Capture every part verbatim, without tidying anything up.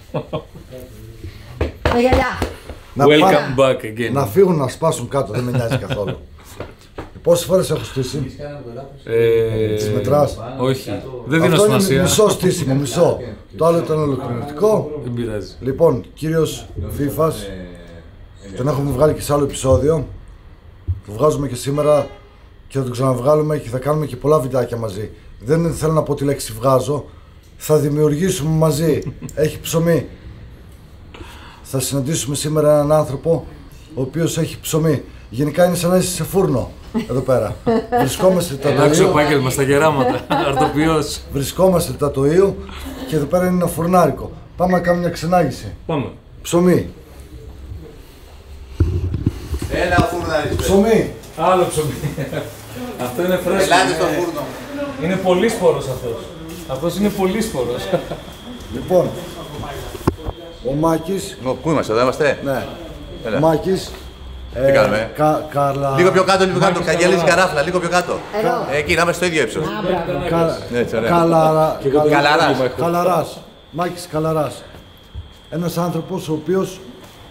Τα γυαλιά. Welcome back again. Να φύγουν να σπάσουν κάτω, δεν με νοιάζει καθόλου. Πόσες φορές έχω στήσει? Ε, Τις μετράς? Όχι, δεν δίνω σημασία. Αυτό είναι μισό στήσιμο, μισό. Το άλλο ήταν ολοκληρωτικό. Δεν πειράζει. Λοιπόν, κύριος Φίφας, τον έχουμε βγάλει και σε άλλο επεισόδιο. Το βγάζουμε και σήμερα και θα το ξαναβγάλουμε και θα κάνουμε και πολλά βιντεάκια μαζί. Δεν θέλω να πω τη λέξη βγάζω. Θα δημιουργήσουμε μαζί. Έχει ψωμί. Θα συναντήσουμε σήμερα έναν άνθρωπο ο οποίος έχει ψωμί. Γενικά είναι σαν να είσαι σε φούρνο εδώ πέρα. Βρισκόμαστε τα Εντάξει ο επάγγελμα στα γεράματα, αρτοποιός. Βρισκόμαστε τα τοΐου και εδώ πέρα είναι ένα φουρνάρικο. Πάμε να κάνουμε μια ξενάγηση. Πάμε. Ψωμί. Έλα ο φούρναρης. Ψωμί. Άλλο ψωμί. Αυτό είναι φρέσκο. Ελάτε στο φούρνο. Είναι πολύ σπόρος αυτός. Αυτός είναι πολύ σπόρος. Λοιπόν, ο Μάκης. Πού είμαστε, εδώ είμαστε. Ναι. Έλα. Ο Μάκης. Τι κάνουμε. Κα, καρλα... Λίγο πιο κάτω, λίγο πιο κάτω. Καγγελίζει καράφλα, λίγο πιο κάτω. Εδώ. Εκεί να είμαστε στο ίδιο ύψος. Κα... Έτσι, ωραία. Καλαρα... Καλαράς. Καλαράς. Μάκης Καλαράς. Ένας άνθρωπος ο οποίος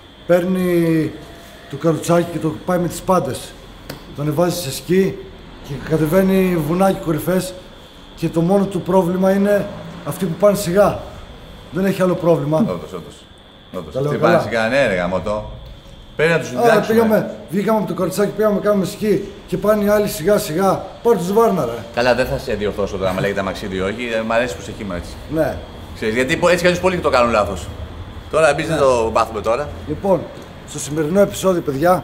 παίρνει το καροτσάκι και το πάει με τις πάντες. Τον ανεβάζει σε σκι και κατεβαίνει βουνάκι κορυφές και το μόνο του πρόβλημα είναι αυτοί που πάνε σιγά. Δεν έχει άλλο πρόβλημα. Όντως, όντως. Τα Όντως. λέω Τι καλά. πάνε σιγά, ναι ρε γαμώτο. Πρέπει να τους Άρα διδάξουμε. πήγαμε, βγήκαμε από το καροτσάκι, πήγαμε κάνουμε σκι και πάνε οι άλλοι σιγά σιγά. Πάρε τους βάρνα ρε. Καλά, δεν θα σε διορθώσω τώρα, άμα λέγεται αμαξίδι όχι. Ε, Μ' αρέσει που σε κύμα έτσι. Ναι. Ξέρεις, γιατί έτσι κι αλλιώς πολλοί το κάνουν λάθος. Τώρα εμείς δεν το μάθουμε τώρα. Λοιπόν, στο σημερινό επεισόδιο, παιδιά,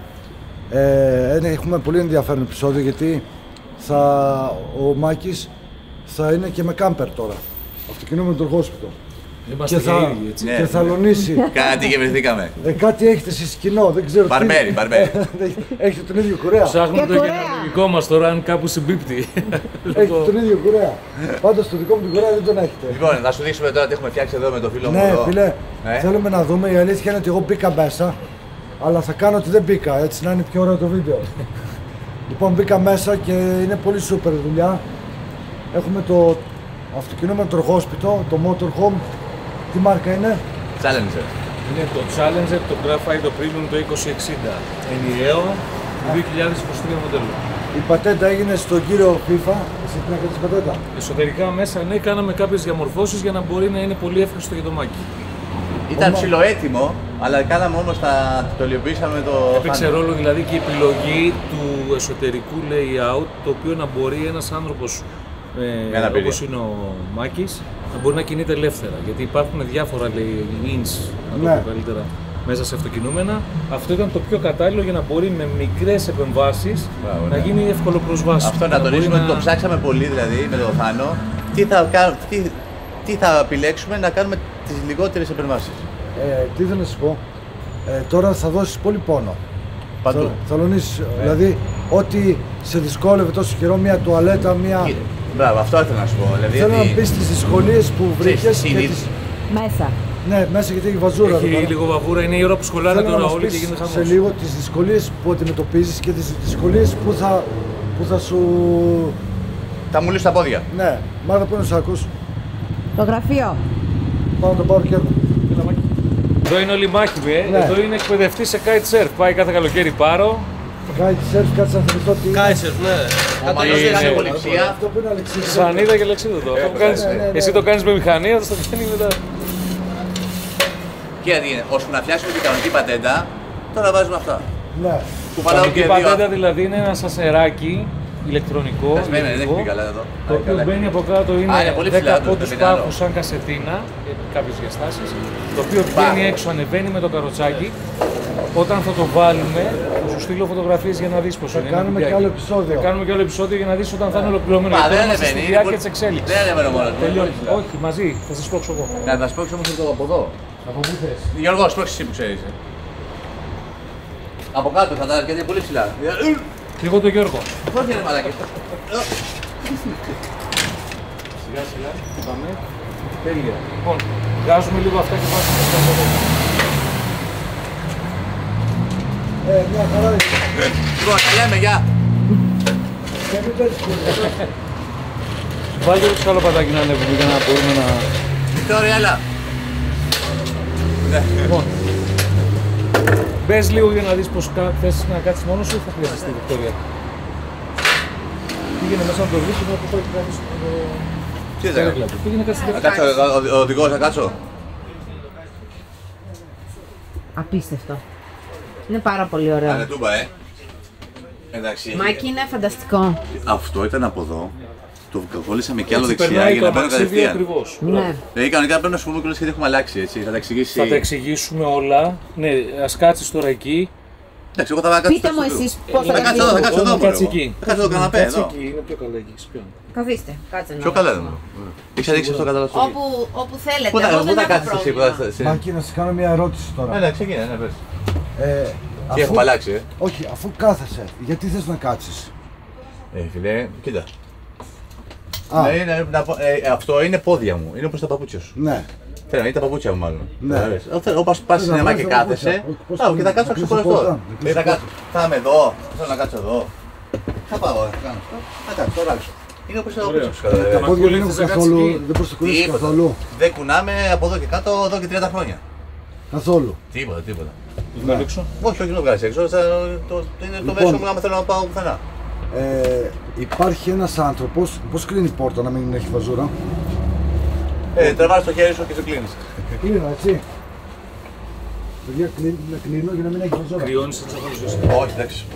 ε, είναι- έχουμε πολύ ενδιαφέρον επεισόδιο γιατί θα, ο Μάκης θα είναι και με κάμπερ τώρα. Αυτοκινούμε με το εργόσπιτο. Είμαστε Και θα, ίδιοι, έτσι. Ναι. και θα λονίσει. Κάτι και βρεθήκαμε. ε, κάτι έχετε εσείς κοινό, δεν ξέρω Μπαρμπέρι, τι. μπαρμπέρι. Έχετε τον ίδιο κουρέα. Ψάχνουμε Και το Κορέα. γενεαλογικό μας τώρα αν κάπου συμπίπτει. Έχετε τον ίδιο κουρέα. Πάντως το δικό μου τον κουρέα δεν τον έχετε. Λοιπόν, θα σου δείξουμε τώρα τι έχουμε φτιάξει εδώ με το φίλο μου. Ναι, εδώ. φίλε, Ναι. θέλουμε να δούμε. Η αλήθεια είναι ότι εγώ μπήκα μέσα, αλλά θα κάνω ότι δεν μπήκα, έτσι να είναι πιο ωραίο το βίντεο. Λοιπόν, μπήκα μέσα και είναι πολύ σούπερ δουλειά. Έχουμε το αυτοκίνητο με το εργόσπιτο, το motorhome. Τι μάρκα είναι? Challenger. Είναι το Challenger, το Graphite, το Premium, το είκοσι εξήντα. Ενιαίο, το δύο χιλιάδες είκοσι τρία μοντέλο. Η πατέντα έγινε στον κύριο FIFA. Εσύ την έκανες πατέντα. Εσωτερικά μέσα, ναι, κάναμε κάποιες διαμορφώσεις για να μπορεί να είναι πολύ εύχριστο για το μάκι. Ήταν ψιλοέτοιμο, αλλά κάναμε όμως τα... το υλοποιήσαμε το. Έπαιξε ρόλο δηλαδή και η επιλογή του εσωτερικού layout, το οποίο να μπορεί ένας άνθρωπος Με ε, αναπηρία. όπως είναι ο Μάκης, να μπορεί να κινείται ελεύθερα. Γιατί υπάρχουν διάφορα λέει, inch, να το Ναι. πω καλύτερα, μέσα σε αυτοκινούμενα. Αυτό ήταν το πιο κατάλληλο για να μπορεί με μικρές επεμβάσεις Μπράβο, να ναι. γίνει εύκολο προσβάσιμο. Αυτό να μπορεί τονίσουμε ότι να- το ψάξαμε πολύ δηλαδή με το Θάνο. Τι θα, κα- τι, τι θα επιλέξουμε να κάνουμε τις λιγότερες επεμβάσεις. Ε, τι ήθελα να σου πω. Ε, τώρα θα δώσεις πολύ πόνο. Παντού. Θα, θα λονίσεις. Δηλαδή, ό,τι σε δυσκόλευε τόσο καιρό, μια τουαλέτα, μια. Κύριε, Μπράβο, αυτό ήθελα να σου πω. Δηλαδή, Θέλω να ότι- πεις τις δυσκολίες που βρήκες. Ξέρεις, και συνήθως- τις- Μέσα. Ναι, μέσα γιατί έχει βαζούρα εδώ Έχει πέρα. λίγο βαβούρα, είναι η ώρα που σχολάνε Θέλω να τώρα μας όλοι πεις και γίνεται σε χαμός. λίγο τις δυσκολίες που αντιμετωπίζεις και τις δυσκολίες που θα, που θα σου... Θα μου λύσει τα πόδια. Ναι, Μάρτα πού είναι ο Σάκος. Το γραφείο. Πάω να τον πάρω και έρχομαι. Εδώ είναι όλοι μάχημοι, ε. Ναι. Εδώ είναι εκπαιδευτή σε kitesurf. Πάει κάθε καλοκαίρι πάρο. Κάει τη σερφ, κάτσε να θυμηθώ τι... Κάισερ, ναι. Ο Μανώλης είναι- κάνει πολυψία. Αυτό που είναι αλεξίδωτο. Σανίδα και λεξίδωτο. Αυτό που κάνεις, ναι, ναι, ναι. εσύ το κάνεις με μηχανία, θα το κάνει μετά. Και γιατί είναι, ώστε να φτιάξουμε την κανονική πατέντα, τώρα βάζουμε αυτά. Ναι. Κουβαλάω Κανονική και πατέντα δύο. δηλαδή είναι ένα σασεράκι ηλεκτρονικό. Πες με, ναι, δεν έχει ηλεκτρικό, πει καλά εδώ. Το Α, οποίο καλά. μπαίνει από κάτω είναι Α, είναι πολύ ψηλά δέκα το πόντους τερμινάλο. πάχου σαν κασετίνα, κάποιες διαστάσεις. Το οποίο βγαίνει Πάχου. έξω, ανεβαίνει με το καροτσάκι. Όταν θα το βάλουμε, θα σου στείλω φωτογραφίες για να δεις πώς Θα είναι. κάνουμε Είναι και άλλο βιντεάκι. επεισόδιο. Θα κάνουμε και άλλο επεισόδιο για να δεις όταν θα είναι ολοκληρωμένο. Μα Γιατί δεν τώρα είμαστε ανεβαίνει. στη είναι διάρκεια πολύ- της εξέλιξης. Δεν ανεβαίνω μόνο. Τελειώνει. Όχι, μαζί, θα σας πω εγώ. Να τα σπρώξω όμως το από εδώ. Από πού θες? Γιώργο, σπρώξε εσύ που ξέρεις. ε. Από κάτω θα τα αρκετά πολύ ψηλά. Και εγώ τον Γιώργο. Πώς είναι μαλάκες. Σιγά σιγά, πάμε. Τέλεια. Λοιπόν, βγάζουμε λίγο αυτά και βάζουμε στο εδώ. Ε, μια χαρά είναι. Λοιπόν, τα λέμε, γεια. Και μην παίρνεις κουρδιά. Βάλτε το σκαλοπατάκι να ανέβουμε για να μπορούμε να... Τώρα, έλα. Λοιπόν, μπες λίγο για να δεις πως θες να κάτσεις μόνος σου ή θα χρειαστείς τη Βικτόρια. Πήγαινε μέσα να το δεις και να το πάει και κάτσεις στο... Τι δεν έκανα. Πήγαινε να κάτσεις στην Να κάτσω, ο οδηγός να κάτσω. Απίστευτο. Είναι πάρα πολύ ωραίο. Άνε τούμπα, ε. Εντάξει. Μάκη, είναι φανταστικό. Αυτό ήταν από εδώ. Το κολλήσαμε κι άλλο Έτσι, δεξιά περνάει για το να μπαίνω αμαξίδι κατευθείαν. ακριβώς. Ναι. Δηλαδή κανονικά πρέπει να σου πούμε κιόλας γιατί έχουμε αλλάξει, έτσι. Θα τα εξηγήσει. Θα τα εξηγήσουμε όλα. Ναι, ας κάτσεις τώρα εκεί. Εντάξει, εγώ θα κάτσω. Πείτε μου εσείς πώς θα Θα κάτσω εδώ, θα κάνετε. κάτσω εδώ. Θα κάτσεις μωρέ, εκεί. εγώ. Θα κάτσω εδώ καναπέ Κάτσε εδώ. εκεί, είναι πιο καλά εκεί. πιο. Καθίστε, κάτσε να. Πιο καλά δεν μου. Έχεις ανοίξει αυτό κατά λάθος. Όπου, όπου θέλετε. Πού θα, Εγώ πού δεν θα έχω κάτσεις εσύ, πού πρόβλημα. θα σε... Μάκη, να σας κάνω μια ερώτηση τώρα. Έλα, ξεκινά, ναι, πες. Ε, Τι αφού- έχουμε αλλάξει, ε. Όχι, αφού κάθεσαι, γιατί θες να κάτσεις. Ε, φίλε, κοίτα. Α, Ναι, είναι, να, πω- ε, αυτό είναι πόδια μου, είναι όπως τα παπούτσια σου. ναι. Θέλω να είναι τα παπούτσια μου μάλλον. Ναι. Καταλαβες. Όταν όπως πας Θες σινεμά να και βάλεις τα κάθεσαι, παπούτσια. Πώς α, και θα θα κάτσω κλείσεις ξεχωριστό. πόρτα, να κλείσεις Δεν θα πόρτα. κάτσω. Θα είμαι εδώ, θέλω να κάτσω εδώ. Θα πάω, θα κάνω αυτό. Θα κάτσω, θα αλλάξω. Είναι όπως τα παπούτσια σου. Τα καταλαβαίνεις. πόδια δεν κολλήσεις, έχουν θα κάτσεις καθόλου, εκεί. δεν μπορείς να κολλήσεις Τίποτα. καθόλου. Δεν κουνάμε από εδώ και κάτω εδώ και τριάντα χρόνια. Καθόλου. Τίποτα, τίποτα. Το βγάλω έξω. Όχι, όχι, δεν το βγάλεις έξω. θα- Το, το, είναι το Λοιπόν. μέσο μου άμα θέλω να πάω πουθενά. Ε, υπάρχει ένας άνθρωπος, πώς κλείνει η πόρτα να μην έχει βαζούρα. Ε, τραβάς το χέρι σου και το κλείνεις. Κλείνω, έτσι. Παιδιά, κλείνω, να κλείνω για να μην έχει βαζούρα. Κρυώνεις έτσι όπως ζεις. Όχι, εντάξει.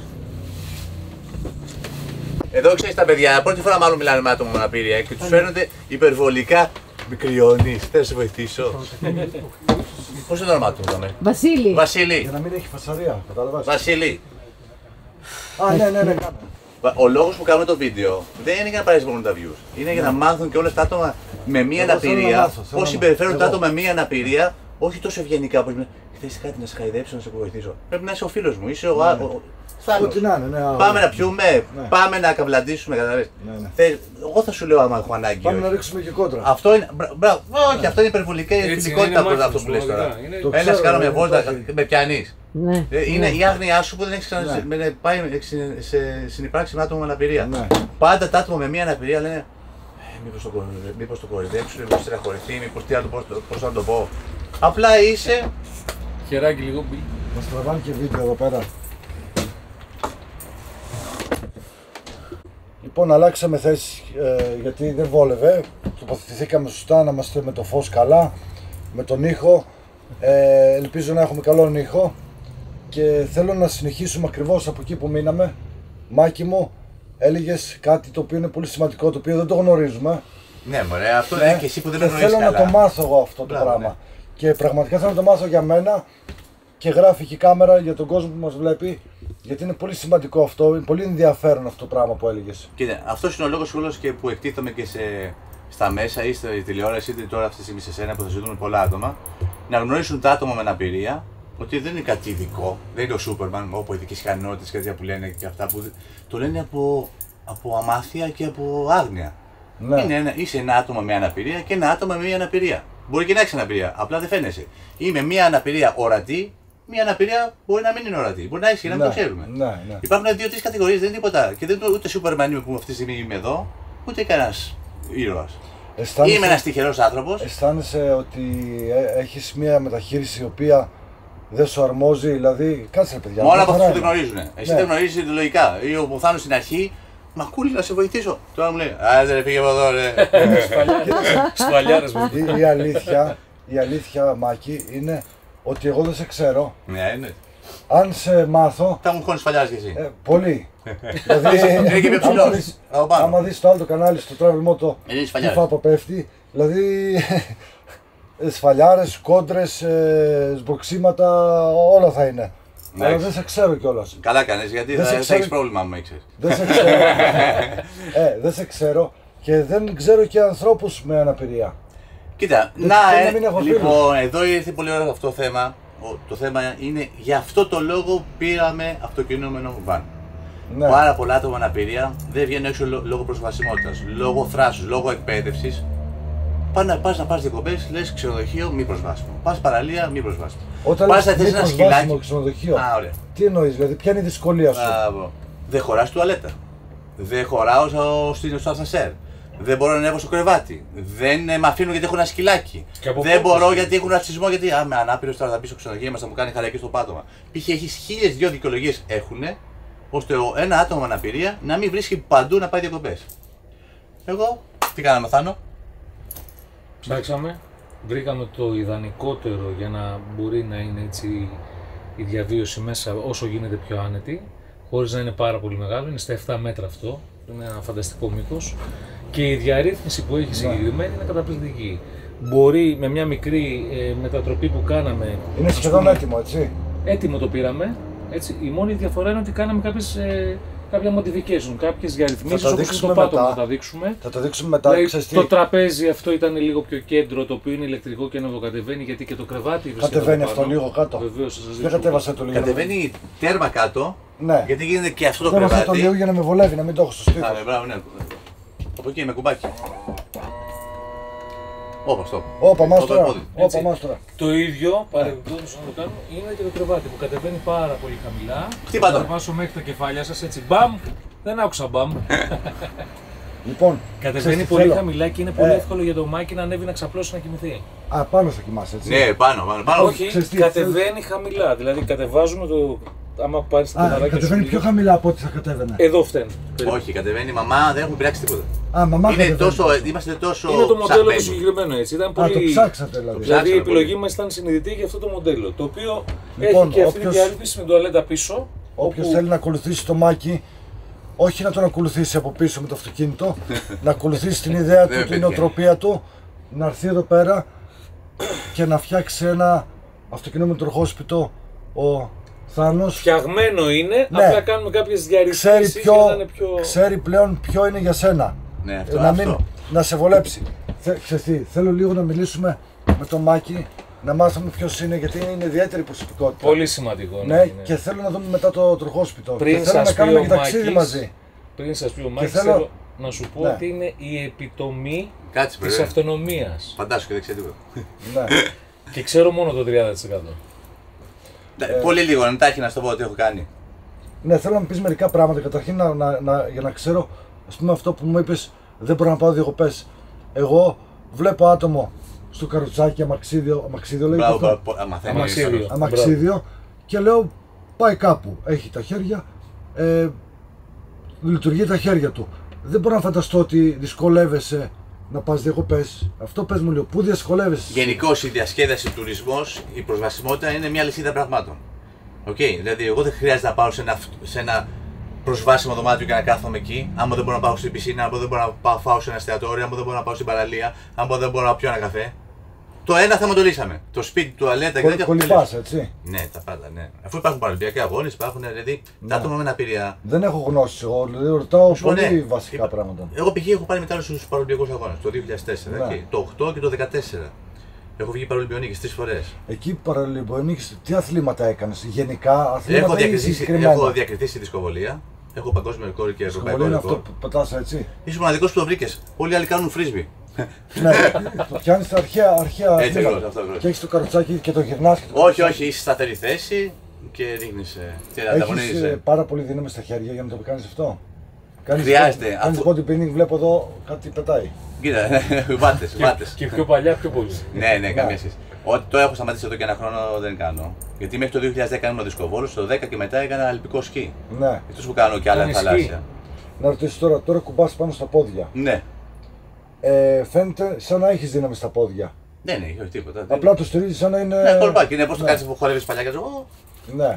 Εδώ ξέρεις τα παιδιά, πρώτη φορά μάλλον μιλάνε με άτομα με αναπηρία και τους φαίνονται υπερβολικά κρυώνεις. Θέλω να σε βοηθήσω. Πώς είναι το όνομά του, δάμε. Βασίλη. Βασίλη. Για να μην έχει φασαρία, κατάλαβες. Βασίλη. Α, ναι, ναι, ναι, κάνε. Ο λόγος που κάνουμε το βίντεο δεν είναι για να πάρεις μόνο τα views. Είναι για να μάθουν και όλα τα άτομα με μία Εγώ θέλω να αναπηρία μάθω, θέλω πώς να συμπεριφέρονται τα μάθω. άτομα με μία αναπηρία, όχι τόσο ευγενικά όπως είναι. Θες κάτι να σε χαϊδέψω, να σε βοηθήσω. Πρέπει να είσαι ο φίλος μου, είσαι ο άλλο. Ό,τι να είναι, ναι. α, Πάμε να πιούμε, Ναι. πάμε να καβλαντήσουμε, καταλαβαίνεις. Ναι, ναι. Θες- Εγώ θα σου λέω άμα έχω ανάγκη. Πάμε όχι. να ρίξουμε και κόντρα. Αυτό είναι. μπρα- Μπράβο, όχι, αυτό είναι υπερβολική Έτσι, φιλικότητα είναι από αυτό μάχημος, που λες τώρα. πραγματικά. Είναι- Το Έλα, ξέρω, σε κάνω μια ε, βόλτα, υπάρχει. με πιανείς. Ναι. Ε, Είναι ναι. η άγνοιά σου που δεν έχει Ναι. πάει σε- σε συνυπάρξει με άτομα με αναπηρία. Ναι. Πάντα τα άτομα με μία αναπηρία λένε «Ε, μήπως το, κοροϊδε- μήπως το κοροϊδέψουν, μήπως στεναχωρηθεί, μήπως τι άλλο, πώς, πώς να το πω». Απλά είσαι. Χεράκι λίγο. μπι. Μας τραβάνε και βίντεο εδώ πέρα. Λοιπόν, αλλάξαμε θέση ε, γιατί δεν βόλευε. Τοποθετηθήκαμε σωστά να είμαστε με το φως καλά, με τον ήχο. Ε, ελπίζω να έχουμε καλόν ήχο και θέλω να συνεχίσουμε ακριβώς από εκεί που μείναμε. Μάκη μου, έλεγες κάτι το οποίο είναι πολύ σημαντικό, το οποίο δεν το γνωρίζουμε. Ναι, μωρέ, αυτό Ναι. είναι και εσύ που δεν με Και γνωρίζεις θέλω καλά. να το μάθω εγώ αυτό το Μπράβο, πράγμα. ναι. Και πραγματικά θέλω να το μάθω για μένα και γράφει και η κάμερα για τον κόσμο που μας βλέπει. Γιατί είναι πολύ σημαντικό αυτό, είναι πολύ ενδιαφέρον αυτό το πράγμα που έλεγες. Κοίτα, αυτό είναι ο λόγος όλος και που εκτίθομαι και σε, στα μέσα ή στη τηλεόραση, είτε τώρα αυτή τη στιγμή σε σένα που θα συζητούμε πολλά άτομα, να γνωρίσουν τα άτομα με αναπηρία ότι δεν είναι κάτι ειδικό, δεν είναι ο Σούπερμαν, όπου ειδικές ικανότητες και τέτοια που λένε και αυτά που το λένε από, από αμάθεια και από άγνοια. Ναι. Είναι ένα, είσαι ένα άτομο με αναπηρία και ένα άτομο με μία αναπηρία. Μπορεί και να έχει αναπηρία, απλά δεν φαίνεσαι. Είμαι μία αναπηρία ορατή, μία αναπηρία μπορεί να μην είναι ορατή. Μπορεί να έχει και να μην Ναι, το ξέρουμε. ναι, ναι. Υπάρχουν δύο-τρει κατηγορίες, δεν είναι τίποτα. Και δεν είναι ούτε Σούπερμαν είμαι που αυτή τη στιγμή είμαι εδώ, ούτε κανένα ήρωα. Αισθάνεσαι, Είμαι ένα τυχερό άνθρωπο. αισθάνεσαι ότι ε, έχεις μια μεταχείριση η οποία δεν σου αρμόζει, δηλαδή κάτσε ρε παιδιά. Μόνο μια από αυτού χαρά που δεν είναι. γνωρίζουν. Εσύ Ναι. δεν γνωρίζει ιδεολογικά. Ή ο Ποθάνο στην αρχή, μακούλη να σε βοηθήσω. Τώρα μου λέει, άντε ρε πήγε από εδώ ρε. Σφαλιάρες με. Η, η αλήθεια, η αλήθεια Μάκη είναι ότι εγώ δεν σε ξέρω. Ναι, είναι. Αν σε μάθω, Θα μου χώνει φαλιάρε κι εσύ. ε, πολύ. δηλαδή, Είναι και πιο ψηλός, άμα δεις- από πάνω. άμα δεις το άλλο το κανάλι στο Travel Moto, Είναι τι σφαλιάρες. φάπα πέφτει, δηλαδή σφαλιάρες, κόντρες, ε, σμποξίματα, όλα θα είναι. Αλλά Εντάξει. δεν σε ξέρω κιόλας. Καλά κάνεις, γιατί Δεν θα, σε θα ξέρω- έχεις πρόβλημα αν με ήξερες. Δεν σε ξέρω. ε, δεν σε ξέρω και δεν ξέρω και ανθρώπους με αναπηρία. Κοίτα, Δεν- να, θέλω να ε, μην έχω λοιπόν, εδώ ήρθε πολύ ωραίο αυτό το θέμα. Ο- Το θέμα είναι για αυτό το λόγο πήραμε αυτοκινούμενο βαν. Ναι. Πάρα πολλά άτομα με αναπηρία δεν βγαίνουν έξω λό- λόγω προσβασιμότητας, λόγω θράσους, λόγω εκπαίδευσης. Πας να πας να πας διακοπές, λες ξενοδοχείο μη προσβάσιμο. Πας παραλία μη προσβάσιμο. Όταν Πας λες να θες μη ένα προσβάσιμο σκυλάκι. ξενοδοχείο, Α, ωραία. τι εννοείς, δηλαδή ποια είναι η δυσκολία σου. Μπράβο. Δεν χωράς τουαλέτα. Δεν χωράω στο- στην στο ασανσέρ. Δεν μπορώ να ανέβω στο κρεβάτι. Δεν ε, με αφήνουν γιατί έχω ένα σκυλάκι. Δεν πού μπορώ είσαι? γιατί έχουν ρατσισμό. Γιατί α, με ανάπηρος τώρα θα μπει στο ξενοδοχείο μας, θα μου κάνει χαρακή στο πάτωμα. Π.χ. έχει χίλιες δυο δικαιολογίες έχουν ώστε ένα άτομο με αναπηρία να μην βρίσκει παντού να πάει διακοπές. Εγώ τι κάναμε, Θάνο? Ψάξαμε, βρήκαμε το ιδανικότερο για να μπορεί να είναι έτσι η διαβίωση μέσα όσο γίνεται πιο άνετη, χωρίς να είναι πάρα πολύ μεγάλο. Είναι στα επτά μέτρα αυτό, είναι ένα φανταστικό μήκος και η διαρρύθμιση που έχει συγκεκριμένη είναι καταπληκτική. Μπορεί με μια μικρή ε, μετατροπή που κάναμε. Είναι σχεδόν έτοιμο, έτσι. Έτοιμο το πήραμε. Έτσι. Η μόνη διαφορά είναι ότι κάναμε κάποιες, ε, κάποια modification, κάποιες διαρρυθμίσεις όπως το πάτωμα θα τα δείξουμε. Θα το δείξουμε μετά. Δηλαδή, Ξέρεις τι? το τραπέζι αυτό ήταν λίγο πιο κέντρο, το οποίο είναι ηλεκτρικό και ανεβοκατεβαίνει γιατί και το κρεβάτι βρίσκεται Κατεβαίνει από αυτό πάνω. λίγο κάτω. Βεβαίως, θα σας Δεν δείξω. κατέβασε το λίγο. Κατεβαίνει τέρμα κάτω. Ναι. Γιατί γίνεται και αυτό το Κατέβασε κρεβάτι. το λίγο για να με βολεύει, να μην το έχω στο στήθος. Α, ναι, μπράβο, ναι. Από εκεί με κουμπάκι. Όπα, στο. Όπα, μας τώρα. πόδι. Όπα, μας τώρα. Το ίδιο, παρεμπιπτόντως να το κάνουμε, είναι και το κρεβάτι που κατεβαίνει πάρα πολύ χαμηλά. Χτύπα το. Θα βάσω μέχρι τα κεφάλια σας έτσι μπαμ. Δεν άκουσα μπαμ. Λοιπόν, Κατεβαίνει ξέρεις τι πολύ θέλω? χαμηλά και είναι πολύ Ε. εύκολο για το Μάκη να ανέβει να ξαπλώσει να κοιμηθεί. Α, πάνω θα κοιμάσαι, έτσι. Ναι, πάνω, πάνω. πάνω. Όχι, ξέρεις τι, κατεβαίνει χαμηλά. Δηλαδή κατεβάζουμε το. Άμα πάρει τα Α, παιδάκια σου. κατεβαίνει λίγο- πιο χαμηλά από ό,τι θα κατέβαινε. Εδώ φταίνει. Όχι, κατεβαίνει η μαμά, δεν έχουμε πειράξει τίποτα. Α, μαμά Είναι κατεβαίνει. τόσο, είμαστε τόσο Είναι το μοντέλο το ψαγμένοι. συγκεκριμένο έτσι. Ήταν Α, πολύ. το ψάξατε δηλαδή. Το Δηλαδή η ψάξαμε επιλογή πολύ. μας ήταν συνειδητή για αυτό το μοντέλο. Το οποίο Λοιπόν, έχει και αυτή τη όποιος- διαρρύθμιση με τουαλέτα πίσω. Όποιος όπου- θέλει να ακολουθήσει το Μάκη, όχι να τον ακολουθήσει από πίσω με το αυτοκίνητο, να ακολουθήσει την ιδέα Δεν του, την πετυχαίνει. νοοτροπία του, να έρθει εδώ πέρα και να φτιάξει ένα αυτοκινούμενο τροχόσπιτο ο Θάνος. Φτιαγμένο είναι, Ναι. απλά κάνουμε κάποιες Ξέρει, διαρρυθμίσεις ποιο, για να είναι πιο. ξέρει πλέον ποιο είναι για σένα. Ναι, αυτό, να, αυτό. μην, να σε βολέψει. Θε, ξέρεις τι, θέλω λίγο να μιλήσουμε με τον Μάκη, να μάθουμε ποιος είναι, γιατί είναι ιδιαίτερη προσωπικότητα. Πολύ σημαντικό. Ναι, είναι. και θέλω να δούμε μετά το τροχόσπιτο. Πριν Και θέλω να σας πει κάνουμε ο και ταξίδι Μάκης- μαζί. Πριν σας πει ο Μάκης, θέλω- θέλω να σου πω Ναι. ότι είναι η επιτομή Κάτσε, της πρέπει. αυτονομίας. Φαντάσου και δεν ξέρει τίποτα. Ναι. Και ξέρω μόνο το τριάντα τοις εκατό. Ναι, πολύ λίγο, εντάχει να σου το πω τι έχω κάνει. Ναι, θέλω να μου πεις μερικά πράγματα. Καταρχήν να, να, να, για να ξέρω, ας πούμε αυτό που μου είπες, δεν μπορώ να πάω διακοπές. Εγώ βλέπω άτομο στο καροτσάκι, αμαξίδιο, αμαξίδιο λέγεται Μπράβο, αυτό. μπράβο, α, μαθαίνει. Αμαξίδιο. Αμαξίδιο και λέω πάει κάπου, έχει τα χέρια, ε, λειτουργεί τα χέρια του. Δεν μπορώ να φανταστώ ότι δυσκολεύεσαι να πας διακοπές. Αυτό πες μου λίγο, πού δυσκολεύεσαι? Γενικώς η διασκέδαση, τουρισμός, η προσβασιμότητα είναι μια λυσίδα πραγμάτων. Οκ, δηλαδή εγώ δεν χρειάζεται να πάω σε ένα, σε ένα προσβάσιμο δωμάτιο και να κάθομαι εκεί. Άμα δεν μπορώ να πάω στην πισίνα, άμα δεν μπορώ να πάω, πάω σε ένα εστιατόριο, άμα δεν μπορώ να πάω στην παραλία, άμα δεν μπορώ να πιω ένα καφέ. Το ένα θέμα το λύσαμε. Το σπίτι, τουαλέτα και τέτοια. Κολυμπάς, έτσι. Ναι, τα πάντα, ναι. Αφού υπάρχουν παραλυμπιακοί αγώνες, υπάρχουν δηλαδή τα άτομα με αναπηρία. Δεν έχω γνώση εγώ, δηλαδή ρωτάω Σου πω, πολύ ναι. βασικά Είπα- πράγματα. Εγώ π.χ. έχω πάρει μετάλλιο στους παραλυμπιακούς αγώνες το δύο χιλιάδες τέσσερα, Ναι. εκεί, το οκτώ και το δεκατέσσερα. Έχω βγει παραλυμπιονίκης τρεις φορές. Εκεί παραλυμπονίκης, τι αθλήματα έκανες, γενικά αθλήματα Έχω ή διακριθεί, συγκεκριμένα? έχω διακριθεί στη δισκοβολία. Έχω παγκόσμιο ρεκόρ και ευρωπαϊκό Σχολείο είναι αυτό ρεκόρ. που πετάς έτσι. Είσαι ο μοναδικός που το βρήκες. Όλοι οι άλλοι κάνουν φρίσμπι. Ναι, το πιάνεις τα αρχαία, αρχαία Έτσι αθλήματα. ακριβώς, αυτό ακριβώς. Και έχεις το καροτσάκι και το γυρνάς και το Όχι, καροτσάκι. όχι, είσαι σταθερή θέση και δείχνεις. ε, Και Έχεις ε, ανταγωνίζεσαι. πάρα πολύ δύναμη στα χέρια για να το κάνεις αυτό. Κάνεις Χρειάζεται, body- Κάνεις αφού- bodybuilding, βλέπω εδώ κάτι πετάει. Κοίτα, βάτες, βάτες. Και πιο παλιά, πιο πολύ. Ναι, ναι, καμία σχέση. Ό,τι το έχω σταματήσει εδώ και ένα χρόνο δεν κάνω. Γιατί μέχρι το δύο χιλιάδες δέκα ήμουν δισκοβόλος, το δέκα και μετά έκανα αλπικό σκι. Ναι. Εκτός που κάνω και άλλα Κάνεις σκι. θαλάσσια. Να ρωτήσω τώρα, τώρα κουμπάς πάνω στα πόδια. Ναι, Ε, φαίνεται σαν να έχεις δύναμη στα πόδια. ναι, ναι, όχι τίποτα. Απλά το στηρίζεις σαν να είναι... Ναι, κολπάκι, είναι πώς το Ναι. κάνεις που χορεύεις παλιά και λες, «Ω». Ναι.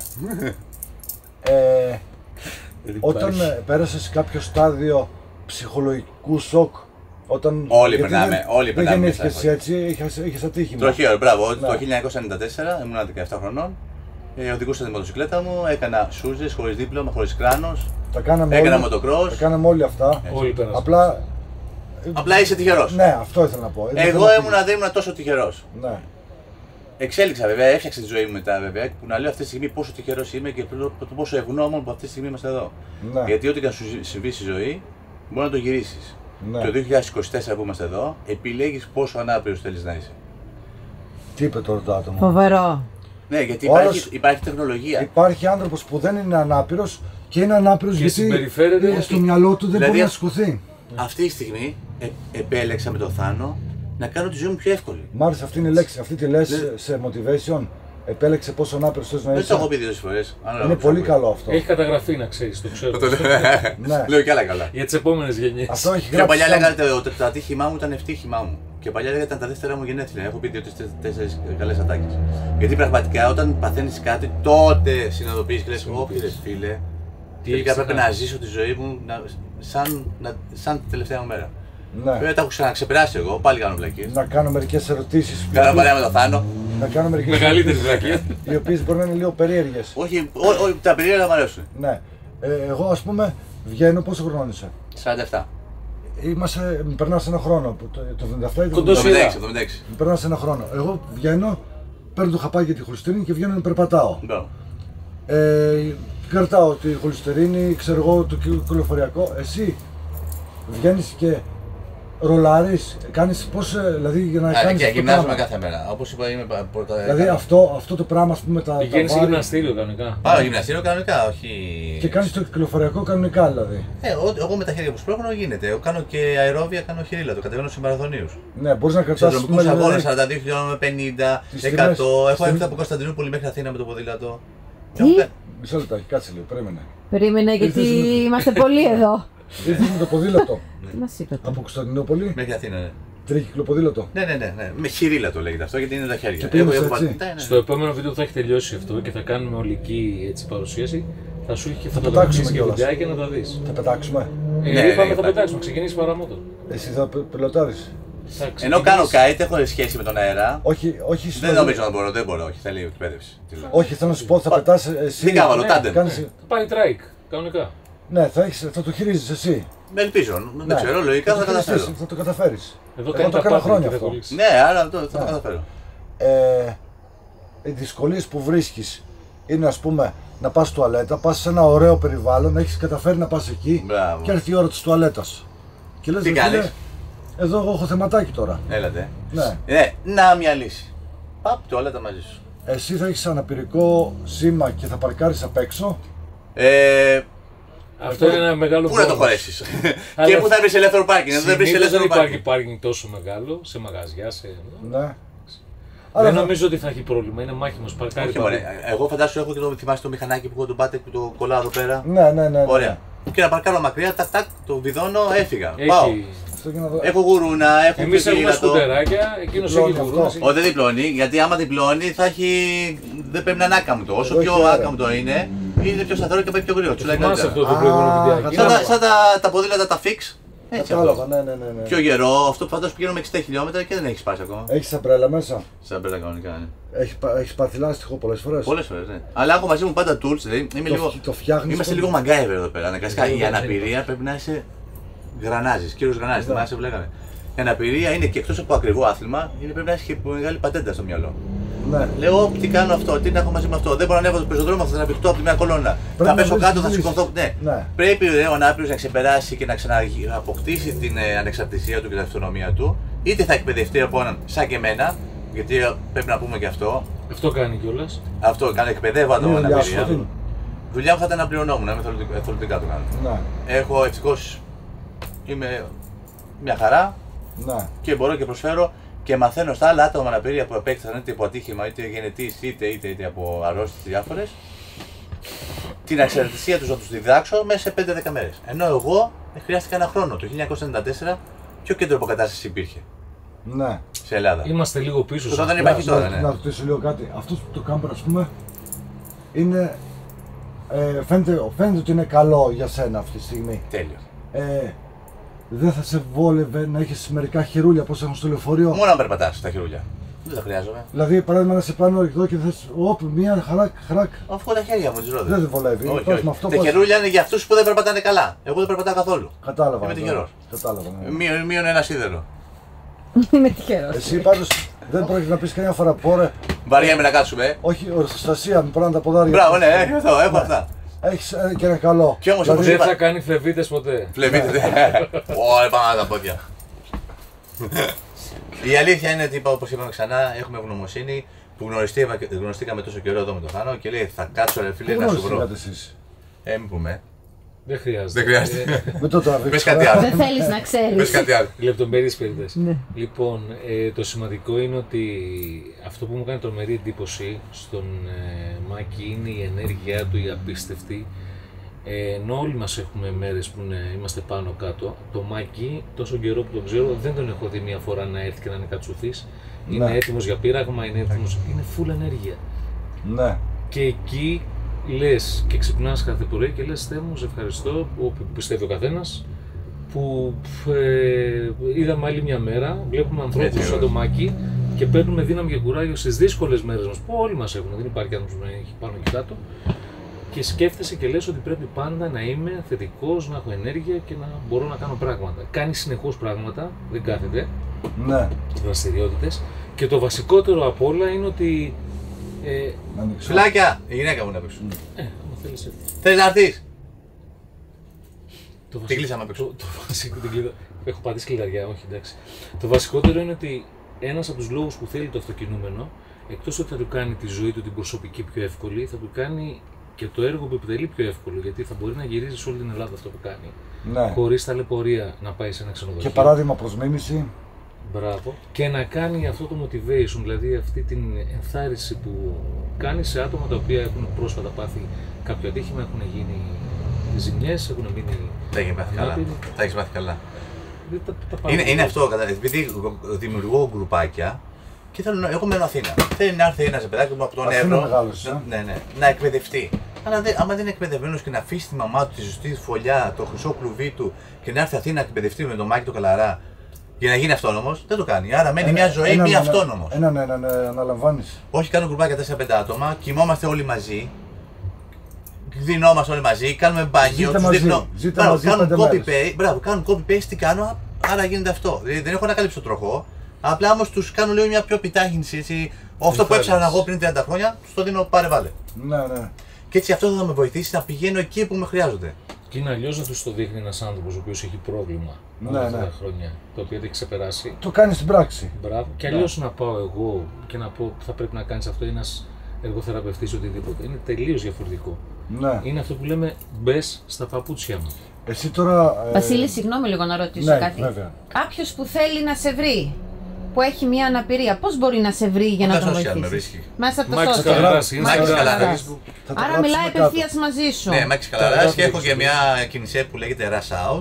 ε, όταν ε, πέρασες κάποιο στάδιο ψυχολογικού σοκ, όταν... Όλοι γιατί περνάμε, δεν- όλοι περνάμε Δεν μέσα γεννήθηκες από έτσι, είχες, είχες ατύχημα. Τροχαίο, μπράβο. Ναι. Το χίλια εννιακόσια ενενήντα τέσσερα ήμουν δεκαεπτά χρονών. Ε, οδηγούσα τη μοτοσυκλέτα μου, έκανα σούζες χωρίς δίπλωμα, χωρίς κράνος. Τα κάναμε Έκανα όλοι, motocross. τα κάναμε όλοι αυτά. Όλοι πέρασαν. Απλά... Απλά είσαι τυχερός. Ναι, αυτό ήθελα να πω. Δεν θέλω Εγώ να ήμουνα, πεις. δεν ήμουν τόσο τυχερός. Ναι. Εξέλιξα βέβαια, έφτιαξα τη ζωή μου μετά βέβαια που να λέω αυτή τη στιγμή πόσο τυχερός είμαι και το πόσο ευγνώμων που αυτή τη στιγμή είμαστε εδώ. Ναι. Γιατί ό,τι και να σου συμβεί στη ζωή μπορεί να το γυρίσεις. Ναι. Και το δύο χιλιάδες είκοσι τέσσερα που είμαστε εδώ, επιλέγεις πόσο ανάπηρος θέλεις να είσαι. Τι είπε τώρα το άτομο. Φοβερό. Ναι, γιατί Ο υπάρχει, άλλος- υπάρχει τεχνολογία. Υπάρχει άνθρωπος που δεν είναι ανάπηρος και είναι ανάπηρος Και γιατί συμπεριφέρεται ε, στο μυαλό του δεν Δηλαδή, μπορεί να σηκωθεί. Αυτή τη στιγμή ε, επέλεξα με το Θάνο να κάνω τη ζωή μου πιο εύκολη. Μ' άρεσε αυτή είναι η λέξη. Αυτή τη λες Ναι. σε motivation. Επέλεξε πόσο άπειρος θες να Δεν είσαι. το έχω πει δύο φορές. Είναι πολύ καλό αυτό. Έχει καταγραφεί να ξέρεις, το ξέρω. Ναι. Λέω κι άλλα καλά. Για τις επόμενες γενιές. Αυτό έχει Και γράψει. παλιά σαν- λέγατε ότι το ατύχημά μου ήταν ευτύχημά μου. Και παλιά λέγατε ήταν τα δεύτερα μου γενέθλια. Έχω πει δύο-τέσσερις καλές ατάκες. Γιατί πραγματικά όταν παθαίνεις κάτι, τότε συνειδητοποιείς και λες: Ω φίλε, φίλε, τελικά πρέπει να ζήσω τη ζωή μου να, σαν, να, σαν τη τελευταία μου μέρα. Ναι. Βέβαια τα έχω ξαναξεπεράσει εγώ, πάλι κάνω βλακίες. Να κάνω μερικές ερωτήσεις. Κάνω παρέα με το Θάνο. Να κάνω μερικές Μεγαλύτερη ερωτήσεις, βλακία. οι οποίες μπορεί να είναι λίγο περίεργες. Όχι, ό, ό, τα περίεργα μου αρέσουν. Ναι. Ε, εγώ ας πούμε βγαίνω, πόσο χρόνο είσαι? σαράντα επτά. Είμαστε, μου περνάς ένα χρόνο. που Το, το εβδομήντα επτά ή το Κοντός εβδομήντα επτά. σειρά. εβδομήντα έξι. Μου περνάς ένα χρόνο. Εγώ βγαίνω, παίρνω το χαπάκι για τη χολυστερίνη και βγαίνω να περπατάω. Μπράβο. Ε, κρατάω τη χολυστερίνη, ξέρω εγώ το κυκλοφοριακό. Εσύ βγαίνεις και ρολάρεις, κάνεις πώς, ε, δηλαδή για να Α, κάνεις και αυτό το γυμνάζομαι πράγμα. κάθε μέρα. Όπως είπα, είμαι πα- πρώτα. Δηλαδή αυτό, αυτό το πράγμα, ας πούμε, τα, τα Πηγαίνεις σε βάρη γυμναστήριο κανονικά. Πάω γυμναστήριο κανονικά, όχι. και κάνεις το κυκλοφοριακό κανονικά δηλαδή. Ε, ο- εγώ με τα χέρια που σπρώχνω γίνεται. Εγώ κάνω και αερόβια, κάνω χειρίλατο. Κατεβαίνω σε μαραθωνίους. Ναι, μπορείς να Σε κρατάς δρομικούς πούμε, αγώνες δηλαδή, σαράντα δύο χιλιόμετρα με πενήντα, Τις εκατό. στιγμές- Έχω έρθει στιγμές- από Κωνσταντινούπολη μέχρι Αθήνα με το ποδήλατο. Τι? Έχω κα- Μισό λεπτάκι, κάτσε λίγο, περίμενε. Περίμενε γιατί Ήρθες με- είμαστε πολλοί εδώ. Ήρθες με το ποδήλατο Τι μας είπατε. από Κωνσταντινούπολη, Μέχρι Αθήνα, ναι. τρίκυκλο ποδήλατο. Ναι, ναι, ναι, ναι. Με χειρίλατο λέγεται αυτό γιατί είναι τα χέρια. Και πήγαινες Έχω- έχω- έτσι? Ναι, ναι. Στο επόμενο βίντεο που θα έχει τελειώσει αυτό και θα κάνουμε ολική έτσι, παρουσίαση, θα σου έχει και πετάξουμε φωτογραφίες και κιόλας. βιντεάκια να τα δεις. Θα πετάξουμε. Ε, Ναι, είπαμε ναι, θα υπάρχει. πετάξουμε, ξεκινήσει παραμότο. Εσύ θα πε- πιλοτάρεις. Ενώ κάνω kite, έχω σχέση με τον αέρα. Όχι, όχι στο- Δεν νομίζω να μπορώ, δεν μπορώ, όχι, θέλει εκπαίδευση. Τι λέω. Όχι, θέλω να σου πω, θα Πα- πετάς εσύ. Τι κάβαλο, ναι, τάντεμ. κάνεις- Θα πάει τραϊκ, κανονικά. Ναι, θα, έχεις, θα το χειρίζεις εσύ. Με ελπίζω, Ναι. δεν ξέρω, λογικά θα το τα χειριστείς, καταφέρω. Θα το καταφέρεις. Εδώ Εγώ κάνει το τα έκανα πάθη χρόνια και θα αυτό. κολλήσει. Ναι, άρα το, θα Ναι. τα καταφέρω. Ε, οι δυσκολίες που βρίσκεις είναι, ας πούμε, να πας τουαλέτα, πας σε ένα ωραίο περιβάλλον, να έχεις καταφέρει να πας εκεί Μπράβο. και έρθει η ώρα της τουαλέτας. Και λες, Τι ρε φίλε, κάνεις? εδώ εγώ έχω θεματάκι τώρα. Έλατε. Ναι. Ναι, να μια λύση. Παπ, τουαλέτα μαζί σου. Εσύ θα έχεις αναπηρικό σήμα και θα παρκάρεις απ' έξω. Ε, Αυτό είναι ένα μεγάλο πού να το bonus. χωρέσεις. Αλλά Και πού θα βρεις ελεύθερο πάρκινγκ. Δεν βρεις συνήθως ελεύθερο δεν υπάρχει πάρκινγκ. πάρκινγκ τόσο μεγάλο, σε μαγαζιά, σε... Ναι. Δεν θα- νομίζω ότι θα έχει πρόβλημα, είναι μάχημος, παρκάρει Όχι, παντού. μωρέ. Εγώ φαντάσου έχω και το θυμάσαι το μηχανάκι που έχω τον πάτε που το κολλάω εδώ πέρα. Ναι, ναι, ναι, ναι. Ωραία. Και να παρκάρω μακριά, τάκ τάκ, το βιδώνω, έφυγα. Πάω. Έχει... Αυτό και να δω. Έχω γουρούνα, έχω Εμείς έχουμε ποδήλατο. σκουτεράκια, εκείνος Διπλώνει έχει αυτό. γουρούνα. Όχι, δεν διπλώνει, γιατί άμα διπλώνει θα έχει. Δεν πρέπει να είναι άκαμπτο. Όσο Εδώ πιο έχει αέρα. άκαμπτο είναι, είναι πιο σταθερό και πάει πιο γρήγορα. Τσουλάει Θυμάσαι καλύτερα. αυτό το Α, προηγούμενο βιντεάκι. Σαν, κατάλαβα. τα, σαν τα, τα ποδήλατα τα fix. Έτσι Κατάλαβα, αυτό. ναι, ναι, ναι, ναι. Πιο γερό, αυτό που φαντάζομαι πηγαίνουμε εξήντα χιλιόμετρα και δεν έχει σπάσει ακόμα. Έχεις αμπρέλα μέσα. Σαν πέρα κανονικά, ναι. Έχεις, πα- έχεις πάθει λάστιχο πολλές φορές. Πολλέ φορέ, ναι. Αλλά έχω μαζί μου πάντα tools, δηλαδή είμαι Το, λίγο. το φτιάχνεις. Είμαστε το- λίγο MacGyver εδώ πέρα. Αναγκαστικά Εδώ η δεν αναπηρία υπάρχει. πρέπει να είσαι γρανάζη, κύριο γρανάζη. Ναι. Θυμάσαι που λέγαμε. Η αναπηρία είναι και εκτό από ακριβό άθλημα, είναι πρέπει να έχει και μεγάλη πατέντα στο μυαλό. Ναι. Λέω τι κάνω αυτό, τι να έχω μαζί με αυτό. Δεν μπορώ να ανέβω το πεζοδρόμιο, θα τραβηχτώ από τη μια κολόνα. Πρέπει θα να πέσω βρεις κάτω, θα λύσεις. σηκωθώ. Ναι. Ναι. Πρέπει ο ανάπηρος να ξεπεράσει και να ξανααποκτήσει την ε, ανεξαρτησία του και την αυτονομία του. Είτε θα εκπαιδευτεί από έναν σαν και εμένα, γιατί ε, πρέπει να πούμε και αυτό. Αυτό κάνει κιόλας. Αυτό κάνω, εκπαιδεύω άτομα με Είναι δουλειά σου, αναπηρία. αυτή. Δουλειά μου θα ήταν να πληρωνόμουν, να είμαι εθελοντικά- εθελοντικά το κάνω. Ναι. Έχω ευτυχώς, είμαι μια χαρά Ναι. και μπορώ και προσφέρω και μαθαίνω στα άλλα άτομα με αναπηρία που επέκτασαν είτε από ατύχημα, είτε γενετής, είτε, είτε, είτε από αρρώστιες διάφορες, την εξαρτησία τους να τους διδάξω μέσα σε πέντε δέκα μέρες. Ενώ εγώ χρειάστηκα ένα χρόνο. Το χίλια εννιακόσια ενενήντα τέσσερα ποιο κέντρο αποκατάστασης υπήρχε Ναι. σε Ελλάδα. Είμαστε λίγο πίσω. Τώρα σε δεν αυτά. υπάρχει τώρα, να, ναι. να ρωτήσω λίγο κάτι. Αυτό που το κάμπερ, ας πούμε, είναι. Ε, φαίνεται, φαίνεται ότι είναι καλό για σένα αυτή τη στιγμή. Τέλειο. Ε, δεν θα σε βόλευε να έχεις μερικά χερούλια όπως έχουν στο λεωφορείο. Μόνο να περπατάς τα χειρούλια. Δεν τα χρειάζομαι. Δηλαδή, παράδειγμα, να σε πάνω εδώ και θες. Όπ, μία χαράκ, χαράκ. Αφού έχω τα χέρια μου, τις ρόδες. Δεν σε βολεύει. Όχι, Πας όχι. με αυτό Τα πώς- χερούλια είναι για αυτούς που δεν περπατάνε καλά. Εγώ δεν περπατάω καθόλου. Κατάλαβα. Είμαι ναι. τυχερός. Κατάλαβα. Ναι. Μείον, μείον ένα σίδερο. Είμαι τυχερός. Εσύ πάντως δεν πρόκειται να πεις κανένα φορά πόρε. Βαριέμαι να κάτσουμε. ε. Όχι, ορθοστασία, με πάνε τα ποδάρια. Μπράβο, ναι, έχω αυτό, έχω αυτά. Έχεις ε, και ένα καλό. Και όμως, Δηλαδή, όπως Δεν είπα- θα κάνει φλεβίτες ποτέ. Βλέπετε, Ω, πάνω τα πόδια. Η αλήθεια είναι ότι, όπως είπαμε ξανά, έχουμε ευγνωμοσύνη που γνωριστήκα, γνωριστήκαμε τόσο καιρό εδώ με τον Θάνο και λέει θα κάτσω ρε πού φίλε να σου βρω. γνωριστήκατε εσείς? Ε, μην πούμε. Δεν χρειάζεται. Δεν χρειάζεται. Μην το τραβήξεις. Πες κάτι άλλο. Δεν θέλεις να Πες ξέρεις. κάτι άλλο. Λεπτομέρειες περιττές. Ναι. Λοιπόν, ε, το σημαντικό είναι ότι αυτό που μου κάνει τρομερή εντύπωση στον ε, Μάκη είναι η ενέργειά του, η απίστευτη. Ε, ενώ όλοι μας έχουμε μέρες που είναι, είμαστε πάνω κάτω, το Μάκη, τόσο καιρό που τον ξέρω, δεν τον έχω δει μία φορά να έρθει και να είναι κατσουφής. Είναι Ναι. έτοιμος για πείραγμα, είναι έτοιμος, είναι full ενέργεια. Ναι. Και εκεί λες και ξυπνάς κάθε πρωί και λες Θεέ μου, σε ευχαριστώ, όπου πιστεύει ο καθένας, που ε, είδαμε άλλη μια μέρα, βλέπουμε ανθρώπους Έτσι, σαν το Μάκη και παίρνουμε δύναμη και κουράγιο στις δύσκολες μέρες μας, που όλοι μας έχουν, δεν υπάρχει άνθρωπος που να έχει πάνω και κάτω, και σκέφτεσαι και λες ότι πρέπει πάντα να είμαι θετικός, να έχω ενέργεια και να μπορώ να κάνω πράγματα. Κάνει συνεχώς πράγματα, δεν κάθεται, Ναι. δραστηριότητες, και το βασικότερο απ' όλα είναι ότι ε, Να ανοίξω. Φιλάκια, η γυναίκα μου να παίξω. ε, άμα θέλεις έρθει. Θέλεις να έρθεις. Το Την κλείσαμε απ' έξω. Το, το βασικό, την κλείδα. Έχω πατήσει κλειδαριά, όχι εντάξει. Το βασικότερο είναι ότι ένας από τους λόγους που θέλει το αυτοκινούμενο, εκτός ότι θα του κάνει τη ζωή του την προσωπική πιο εύκολη, θα του κάνει και το έργο που επιτελεί πιο εύκολο. Γιατί θα μπορεί να γυρίζει σε όλη την Ελλάδα αυτό που κάνει. Ναι. Χωρίς ταλαιπωρία να πάει σε ένα ξενοδοχείο. Και παράδειγμα προς μήνυση. Μπράβο. Και να κάνει αυτό το motivation, δηλαδή αυτή την ενθάρρυνση που κάνει σε άτομα τα οποία έχουν πρόσφατα πάθει κάποιο ατύχημα, έχουν γίνει ζημιές, έχουν μείνει. Τα έχεις μάθει καλά. ανάπηροι. Τα έχεις μάθει καλά. Δεν τα- τα Είναι, πάμε. είναι αυτό, κατα- επειδή δημιουργώ γκρουπάκια και θέλω να. Εγώ μένω Αθήνα. Θέλει να έρθει ένα παιδάκι μου από τον Αθήνα Εύρο. μεγάλωσες, ε? Ναι, ναι, να εκπαιδευτεί. Αλλά δε, άμα δεν είναι εκπαιδευμένο και να αφήσει τη μαμά του τη ζωστή φωλιά, το χρυσό κλουβί του και να έρθει Αθήνα να εκπαιδευτεί με τον Μάκη το Καλαρά για να γίνει αυτόνομος, δεν το κάνει. Άρα μένει μια ζωή έναν- μη έναν- αυτόνομος. Έναν έναν αναλαμβάνεις. Όχι, κάνω γκρουπάκια τέσσερα πέντε άτομα, κοιμόμαστε όλοι μαζί. Δινόμαστε όλοι μαζί, κάνουμε μπάνιο, Ζείτε τους μαζί, δείχνω. ζείτε Μπράβο, μαζί κάνουν πέντε copy μέρες. paste, μπράβο, κάνουν copy paste, τι κάνω, άρα γίνεται αυτό. Δηλαδή δεν έχω ανακαλύψει το τροχό, απλά όμως τους κάνω λίγο μια πιο επιτάχυνση. Έτσι. Αυτό που έψαχνα εγώ πριν τριάντα χρόνια, τους το δίνω πάρε βάλε. Ναι, ναι. Και έτσι αυτό θα με βοηθήσει να πηγαίνω εκεί που με χρειάζονται. Και είναι αλλιώς να του το δείχνει ένας άνθρωπος ο οποίος έχει πρόβλημα Ναι, όλα αυτά ναι. τα χρόνια, το οποίο δεν έχει ξεπεράσει. Το κάνεις στην πράξη. Μπράβο. Και αλλιώς να πάω εγώ και να πω θα πρέπει να κάνεις αυτό, ένας εργοθεραπευτής οτιδήποτε. Είναι τελείως διαφορετικό. Ναι. Είναι αυτό που λέμε μπες στα παπούτσια μου. Εσύ τώρα. ε, Βασίλη, συγγνώμη λίγο να ρωτήσω ναι, κάτι. βέβαια. Κάποιος που θέλει να σε βρει, που έχει μια αναπηρία, πώς μπορεί να σε βρει για να Τα τον social με βοηθήσει? βρίσκει. Μέσα από το Μάκης social. Καλαράς, Μάκης Μάκης Καλαράς. Καλαράς. θα το Άρα γράψουμε μιλάει κάτω. απευθείας μαζί σου. Ναι, Μάκης Τα Καλαράς γράφω και έχω στο και στο. μια κινησέ που λέγεται Rush Out.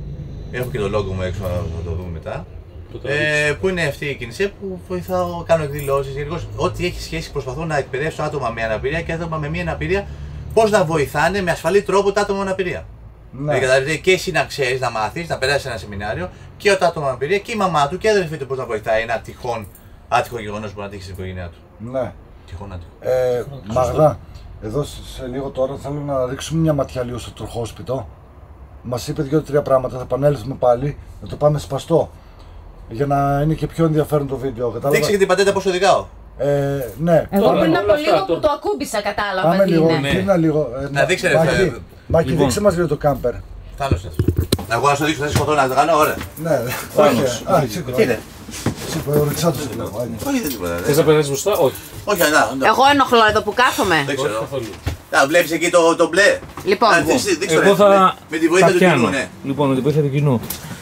Έχω και το logo μου έξω, θα το δούμε μετά. Το Ε, τραβήξω. που είναι αυτή η κινησέ που βοηθάω, κάνω εκδηλώσεις. Γενικώς, ό,τι έχει σχέση, προσπαθώ να εκπαιδεύσω άτομα με αναπηρία και άτομα με μία αναπηρία πώς να βοηθάνε με ασφαλή τρόπο τα άτομα με αναπηρία. Ναι. Δηλαδή, καταλαβαίνετε, και εσύ να ξέρει, να μάθει, να περάσει ένα σεμινάριο και το άτομο με αναπηρία και η μαμά του και η αδερφή του πώς να βοηθάει ένα τυχόν άτυχο γεγονός που να τύχει στην οικογένειά του. Ναι. Τυχόν άτυχο. Ε, Μαγδά, εδώ σε, σε λίγο τώρα θέλω να ρίξουμε μια ματιά λίγο στο τροχόσπιτο. Μας είπε δύο-τρία πράγματα, θα επανέλθουμε πάλι, να το πάμε σπαστό. Για να είναι και πιο ενδιαφέρον το βίντεο, κατάλαβα. Δείξε και την πατέντα πώς οδηγάω. Ε, ναι, Εγώ Τώρα, πριν όλα από αυτά, λίγο που τώρα. το ακούμπησα κατάλαβα πάμε τι λίγο, είναι. Ναι. κοίνα λίγο. Ε, Να δείξε, ρε, Μάκη, φίλε. Μάκη, Λοιπόν. δείξε μας λίγο το κάμπερ. Θάλος αυτό. Να εγώ να σου δείξω, θα σε σκοτώνω να το κάνω, ωραία. Ναι, όχι. Α, σήκω. Τι είναι. Σήκω, ο Ριξάτος το λέω. άντε. Όχι, δεν τίποτα. Θες δεν- να περάσεις μπροστά, όχι. Όχι, να, να. Εγώ ενοχλώ εδώ που κάθομαι. Δεν Όχι ξέρω. καθόλου. Α, βλέπεις εκεί το, το μπλε. Λοιπόν, Α, δείξε- δείξε το, Εγώ ρε, θα με- Με τη βοήθεια τα του πιάνω. κοινού, ναι. Λοιπόν, με τη βοήθεια του κοινού.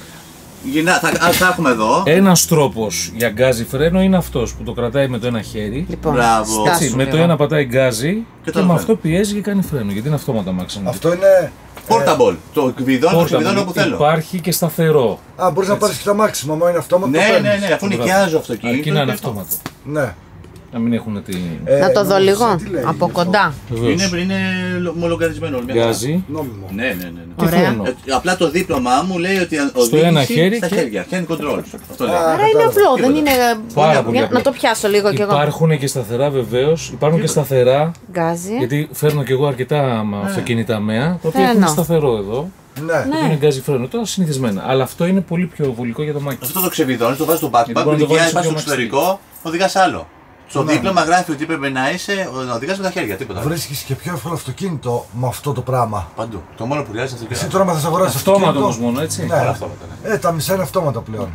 Γυρνά, θα, α, θα έχουμε εδώ. Ένας τρόπος για γκάζι φρένο είναι αυτός που το κρατάει με το ένα χέρι. λοιπόν, Μπράβο. στάσου Έτσι, με το λίγο. ένα πατάει γκάζι Και και, το με άλλο αυτό πιέζει και κάνει φρένο. Γιατί είναι αυτόματα μάξιμα. Αυτό είναι. Portable. Το εκβιδώνω, το εκβιδώνω όπου θέλω. Υπάρχει και σταθερό. Α, μπορείς να πάρεις και τα μάξιμα, μα είναι αυτόματο. το Ναι, παίρνεις. ναι, ναι, αφού νοικιάζω αυτοκίνητο. Αρκεί να είναι και αυτό. αυτόματο. Ναι. Να μην έχουν τη. Ε, Να το δω νόμιζα, λίγο, τι λέει από αυτό. κοντά. Βεβαίως. Είναι, είναι μολογαρισμένο. μια χαρά. Γκάζι Νόμιμο. Ναι, ναι, ναι. ναι. και Ωραία. φρένο. Ε, απλά το δίπλωμά μου λέει ότι Στο ένα οδήγηση χέρι στα και- χέρια. Hand control. Αυτό λέει. Α, Άρα είναι κατάλαβα. απλό, δεν Τίποτα. είναι. Πάρα πολύ Για απλό. να το πιάσω λίγο κι εγώ. Υπάρχουν και σταθερά βεβαίως. Υπάρχουν και σταθερά. Γκάζι. Γιατί φέρνω και εγώ αρκετά με αυτοκίνητα μέα. Τα οποία Φρένο. έχουν σταθερό εδώ. Ναι. Το είναι γκάζι φρένο. Τώρα συνηθισμένα. Αλλά αυτό είναι πολύ πιο βολικό για το μάκι. Αυτό το ξεβιδώνει, το βάζει στο backpack, Γιατί μπορεί να το νοικιάζει, βάλεις πας στο σε πιο εξωτερικό, οδηγά άλλο. Στο Ναι. δίπλωμα γράφει ότι πρέπει να είσαι, να οδηγάς με τα χέρια, τίποτα. Βρίσκεις και πιο εύκολο αυτοκίνητο με αυτό το πράγμα. Παντού. Το μόνο που χρειάζεται είναι Εσύ αυτό. τώρα, μα θα αγοράσεις Αυτόματο αυτοκίνητο. όμως μόνο, έτσι. Ναι. Όλα αυτόματα, ναι. Ε, τα μισά είναι αυτόματα πλέον.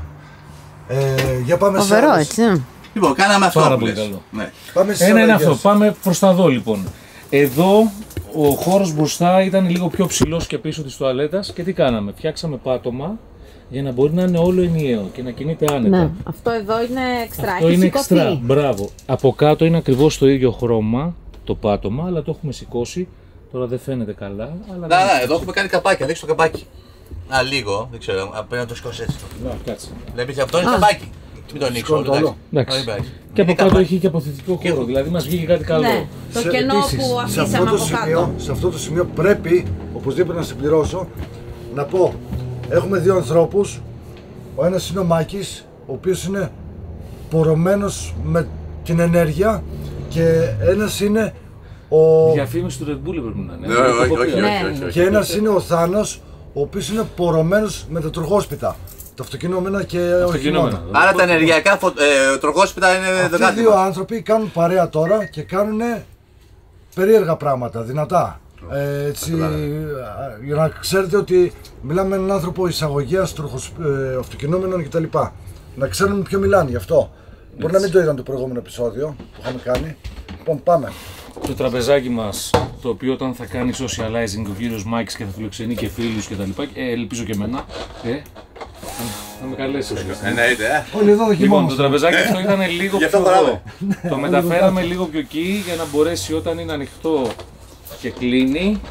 Ε, για πάμε σε Φοβερό, άλλες. έτσι. Λοιπόν, κάναμε αυτό Πάρα που πολύ λες. καλό. Ναι. Πάμε στις Ένα είναι αλλαγές. αυτό. Πάμε προς τα δω λοιπόν. Εδώ ο χώρος μπροστά ήταν λίγο πιο ψηλός και πίσω της τουαλέτας και τι κάναμε, φτιάξαμε πάτωμα για να μπορεί να είναι όλο ενιαίο και να κινείται άνετα. Ναι, αυτό εδώ είναι εξτρά, Αυτό έχει είναι σηκωθεί. εξτρά, μπράβο. Από κάτω είναι ακριβώς το ίδιο χρώμα το πάτωμα, αλλά το έχουμε σηκώσει. Τώρα δεν φαίνεται καλά. Αλλά Να, να, εδώ έχουμε κάνει καπάκια, δείξτε το καπάκι. Α, λίγο, δεν ξέρω, πρέπει να το σηκώσει έτσι. Να, κάτσε. Βλέπεις, αυτό είναι καπάκι. Μην το ανοίξω, Σηκώνει το εντάξει. Εντάξει. Εντάξει. Και από Είναι κάτω καπάκι. έχει και αποθετικό χώρο, δηλαδή μας βγήκε κάτι καλό. Ναι, το Σε- κενό επίσης, που σε αφήσαμε αυτό το από σημείο, κάτω. σε αυτό το σημείο πρέπει οπωσδήποτε να συμπληρώσω να πω: έχουμε δύο ανθρώπους. Ο ένας είναι ο Μάκης, ο οποίος είναι πορωμένος με την ενέργεια, και ένας είναι ο, Διαφήμιση του Red Bull πρέπει να είναι. Ναι, Το όχι, έχω πει. όχι, Ναι. όχι, όχι, όχι. και ένας είναι ο Θάνος, ο οποίος είναι πορωμένος με τα τροχόσπιτα. Τα αυτοκινούμενα και Αυτοκινούμενα. οχημένα. Άρα τα ενεργειακά φω... ε, τροχόσπιτα είναι Αυτοί οι δεκάτη. δύο άνθρωποι κάνουν παρέα τώρα και κάνουν περίεργα πράγματα, δυνατά. Ε, έτσι, α, για να ξέρετε ότι μιλάμε με έναν άνθρωπο εισαγωγέας τροχος, ε, αυτοκινούμενων κτλ. Να ξέρουμε ποιο μιλάνε γι' αυτό. Μπορεί να μην το είδαν το προηγούμενο επεισόδιο που είχαμε κάνει. Λοιπόν, πάμε. Το τραπεζάκι μας, το οποίο όταν θα κάνει socializing ο κύριος Μάκης και θα φιλοξενεί και φίλους και τα λοιπά, ε, ελπίζω και εμένα, ε, θα με καλέσει. Εννοείται, ε. Όλοι εδώ Λοιπόν, το δοκιμόμαστε. τραπεζάκι αυτό ήταν λίγο Γι' πιο αυτό εδώ. χωράμε. Το μεταφέραμε λίγο πιο εκεί για να μπορέσει όταν είναι ανοιχτό και κλείνει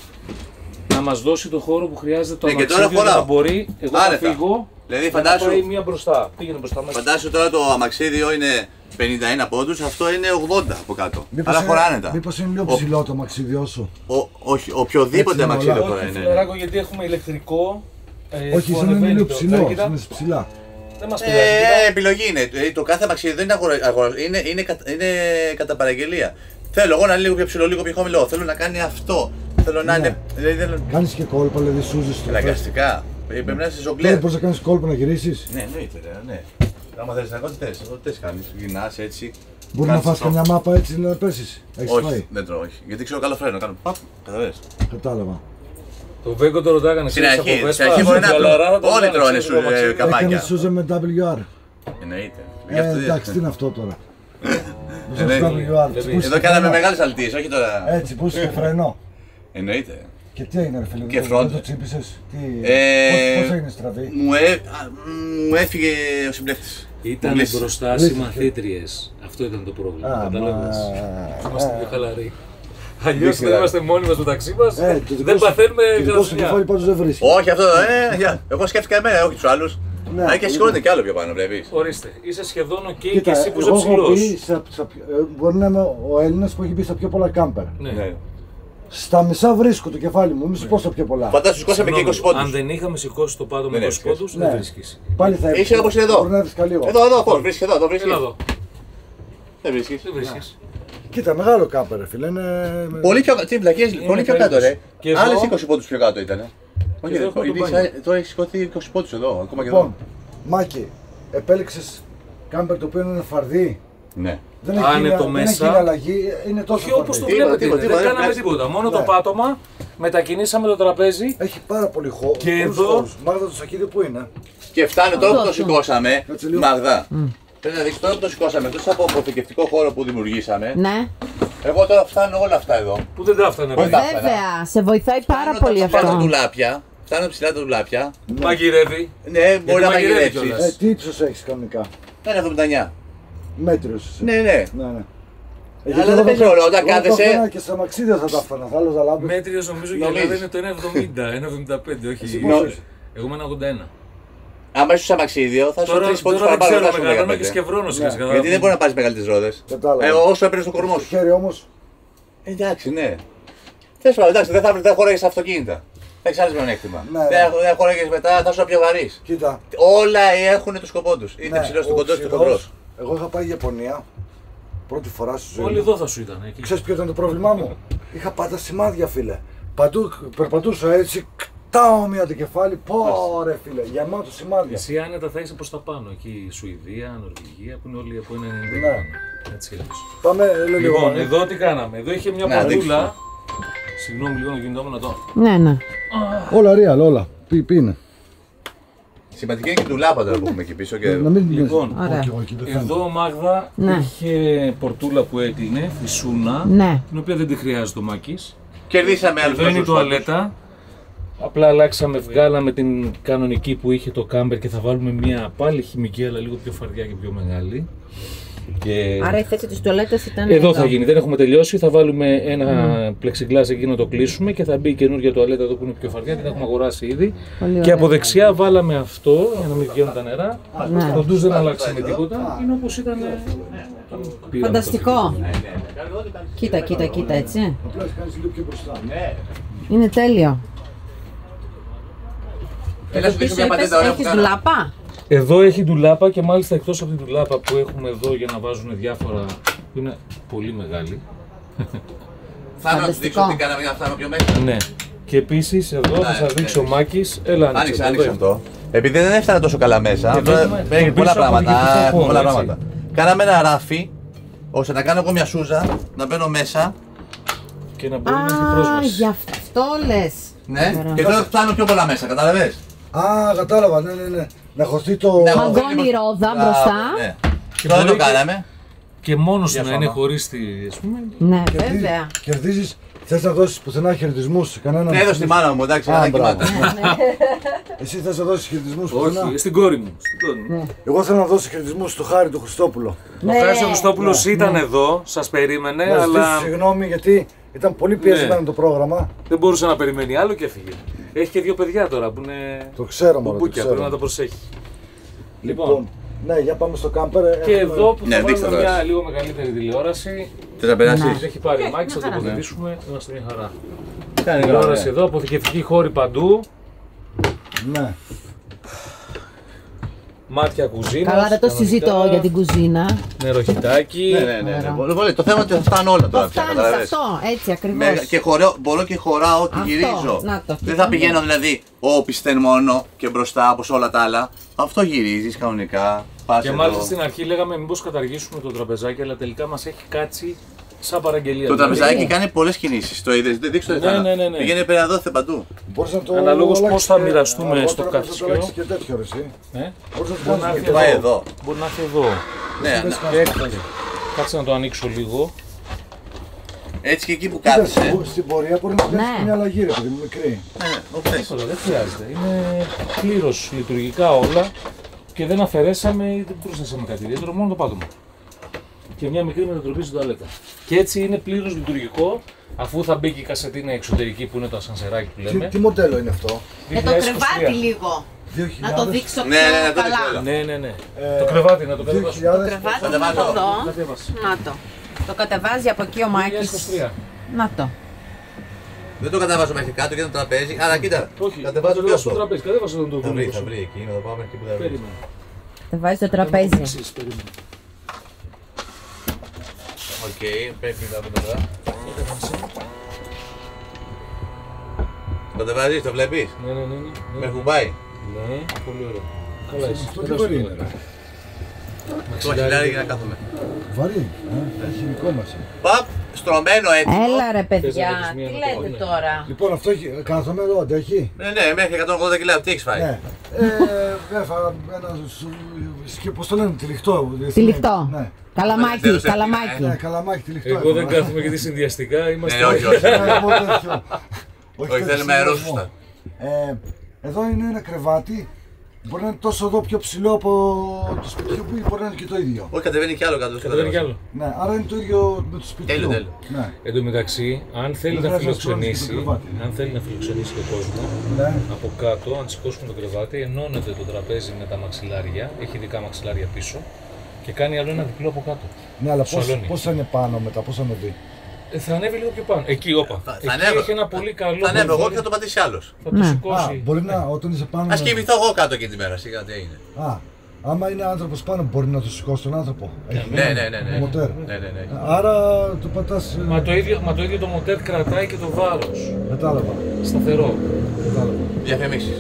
να μας δώσει το χώρο που χρειάζεται το Ναι, και τώρα αμαξίδιο για να χωράω. μπορεί εγώ να Άνετα. φύγω Δηλαδή, και να φαντάσου- πάει μία μπροστά. Πήγαινε μπροστά μας. Φαντάσου τώρα το αμαξίδιο είναι πενήντα ένα πόντους, αυτό είναι ογδόντα από κάτω. Μήπως Αλλά είναι- χωράνε τα. Μήπως είναι λίγο Ο- ψηλό το μαξίδιό σου. ο- Όχι, οποιοδήποτε Έτσι είναι αμαξίδιο όλα. τώρα Όχι, είναι. φιλαράκο, γιατί έχουμε ηλεκτρικό. ε, Όχι, που σαν να είναι ανεβαίνει λίγο το- ψηλό. κοίτα, Είναι ψηλά. Δεν μας πειράζει. Ε, κοίτα. επιλογή είναι. Ε, Το κάθε αμαξίδιο δεν είναι αγορα... αγορα- είναι, είναι, κατα- είναι κατά παραγγελία. Θέλω εγώ να είναι λίγο πιο ψηλό, λίγο πιο χαμηλό. Θέλω να κάνει αυτό. Θέλω να Ναι. είναι. Δηλαδή δεν. Κάνεις και κόλπα, δηλαδή σούζεις το φες. Αναγκαστικά. Ε, Πρέπει να είσαι Τώρα ζογκλέρ. μπορείς να κάνεις κόλπα να γυρίσεις. Ναι, εννοείται, ρε, ναι. Άμα θέλεις να κάνεις, τι θες. Τι θες κάνεις. Γυρνάς έτσι. Μπορεί να κάνεις φας αυτό. καμιά μάπα έτσι να πέσεις. Έχεις Όχι, φάει. δεν τρώω, όχι. Γιατί ξέρω καλό φρένο. Κάνω παπ, καταλαβαίνεις. Κατάλαβα. Το Βέγκο το ρωτάγανε Στην ξέρεις, αρχή, από στην Βέσπα, αρχή μπορεί να χαλαρά, το όλοι ρωτάγανε, τρώνε ξέρεις, σου, από ε, αμαξίδιο. καπάκια. Έκανες σούζα με ντάμπλιου αρ. Εννοείται. Γι' Ε, αυτό- εντάξει, τι είναι αυτό τώρα. Ε, ναι. ντάμπλιου αρ. Βλέπει. Τσιπούσεις Εδώ και κάναμε φρενό. μεγάλες αλτίες, όχι τώρα. Έτσι, πούς και φρενό. Εννοείται. Και τι έγινε, ρε φίλε, Και δεν- front. δεν το τσίπησες. Τι, Ε, πώς, πώς έγινε στραβή. Μου, έ, α, μου έφυγε ο συμπλέκτης. Ήταν Μου λύσει. μπροστά Λύση. συμμαθήτριες. Αυτό ήταν το πρόβλημα. Α, Κατάλαβες. μα- Είμαστε πιο χαλαροί. Αλλιώς Λύση, δεν ρε. είμαστε μόνοι μας μεταξύ μας. Ε, το δικό Δεν σου- παθαίνουμε το δικό σου κεφάλι γρασιά. πάντως δεν βρίσκει. Όχι αυτό, ε, για. Εγώ σκέφτηκα εμένα, όχι τους άλλους. Ναι. Α, και σηκώνεται κι άλλο πιο πάνω, βλέπεις. Ορίστε, είσαι σχεδόν οκ και Κοίτα, εσύ που είσαι εγώ έχω ψηλός. πει, στα- στα πιο- ε, μπορεί να είμαι ο Έλληνας που έχει μπει στα πιο πολλά κάμπερ. Ναι. Ναι. Στα μισά βρίσκω το κεφάλι μου, μη σου πω στα πιο πολλά. Φαντάσου, σηκώσαμε και Συγγνώμη, είκοσι πόντους. αν δεν είχαμε σηκώσει το πάτο με Δεν είκοσι έβρισκες. πόντους, Ναι. δεν βρίσκεις. Πάλι θα Είσαι όπως είναι εδώ. Μπορεί να έβρισκα λίγο. Εδώ, εδώ, πώς, βρίσκεις εδώ, εδώ βρίσκεις. Έλα εδώ. Δεν βρίσκεις. Δεν βρίσκεις. Κοίτα, μεγάλο κάμπερ, ρε φίλε. Είναι... Πολύ πιο, τι βλακίες, πολύ πιο κάτω, ρε. Και εδώ- Άλλες είκοσι πόντους πιο κάτω ήταν. Όχι, εδώ ρε, έχουμε το είπες, μπάνιο. α, τώρα έχει σηκωθεί είκοσι πόντους εδώ, ακόμα και Λοιπόν, εδώ. Μάκη, επέλεξες κάμπερ το οποίο είναι φαρδί. Ναι. Δεν Αν έχει είναι γίνει- το δεν μέσα- έχει γίνει αλλαγή, είναι τόσο Όχι όπως το φαρδί. Τίποτα, βλέπετε, τίποτα, είναι. τίποτα, δεν κάναμε δεν τίποτα. Μόνο το Ναι. πάτωμα, μετακινήσαμε το τραπέζι. Έχει πάρα πολύ χώρο. Και πολλούς εδώ- χώρους. Μάγδα το σακίδιο που είναι. Και φτάνει τώρα που το Αυτό. σηκώσαμε, Κάτσε λίγο. Μαγδά. Πρέπει να δείξει τώρα που το σηκώσαμε, εκτός από αποθηκευτικό χώρο που δημιουργήσαμε. Ναι, Εγώ τώρα φτάνω όλα αυτά εδώ. Που δεν τα έφτανε. Όχι, βέβαια. τα- βέβαια, σε βοηθάει πάρα Φτάνω πολύ τα ψηλά τα αυτό. ντουλάπια. Φτάνω ψηλά τα ντουλάπια. Μαγειρεύει. Ναι, μπορεί να μαγειρεύει μαγειρεύσει. κιόλας. Ε, τι ύψος έχεις κανονικά. Είναι εβδομήντα εννιά. Μέτριος είσαι. Ναι, ναι. Ναι, ναι. Αλλά δεν παίζει ρόλο, όταν κάθεσαι- Και στα μαξίδια θα τα έφτανα, θα άλλος θα λάμπεις. Μέτριος νομίζω για Νομίζεις. Ελλάδα είναι το ένα εβδομήντα, ένα εβδομήντα πέντε, όχι. Εσύ πόσο είσαι? Εγώ είμαι ένα ογδόντα ένα. Άμα είσαι στο αμαξίδιο, θα σου Τώρα, τρεις πόντους τώρα δεν παραπάνω, ξέρω, θα σου μεγαλώνω και δεκαπέντε. σκευρώνω σιγά Ναι. σιγά. Γιατί δεν μπορεί να πάρεις μεγαλύτερες ρόδες. Κατάλαβα. Ε, όσο έπαιρνες στο κορμό Στο σου. χέρι όμως, Εντάξει, ναι. Θες πάντων, εντάξει, δεν θα δεν χωρέγεις αυτοκίνητα. Θα έχεις άλλες μειονέκτημα. Ναι, ναι. Δεν δεν χωρέγεις μετά, θα σου πιο βαρύς. κοίτα. Όλα έχουν το σκοπό τους. Είτε ναι, ψηλός, είτε ο κοντός, είτε ψηλός, κοντρός. Εγώ είχα πάει Ιαπωνία, πρώτη φορά στη ζωή Όλοι μου. εδώ θα σου ήταν. Εκεί. Ξέρεις ποιο ήταν το πρόβλημά μου. Είχα πάντα σημάδια, φίλε. Παντού περπατούσα έτσι, κτάω μία το κεφάλι, πω ρε φίλε, γεμάτο σημάδια. Εσύ άνετα θα είσαι προς τα πάνω. Εκεί η Σουηδία, Νορβηγία που είναι όλοι από ένα ενενήντα Ναι. πάνω. Έτσι είναι. Πάμε, λέω λίγο. Λοιπόν, ε. εδώ τι κάναμε. Εδώ είχε μια Να, παντούλα. Συγγνώμη λίγο να κινητό μου να το. Ναι, ναι. Όλα real, όλα. Τι, τι είναι. Σημαντική είναι και του λάπα τώρα που έχουμε εκεί πίσω. Και... Να μην Λοιπόν, Ωραία. Όχι, εγώ εκεί δεν φαίνεται. Εδώ ο Ναι. Μάγδα είχε πορτούλα που έκλεινε, φυσούνα, Ναι. την οποία δεν τη χρειάζεται ο Μάκης. Κερδίσαμε άλλους. Εδώ είναι η τουαλέτα. Απλά αλλάξαμε, βγάλαμε την κανονική που είχε το κάμπερ και θα βάλουμε μια πάλι χημική, αλλά λίγο πιο φαρδιά και πιο μεγάλη. Και... Άρα η θέση της τουαλέτας ήταν εδώ, εδώ θα γίνει, δεν έχουμε τελειώσει. Θα βάλουμε ένα mm. πλεξιγκλάς εκεί να το κλείσουμε και θα μπει η καινούργια τουαλέτα εδώ που είναι πιο φαρδιά, την έχουμε αγοράσει ήδη. Πολύ και από δεξιά βάλαμε αυτό για να μην βγαίνουν τα νερά. Ναι. Το ντους δεν αλλάξαμε τίποτα, είναι όπως ήταν. Φανταστικό. Κοίτα, κοίτα, κοίτα, έτσι. Είναι τέλειο. Έλα, σου δείξω μια πατέντα ωραία που Έχεις κάνω. ντουλάπα. Εδώ έχει ντουλάπα και μάλιστα εκτός από την ντουλάπα που έχουμε εδώ για να βάζουν διάφορα που είναι πολύ μεγάλη. Θα να σου δείξω τι κάναμε για να φτάνουμε πιο μέσα. Ναι. Και επίσης εδώ θα σας δείξει ο Μάκης. Έλα, άνοιξε, άνοιξε αυτό. Επειδή δεν έφτανε τόσο καλά μέσα, έχει πολλά πράγματα. Πολλά πράγματα. Κάναμε ένα ράφι ώστε να κάνω εγώ μια σούζα, να μπαίνω μέσα. Και να μπορεί να έχει Α, πρόσβαση. γι' αυτό λες. Ναι, και τώρα φτάνω πιο πολλά μέσα, κατάλαβες. Α, κατάλαβα, ναι, ναι, ναι. Να χωθεί το. Ναι, Μαγκώνει η ρόδα μπροστά. Ναι. Και Τώρα μπορεί το κάναμε. Και μόνος του να Διαφωνώ. είναι χωρίς τη, ας πούμε. Ναι, βέβαια. Κερδίζει. Θε να δώσει πουθενά χαιρετισμού σε κανέναν. Ναι, έδωσε τη μάνα μου, εντάξει, Α, να μπράβο. κοιμάται. Εσύ θε να δώσει χαιρετισμού πουθενά. Όχι, στην κόρη μου. Στην κόρη μου. Εγώ θέλω να δώσω χαιρετισμού στο Χάρη του Χριστόπουλο. Ο Ναι. Χάρης ο Χριστόπουλος ήταν εδώ, σας περίμενε, Να ζητήσω αλλά συγγνώμη γιατί ήταν πολύ πιεσμένο Ναι. το πρόγραμμα. δεν μπορούσε να περιμένει άλλο και έφυγε. Έχει και δύο παιδιά τώρα που είναι Το ξέρω μόνο. Το μπουμπούκια, πρέπει να ξέρω. τα προσέχει. Λοιπόν, ναι, για πάμε στο κάμπερ. Και Έχουμε- εδώ που Ναι, θα δείξτε βάλουμε τώρα. μια λίγο μεγαλύτερη τηλεόραση, Θες να περάσεις. την έχει πάρει ο Μάκης, θα μια χαρά. τοποθετήσουμε, είμαστε μια χαρά. Κάνει Τηλεόραση καλά. εδώ, αποθηκευτικοί χώροι παντού, Ναι. μάτια κουζίνας. Καλά, δεν το κανονικά, συζητώ για την κουζίνα. Νεροχυτάκι. Ναι, ναι, ναι. ναι. Λοιπόν, το θέμα είναι ότι θα φτάνω όλα Το τώρα πια, φτάνεις καταλαβες. αυτό, έτσι ακριβώς. Με- Και χωράω, μπορώ και χωράω ό,τι Αυτό, γυρίζω. να το, Δεν κοίτα. θα πηγαίνω δηλαδή όπισθεν μόνο και μπροστά όπως όλα τα άλλα. Αυτό γυρίζεις κανονικά. Πας Και εδώ. μάλιστα στην αρχή λέγαμε μήπως καταργήσουμε το τραπεζάκι, αλλά τελικά μας έχει κάτσει σαν παραγγελία. Το Δηλαδή, τραπεζάκι κάνει πολλές κινήσεις. Το είδες, δεν δείξω Ναι, ναι, ναι, ναι. Πηγαίνει πέρα εδώ, θε παντού. Μπορείς να το Αναλόγως αλλάξεις πώς θα και- μοιραστούμε αργότερα στο μπορείς να το καυσκείο. αλλάξεις και τέτοιο ρε εσύ. Ε, Μπορείς να το Μπορεί να κάνεις έρθει και Πάει εδώ. εδώ. Μπορεί να έρθει εδώ. Ναι, ναι. Και έρχεται. Κάτσε να το ανοίξω λίγο. Έτσι και εκεί που Κοίτα, κάθεσαι. στην- στην πορεία μπορεί να κάνεις Ναι. και μια αλλαγή ρε παιδί μου, μικρή. Ναι, ναι, όπου θες. Τίποτα, δεν χρειάζεται. Είναι πλήρως λειτουργικά όλα και δεν αφαιρέσαμε ή δεν προσθέσαμε κάτι ιδιαίτερο, μόνο το πάτωμα. Και μια μικρή μετατροπή στην τουαλέτα. Και έτσι είναι πλήρως λειτουργικό, αφού θα μπει και η κασετίνα εξωτερική που είναι το ασανσεράκι που Τι, λέμε. τι μοντέλο είναι αυτό, Και το κρεβάτι λίγο. δύο Να χιλιάδες. το δείξω Ναι, ναι, ναι, πιο το δείξω, καλά. έλα. Ναι, ναι, ναι. Ε, το κρεβάτι να το δύο κατεβάσω. χιλιάδες. Το κρεβάτι Θα να το κατεβάσω. δω. Κατέβασε. Να το. Το κατεβάζει από εκεί ο Μάκης. είκοσι τρία. Να το. Δεν το κατεβάζω μέχρι κάτω και το τραπέζι. Άρα κοίτα. Όχι, Κατεβάζω το πιο στο αυτό. τραπέζι. Κατέβασε τον το Θα βρει, βουνό. θα βρει εκεί. Να το πάμε εκεί που θα βρει. Περίμενε. Κατεβάζει το τραπέζι. Εξής, περίμενε. Οκ, πρέπει να το τώρα. Το κατεβάζεις, το βλέπεις. Ναι, ναι, ναι. ναι. Με κουμπάει. Ναι, πολύ ωραίο. Καλά είσαι. Αυτό τι βαρύ είναι ρε. Το χιλιάρι για να κάθομαι. Βαρύ, ε, έχει δικό μας. Παπ, στρωμένο έτσι. Έλα ρε Θες παιδιά, να δεις μία τι να το λέτε πω, ναι. τώρα. Λοιπόν, αυτό έχει, κάθομαι εδώ, αντέχει. Ναι, ναι, μέχρι εκατόν ογδόντα κιλά. Τι έχεις φάει. Ναι. Ε, έφαγα ένα, σου- σκε- πώς το λένε, τυλιχτό. Τυλιχτό. Ναι. Καλαμάκι, Τέλος, Ναι, καλαμάκι. καλαμάκι τυλιχτό. Εγώ δεν έφαγα. κάθομαι γιατί συνδυαστικά είμαστε. Ναι, όχι, όχι. Ε, εγώ τέτοιο. Όχι, τέτοιο θέλουμε συνδυασμό. αερόσουστα. Ε, εδώ είναι ένα κρεβάτι. Μπορεί να είναι τόσο εδώ πιο ψηλό από το σπιτιού που μπορεί να είναι και το ίδιο. Όχι, κατεβαίνει κι άλλο κάτω. Κατεβαίνει κι άλλο. Ναι, άρα είναι το ίδιο με το σπιτιού. Τέλειο, τέλειο. Ναι, Εν τω μεταξύ, αν θέλει Δεν να χρειάζεται να σηκώνεις φιλοξενήσει, και το κρεβάτι. αν θέλει να φιλοξενήσει τον κόσμο, ναι. από κάτω, αν σηκώσουμε το κρεβάτι, ενώνεται το τραπέζι με τα μαξιλάρια, έχει ειδικά μαξιλάρια πίσω και κάνει άλλο ένα διπλό από κάτω. Ναι, αλλά πώς, Σαλόνι. πώς θα είναι πάνω μετά, πώς θα ανεβεί. Ε, θα ανέβει λίγο πιο πάνω. Εκεί, όπα. Θα- θα Εκεί ανέβω. έχει ένα πολύ καλό. Θα ανέβω εγώ βολβόλι. και θα το πατήσει άλλος. Θα το Ναι. Α, σηκώσει. μπορεί να, όταν είσαι πάνω. Ας να- κοιμηθώ εγώ κάτω εκείνη τη μέρα. Σιγά τι έγινε. Α, άμα είναι άνθρωπος πάνω, μπορεί να το σηκώσει τον άνθρωπο. Έχει Ναι, ναι, ναι. ναι. μοτέρ. Ναι, ναι, ναι. Άρα το πατάς. ε, Μα το, ίδιο, μα το ίδιο το μοτέρ κρατάει και το βάρος. Κατάλαβα. Σταθερό. Κατάλαβα. Διαφημίσεις.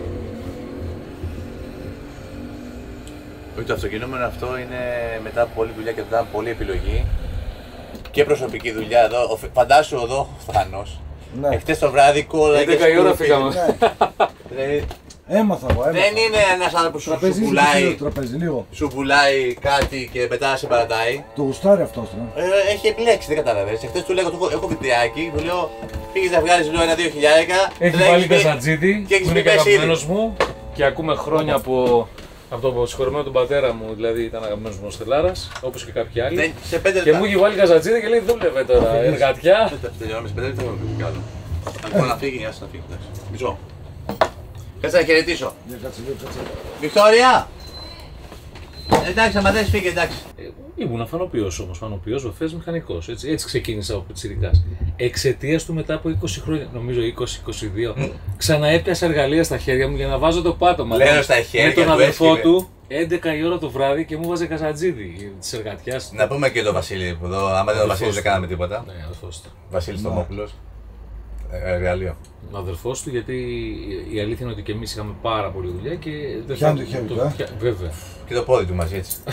Όχι, το αυτοκινούμενο αυτό είναι μετά από πολλή δουλειά και μετά από πολλή επιλογή και προσωπική δουλειά εδώ. Ο Φ- Φαντάσου εδώ ο Θάνος. Ναι. Εχθές το βράδυ κόλλα και έντεκα η ώρα σκούπι. φύγαμε. Ναι. Δηλαδή, Έμαθα εγώ, έμαθα. Δεν είναι ένας άνθρωπος που σου Τραπέζι, λίγο πουλάει, τραπέζι, λίγο. σου πουλάει κάτι και μετά σε παρατάει. Το γουστάρει αυτός, ναι. Ε, έχει επιλέξει, δεν κατάλαβες. Εχθές του λέγω, έχω, έχω βιντεάκι, του λέω πήγες να βγάλεις λέω ένα-δύο χιλιάρικα. Έχει βάλει Καζατζίδη, και έχεις που είναι πει και πες αγαπημένος μου και ακούμε χρόνια από, από το συγχωρεμένο του πατέρα μου, δηλαδή ήταν αγαπημένος μου ο Στελάρας, όπως και κάποιοι άλλοι. Δεν, σε πέντε Και λεπτά. μου έχει βάλει Καζατζίδη και λέει δούλευε τώρα, εργατιά. Τελειώνουμε σε πέντε λεπτά, δεν μπορούμε να κάνω. Να πω να φύγει, άσε να φύγει. εντάξει. Μισό. Κάτσε να χαιρετήσω. Για κάτσε λίγο, κάτσε. Βικτόρια! Εντάξει, άμα δεν φύγει, εντάξει. Ε, ήμουν φανοποιός όμως, φανοποιός, βαφές μηχανικός. Έτσι, έτσι ξεκίνησα από πιτσιρικάς. Εξαιτίας του μετά από είκοσι χρόνια, νομίζω είκοσι είκοσι δύο, ξαναέπιασα εργαλεία στα χέρια μου για να βάζω το πάτωμα. Λέω στα χέρια με τον του αδερφό έσκυβε. του, έντεκα η ώρα το βράδυ και μου βάζε Καζατζίδη της εργατιάς. Να πούμε και τον Βασίλη που εδώ, άμα δεν τον Βασίλη δεν κάναμε τίποτα. Ναι, αδερφός του. Βασίλης Τομόπουλος. Ε, εργαλείο. Ο αδερφός του, γιατί η αλήθεια είναι ότι και εμείς είχαμε πάρα πολλή δουλειά και δεν Πιάνει θα- το χέρι του, ε. πια- Βέβαια. Και το πόδι του μαζί έτσι.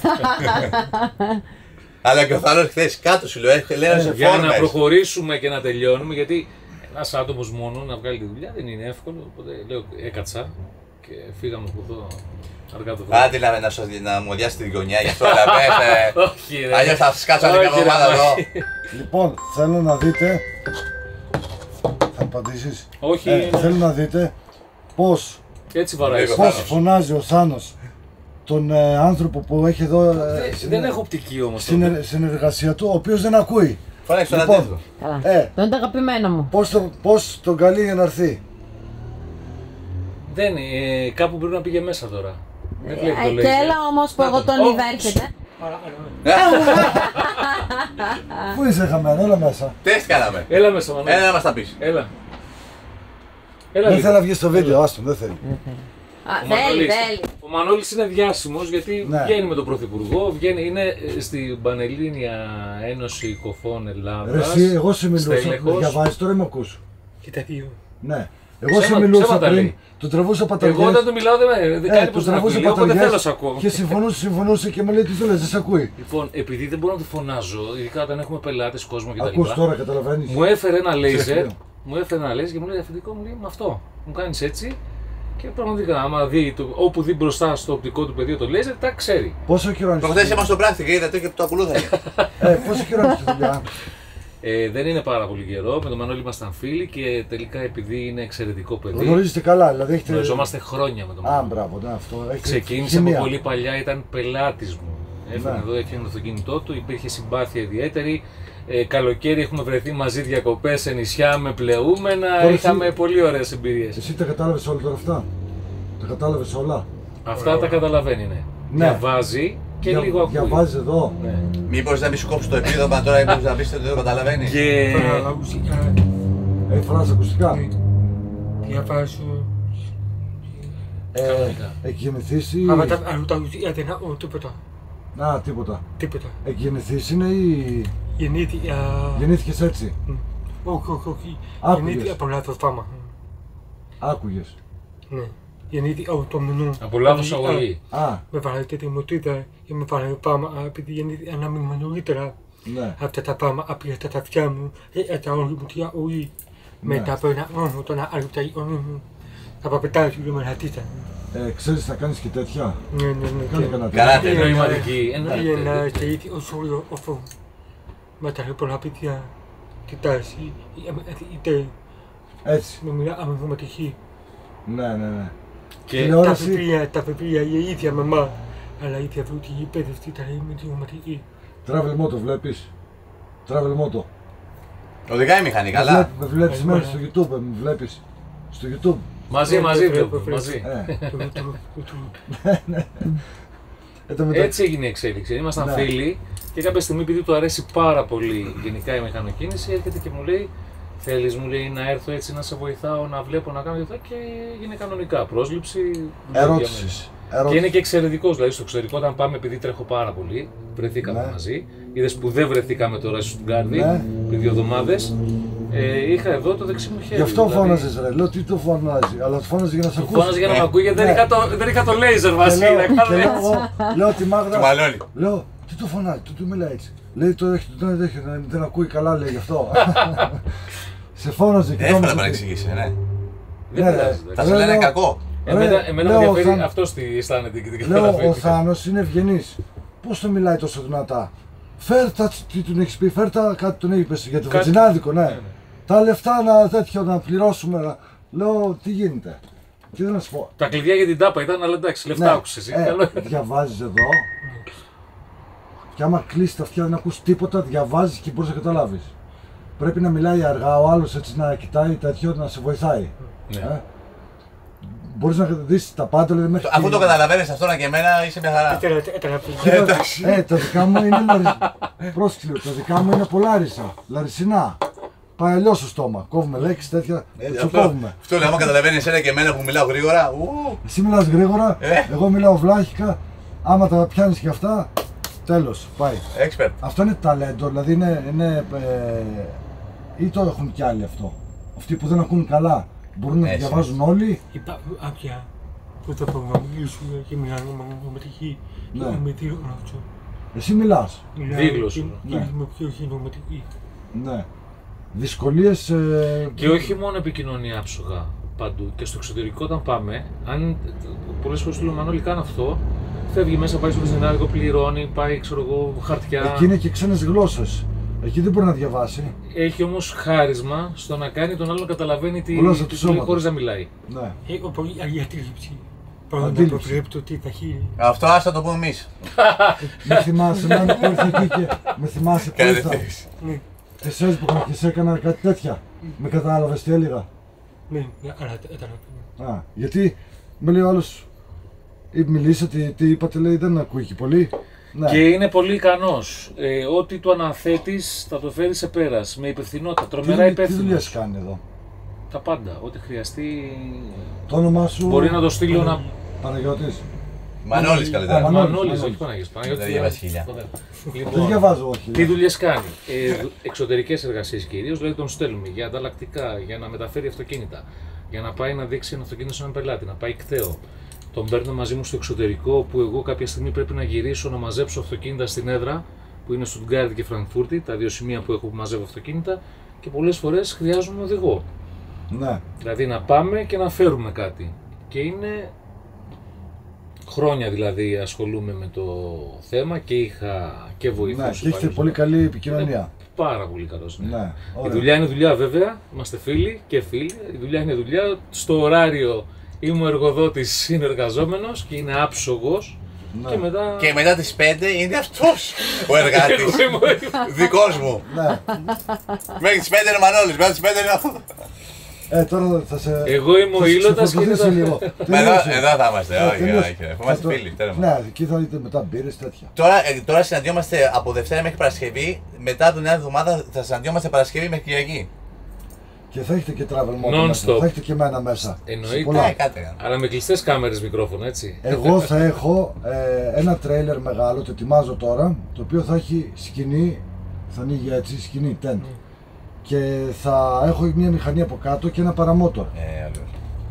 Αλλά και ο Θάνος χθες κάτω σου λέω, έρχεται λέω σε Για να φόρμες. προχωρήσουμε και να τελειώνουμε, γιατί ένας άτομος μόνο να βγάλει τη δουλειά δεν είναι εύκολο. Οπότε λέω έκατσα και φύγαμε από εδώ αργά το βράδυ. Άντε να, να, σου- να μου διάσει τη γωνιά γι' αυτό, αλλά πες, ε, Όχι, ρε. αλλιώς θα σκάτσω άλλη μια Όχι, ρε, εβδομάδα εδώ. μάχη. Λοιπόν, θέλω να δείτε. Θα απαντήσεις. Όχι, Ε, θέλω να δείτε πώς, έτσι βαράει. Λίγο. ο πώς Θάνος. φωνάζει ο Θάνος τον ε, άνθρωπο που έχει εδώ ε, Δεν- στην- Δεν έχω οπτική όμως. στην συνεργασία του, ο οποίος δεν ακούει. Φώναξε τον Λοιπόν. αντίθετο. Καλά. Ε, Το είναι το αγαπημένο μου. πώς, το, πώς τον καλεί για να έρθει. Δεν, ε, κάπου πρέπει να πήγε μέσα τώρα. Δεν βλέπει το Ε, λέιζερ. και έλα όμως που Να εγώ τον- τον Ω, είδα έρχεται. Πού είσαι χαμένο, έλα μέσα. Τεστ κάναμε. Έλα μέσα, Μανώλη. Έλα να μας τα πεις. Έλα. Έλα Δεν λίγο. θέλει να βγει στο βίντεο, άστον, δεν θέλει. Α, Ο θέλει, Μανώλης- θέλει. Ο Μανώλης είναι διάσημος γιατί Ναι. βγαίνει με τον Πρωθυπουργό, βγαίνει, είναι ε, στην Πανελλήνια Ένωση Κοφών Ρε Ελλάδας. εσύ, εγώ σε μιλούσα, στέλεχος. με διαβάζεις, τώρα με ακούς. Και τα δύο. Ναι. Εγώ σε Ψέμα- μιλούσα ψέματα πριν, λέει. του τραβούσα Εγώ παταριές. όταν του μιλάω δεν με δεν Ε, κάνει του πως δεν τραβούσα ακούει, οπότε δεν παταριές θέλω να σ' ακούω. και συμφωνούσε, συμφωνούσε και μου λέει τι του λες, δεν σε ακούει. Λοιπόν, επειδή δεν μπορώ να του φωνάζω, ειδικά όταν έχουμε πελάτες, κόσμο κτλ. Ακούς τώρα, καταλαβαίνεις. Μου έφερε ένα λέιζερ, Ξεφύγω. μου έφερε ένα λέιζερ και μου λέει αφεντικό μου λέει με αυτό. Μου κάνεις έτσι και πραγματικά άμα δει, το, όπου δει μπροστά στο οπτικό του πεδίο το λέιζερ, τα ξέρει. Πόσο καιρό είναι στη Προχθές δουλειά. ήμασταν στο πράκτικο και είδατε και το ακολούθαγε. Ε, πόσο καιρό είναι στη δουλειά. Ε, δεν είναι πάρα πολύ καιρό, με τον Μανώλη ήμασταν φίλοι και τελικά επειδή είναι εξαιρετικό παιδί, Γνωρίζετε καλά, δηλαδή έχετε. γνωριζόμαστε χρόνια με τον Α, Μανώλη. μπράβο, ναι, αυτό. Έχετε Ξεκίνησε από χημεία. πολύ παλιά, ήταν πελάτης μου. Έφερε Ναι. εδώ, έφτιαχνε το αυτοκίνητό του, υπήρχε συμπάθεια ιδιαίτερη. Ε, καλοκαίρι έχουμε βρεθεί μαζί διακοπές σε νησιά με πλεούμενα. Τώρα Είχαμε εσύ- πολύ ωραίες εμπειρίες. Εσύ τα κατάλαβες όλα τώρα αυτά. Τα κατάλαβες όλα. Αυτά τα καταλαβαίνει, ναι. Ναι. Διαβάζει και Για- λίγο ακούει. Διαβάζεις εδώ. Ναι. Μήπως να μην σου κόψει το επίδομα τώρα, μήπως να πεις ότι δεν το καταλαβαίνει. Και Τώρα ακουστικά Έχει φράσει ακουστικά. διαβάζω. Ε, Κανονικά. έχει γεννηθείς ή. Αλλά τα αλλά τα ακουστικά δεν έχω τίποτα. Α, τίποτα. Τίποτα. Έχει γεννηθείς είναι ή. Γεννήθηκα. Γεννήθηκες έτσι. Όχι, όχι, όχι. Άκουγες. Γεννήθηκα από λάθος φάμα. Άκουγες. Ναι. Γεννήθηκα από το μενού. από λάθος αγωγή. Α, Με βάλετε τη μοτίδα και με βάλετε πάμα επειδή γεννήθηκα ένα μήνα νωρίτερα. ναι. Αυτά τα πάμα απ' τα αυτιά μου, ε, τα όλη μου τη αγωγή. Ναι. Μετά από ένα χρόνο, τον άλλο τα γονεί μου. Θα παπετάω και με χατίτα. Ε, ξέρεις να κάνεις και τέτοια. Ναι, ναι, Κάνε ναι. κανένα Καλά, τέτοιο. ναι. Νοηματική. Είναι Εννοείται. και ήδη ως όλο αυτό. Μετά από πολλά παιδιά, κοιτάζει, είτε Έτσι. με μιλά αμοιβωματική. Ναι, ναι, ναι. Και Τα Τηλεόραση. βιβλία, τα βιβλία η ίδια μαμά, αλλά η ίδια αυτή η εκπαίδευση ήταν η μηχανική. Travel Moto βλέπεις. Travel Moto. Οδηγάει η μηχανή, Με καλά. βλέπ- Με βλέπεις Ε, μέσα ναι. στο YouTube, με βλέπεις. Στο YouTube. μαζί, Ναι, μαζί ναι, βλέπουμε, ναι, μαζί. Ε, ε, το μετα- Έτσι έγινε η εξέλιξη. Ήμασταν Ναι. φίλοι και κάποια στιγμή, επειδή του αρέσει πάρα πολύ γενικά η μηχανοκίνηση, έρχεται και μου λέει: θέλεις, μου λέει, να έρθω έτσι να σε βοηθάω, να βλέπω, να κάνω και αυτά. Και έγινε κανονικά πρόσληψη. δουλεύει για μένα. Ερώτησης. Και Ερώτηση. είναι και εξαιρετικός. Δηλαδή, στο εξωτερικό, όταν πάμε, επειδή τρέχω πάρα πολύ, βρεθήκαμε Ναι. μαζί. Είδες που δεν βρεθήκαμε τώρα στο Στουτγκάρδι Ναι. πριν δύο εβδομάδες. Ε, είχα εδώ το δεξί μου χέρι. Γι' αυτό δηλαδή. φώναζες ρε, λέω τι το φωνάζει, αλλά το φώναζε για να σε Του ακούσει. φώναζε για να Ναι. με ακούει γιατί δεν Ναι. είχα το- δεν είχα το λέιζερ Και Βασίλη. λέω- να και κάνω λέω έτσι. εγώ, λέω τη Του Μάγδα, μαλώνει. λέω τι το φωνάζει, τι του μιλάει έτσι. Λέει το έχει, δεν, δεν, δεν, δεν ακούει καλά λέει γι' αυτό. Σε φώναζε και Εύκολα νόμιζε να ότι- εξηγήσει, ναι. Δεν Ναι, πειράζει. ρε. Θα εντάξει. σου λένε λέω- κακό. Εμένα, εμένα με λέω, ενδιαφέρει θα... αυτός τι αισθάνεται και τι Λέω, καταλαβαίνει. ο Θάνος είναι ευγενής. Πώς το μιλάει τόσο δυνατά. Φέρτα, τι τον έχεις πει, φέρτα κάτι τον είπες για το Κάτι... βατζινάδικο, ναι. ναι, ναι. Τα λεφτά να, τέτοιο, να πληρώσουμε. Να... Λέω, τι γίνεται. Τι δεν να σου πω. Τα κλειδιά για την τάπα ήταν, αλλά εντάξει, λεφτά Ναι, άκουσες εσύ. ε, Καλό. διαβάζεις εδώ. Και άμα κλείσεις τα αυτιά δεν ακούς τίποτα, διαβάζεις και μπορείς να καταλάβεις. Πρέπει να μιλάει αργά, ο άλλος έτσι να κοιτάει τέτοιο, να σε βοηθάει. Ναι. Ε? Μπορείς να δεις τα πάντα, δηλαδή μέχρι. Αφού το καταλαβαίνεις αυτό και εμένα, είσαι μια χαρά. Ε, τα δικά μου είναι λαρισινά. Πρόσεξε λίγο, τα δικά μου είναι πολλάρισα. Λαρισινά. Πάει αλλιώς στο στόμα. Κόβουμε λέξεις τέτοια. Το κόβουμε. Αυτό λέω, άμα καταλαβαίνεις εσένα και εμένα που μιλάω γρήγορα. ου. Εσύ μιλάς γρήγορα, Ε. εγώ μιλάω βλάχικα. Άμα τα πιάνεις και αυτά, τέλος, πάει. Expert. Αυτό είναι ταλέντο, δηλαδή είναι. είναι ε, ή το έχουν κι άλλοι αυτό. Αυτοί που δεν ακούν καλά. Μπορούν να Έτσι. διαβάζουν όλοι. Υπάρχουν άπια που θα προγραμμίσουν και μιλάνε νομοτική. Ναι. Με τι γράψω. Εσύ μιλάς. Δίγλωση. Ναι. Με ποιο έχει νομοτική. Ναι. Δυσκολίες. Ε, Και όχι μόνο επικοινωνία άψογα παντού. Και στο εξωτερικό, όταν πάμε, αν πολλές φορές του λέω Μανώλη, κάνω αυτό, φεύγει μέσα, πάει στο βενζινάδικο, πληρώνει, πάει ξέρω εγώ, χαρτιά. Εκεί είναι και ξένες γλώσσες. Εκεί δεν μπορεί να διαβάσει. Έχει όμως χάρισμα στο να κάνει τον άλλο να καταλαβαίνει τι Γλώσσα του τι λέει σώματος. χωρίς να μιλάει. Ναι. Έχω πολύ άλλη αντίληψη. Πάνω να Αντίληψη. προβλέπω τι θα χείλει. Αυτό ας θα το πούμε εμείς. Με θυμάσαι εμένα που ήρθα εκεί και με θυμάσαι που ήρθα. Κάνετε. Ναι, Και σες που είχα και σε έκανα κάτι τέτοια. Με κατάλαβες τι έλεγα. ναι, ναι, αλλά καταλαβαίνω. Α, γιατί με λέει ο άλλος, ή μιλήσατε, τι, τι είπατε, λέει, δεν ακούει και πολύ. Ναι. Και είναι πολύ ικανός. Ε, ό,τι του αναθέτεις θα το φέρει σε πέρας. Με υπευθυνότητα, τι, τρομερά δουλει- τι υπεύθυνος. δουλειές κάνει εδώ. Τα πάντα. Ό,τι χρειαστεί. Το όνομά σου. Μπορεί να το στείλω να. Παναγιώτης. Μανώλης Α, καλύτερα. Μανώλης, Μανώλης, Μανώλης. όχι Παναγιώτης. Παναγιώτης Δεν διαβάζει χίλια. Δεν Λοιπόν, διαβάζω, όχι. τι δουλειές κάνει. Ε, εξωτερικές εργασίες κυρίως, δηλαδή τον στέλνουμε για ανταλλακτικά, για να μεταφέρει αυτοκίνητα, για να πάει να δείξει ένα αυτοκίνητο σε έναν πελάτη, να πάει κταίο. Τον παίρνω μαζί μου στο εξωτερικό, που εγώ κάποια στιγμή πρέπει να γυρίσω να μαζέψω αυτοκίνητα στην έδρα, που είναι Στουτγκάρδη και Φραγκφούρτη, τα δύο σημεία που έχω που μαζεύω αυτοκίνητα, και πολλές φορές χρειάζομαι οδηγό. Ναι. Δηλαδή να πάμε και να φέρουμε κάτι. Και είναι χρόνια δηλαδή ασχολούμαι με το θέμα και είχα και βοηθούς. Ναι, και έχετε πολύ καλή επικοινωνία. Πάρα πολύ καλός. Ναι. Ναι, Η ωραία. δουλειά είναι δουλειά βέβαια, είμαστε φίλοι και φίλοι. Η δουλειά είναι δουλειά. Στο ωράριο είμαι ο εργοδότης συνεργαζόμενος και είναι άψογος. Ναι. Και μετά. Και μετά τις πέντε είναι αυτός ο εργάτης. Εγώ είμαι- Δικός μου. Ναι. Μέχρι τις πέντε είναι Μανώλης, μετά τις πέντε είναι αυτό. Ε, τώρα θα σε. Εγώ είμαι ο θα σε Ήλωτας και είναι ξεφορτωθείς τα- λίγο. Εδώ, Τελείωσε. εδώ θα είμαστε, Ε, όχι, τελείωσε. όχι. Θα Είμαστε το- φίλοι, τέρμα. Ναι, εκεί θα δείτε μετά μπύρες τέτοια. Τώρα, ε, τώρα συναντιόμαστε από Δευτέρα μέχρι Παρασκευή. Μετά την νέα εβδομάδα θα συναντιόμαστε Παρασκευή μέχρι Κυριακή. Και θα έχετε και travel mode Non-stop. μέσα. Θα έχετε και εμένα μέσα. Εννοείται. Σε πολλά. Ναι, κάτι έκανα. Αλλά με κλειστές κάμερες μικρόφωνα, έτσι. Εγώ θα έχω ε, ένα τρέιλερ μεγάλο, το ετοιμάζω τώρα, το οποίο θα έχει σκηνή, θα ανοίγει έτσι, σκηνή, tent. Και θα έχω μια μηχανή από κάτω και ένα παραμότορ. Ε, αλλιώς.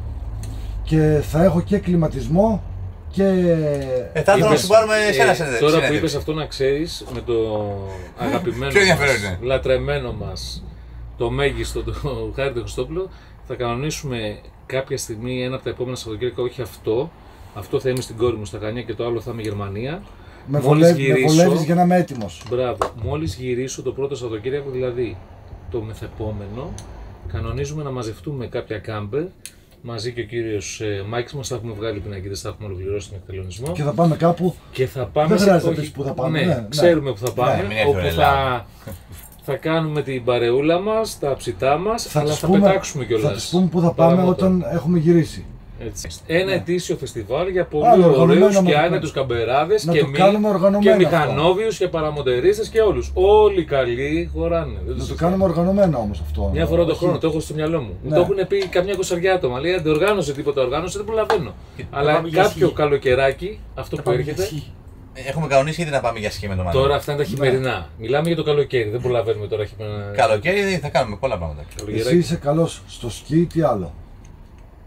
Και θα έχω και κλιματισμό και... Ε, θα ήθελα να Είπες, σου πάρουμε ε, εσένα συνέντευξη. Τώρα που είπες αυτό να ξέρεις, με το αγαπημένο Ποιο ενδιαφέρον μας, είναι? λατρεμένο μας, το μέγιστο, το Χάρη του Χριστόπουλο, θα κανονίσουμε κάποια στιγμή ένα από τα επόμενα Σαββατοκύριακα, όχι αυτό, αυτό θα είμαι στην κόρη μου στα Χανιά και το άλλο θα είμαι Γερμανία. με, Μόλις βολεύει, με γυρίσω- βολεύεις για να είμαι έτοιμος. Μπράβο, μόλις γυρίσω το πρώτο Σαββατοκύριακο, δηλαδή το μεθεπόμενο, κανονίζουμε να μαζευτούμε κάποια κάμπερ, μαζί και ο κύριος ε, Μάικς μας, θα έχουμε βγάλει πινακίδες, θα έχουμε ολοκληρώσει τον εκτελονισμό. Και θα πάμε κάπου. Και θα πάμε Δεν σε- χρειάζεται να όχι- πεις που θα πάμε, Ναι, ναι, ναι. ξέρουμε που θα πάμε. μην έρθει όπου ο θα, Ελλάδα. θα κάνουμε την παρεούλα μας, τα ψητά μας, Θα αλλά τους θα πούμε, πετάξουμε κιόλας. θα τους πούμε που θα πάμε παραμότα. όταν έχουμε γυρίσει. Έτσι. Ένα ετήσιο φεστιβάλ για πολύ Άλλο οργανωμένο ωραίους και να- άνετους καμπεράδες να και, το μη, κάνουμε οργανωμένο και αυτό. μηχανόβιους και παραμοντερίστες και όλους. Όλοι καλοί χωράνε. Δεν Να το συζητάμε. κάνουμε οργανωμένο όμως αυτό. Μια φορά το Όχι- χρόνο, το έχω στο μυαλό μου. Μου Ναι. το έχουν πει καμιά εικοσαριά άτομα. Λέει δεν οργάνωσε τίποτα, οργάνωσε, δεν προλαβαίνω. Αλλά πάμε για κάποιο σκι. καλοκαιράκι, αυτό Θα που πάμε για έρχεται. σκι. Έχουμε κανονίσει ήδη να πάμε για σκι με το Μανώλη. Τώρα αυτά είναι τα χειμερινά. Μιλάμε για το καλοκαίρι, δεν προλαβαίνουμε τώρα χειμερινά. Καλοκαίρι θα κάνουμε πολλά πράγματα. Εσύ Καλοκαιράκι. είσαι καλός στο σκι, τι άλλο.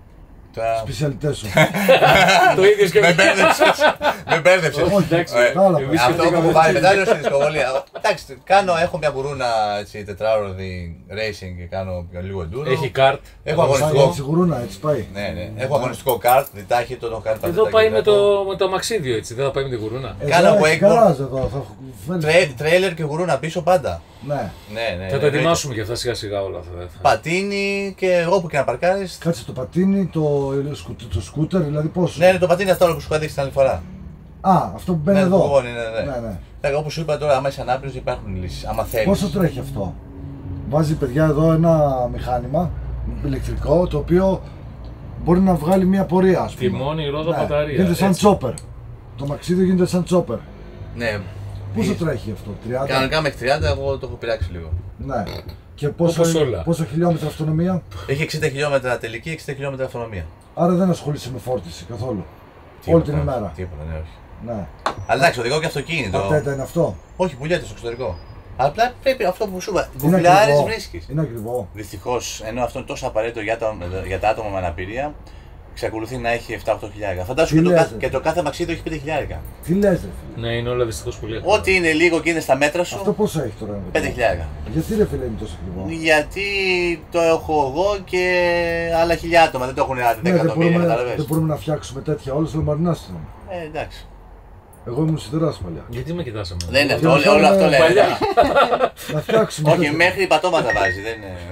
Σπεσιαλιτές σου. Το ίδιο και Με μπέρδεψες. Με μπέρδεψες. Όχι, εντάξει, κατάλαβα. Αυτό που μου βάλει μετάλλιο στη δυσκολία. Εντάξει, κάνω, έχω μια γουρούνα τετράωρδη racing και κάνω λίγο enduro. έχει καρτ. Έχω αγωνιστικό. Έτσι γουρούνα, έτσι πάει. Ναι, ναι. Έχω αγωνιστικό καρτ, διτάχυτο, το καρτ. Εδώ πάει με το, με το αμαξίδιο έτσι, δεν θα πάει με την γουρούνα. Κάνω Εδώ έχει wakeboard. garage εδώ, θα φέρεις- Τρέιλερ και γουρούνα πίσω πάντα. Ναι. Ναι, ναι. Θα τα ετοιμάσουμε και αυτά σιγά σιγά όλα αυτά. θα- Πατίνι και όπου και να παρκάρεις. Κάτσε το πατίνι, το, σκου- το σκούτερ, δηλαδή πώς. Ναι, ναι, το πατίνι αυτό που σου είχα δείξει την άλλη φορά. Α, αυτό που μπαίνει Ναι, εδώ. το κουβόνι, ναι, ναι. Ναι, ναι. Ναι, όπως σου είπα τώρα, άμα είσαι ανάπηρος υπάρχουν λύσεις. Άμα θέλεις. Πόσο τρέχει αυτό. Βάζει παιδιά εδώ ένα μηχάνημα ηλεκτρικό το οποίο μπορεί να βγάλει μια πορεία, ας πούμε. Τιμόνι, ρόδα, Ναι, μπαταρία. γίνεται σαν έτσι. τσόπερ. Το μαξίδιο γίνεται σαν τσόπερ. Ναι. Πόσο τρέχει αυτό, τριάντα. Κανονικά μέχρι τριάντα, εγώ το έχω πειράξει λίγο. Ναι. Και πόσο, Όπως όλα. πόσο χιλιόμετρα αυτονομία. Έχει εξήντα χιλιόμετρα τελική, εξήντα χιλιόμετρα αυτονομία. Άρα δεν ασχολείσαι με φόρτιση καθόλου. Όλη την ημέρα. Τίποτα, ναι, όχι. Ναι. Αλλά εντάξει, οδηγώ και αυτοκίνητο. Πατέτα είναι αυτό. Όχι, πουλιέται στο εξωτερικό. Απλά πρέπει αυτό που σου είπα. Είναι Γκουγκλάρεις ακριβό. βρίσκεις. Είναι ακριβό. Δυστυχώς, ενώ αυτό είναι τόσο απαραίτητο για τα, για τα άτομα με αναπηρία, εξακολουθεί να έχει επτά οκτώ χιλιάρικα. Φαντάσου Τι και, το λες, κάθε- ρε. και το κάθε μαξίδιο έχει πέντε χιλιάρικα. Τι λες, ρε φίλε. Ναι, είναι όλα δυστυχώς πολύ εύκολα. Ό,τι είναι λίγο και είναι στα μέτρα Αυτό σου, πόσο έχει τώρα. πέντε χιλιάρικα. Γιατί ρε φίλε είναι τόσο ακριβό. Γιατί το έχω εγώ και άλλα χιλιά άτομα, δεν το έχουν άλλα Ναι, δεν εκατομμύρια, μπορούμε, καταλαβαίνεις. δεν μπορούμε να φτιάξουμε τέτοια όλες λαμπαρινάς ήταν. Ε, εντάξει. Εγώ ήμουν σιδεράς παλιά. Γιατί με κοιτάσαμε. Δεν είναι αυτό, Για όλο, να όλο αυτό κάνουμε λέει. παλιά. Να φτιάξουμε. Όχι, τέτοια. μέχρι πατώματα βάζει, δεν είναι.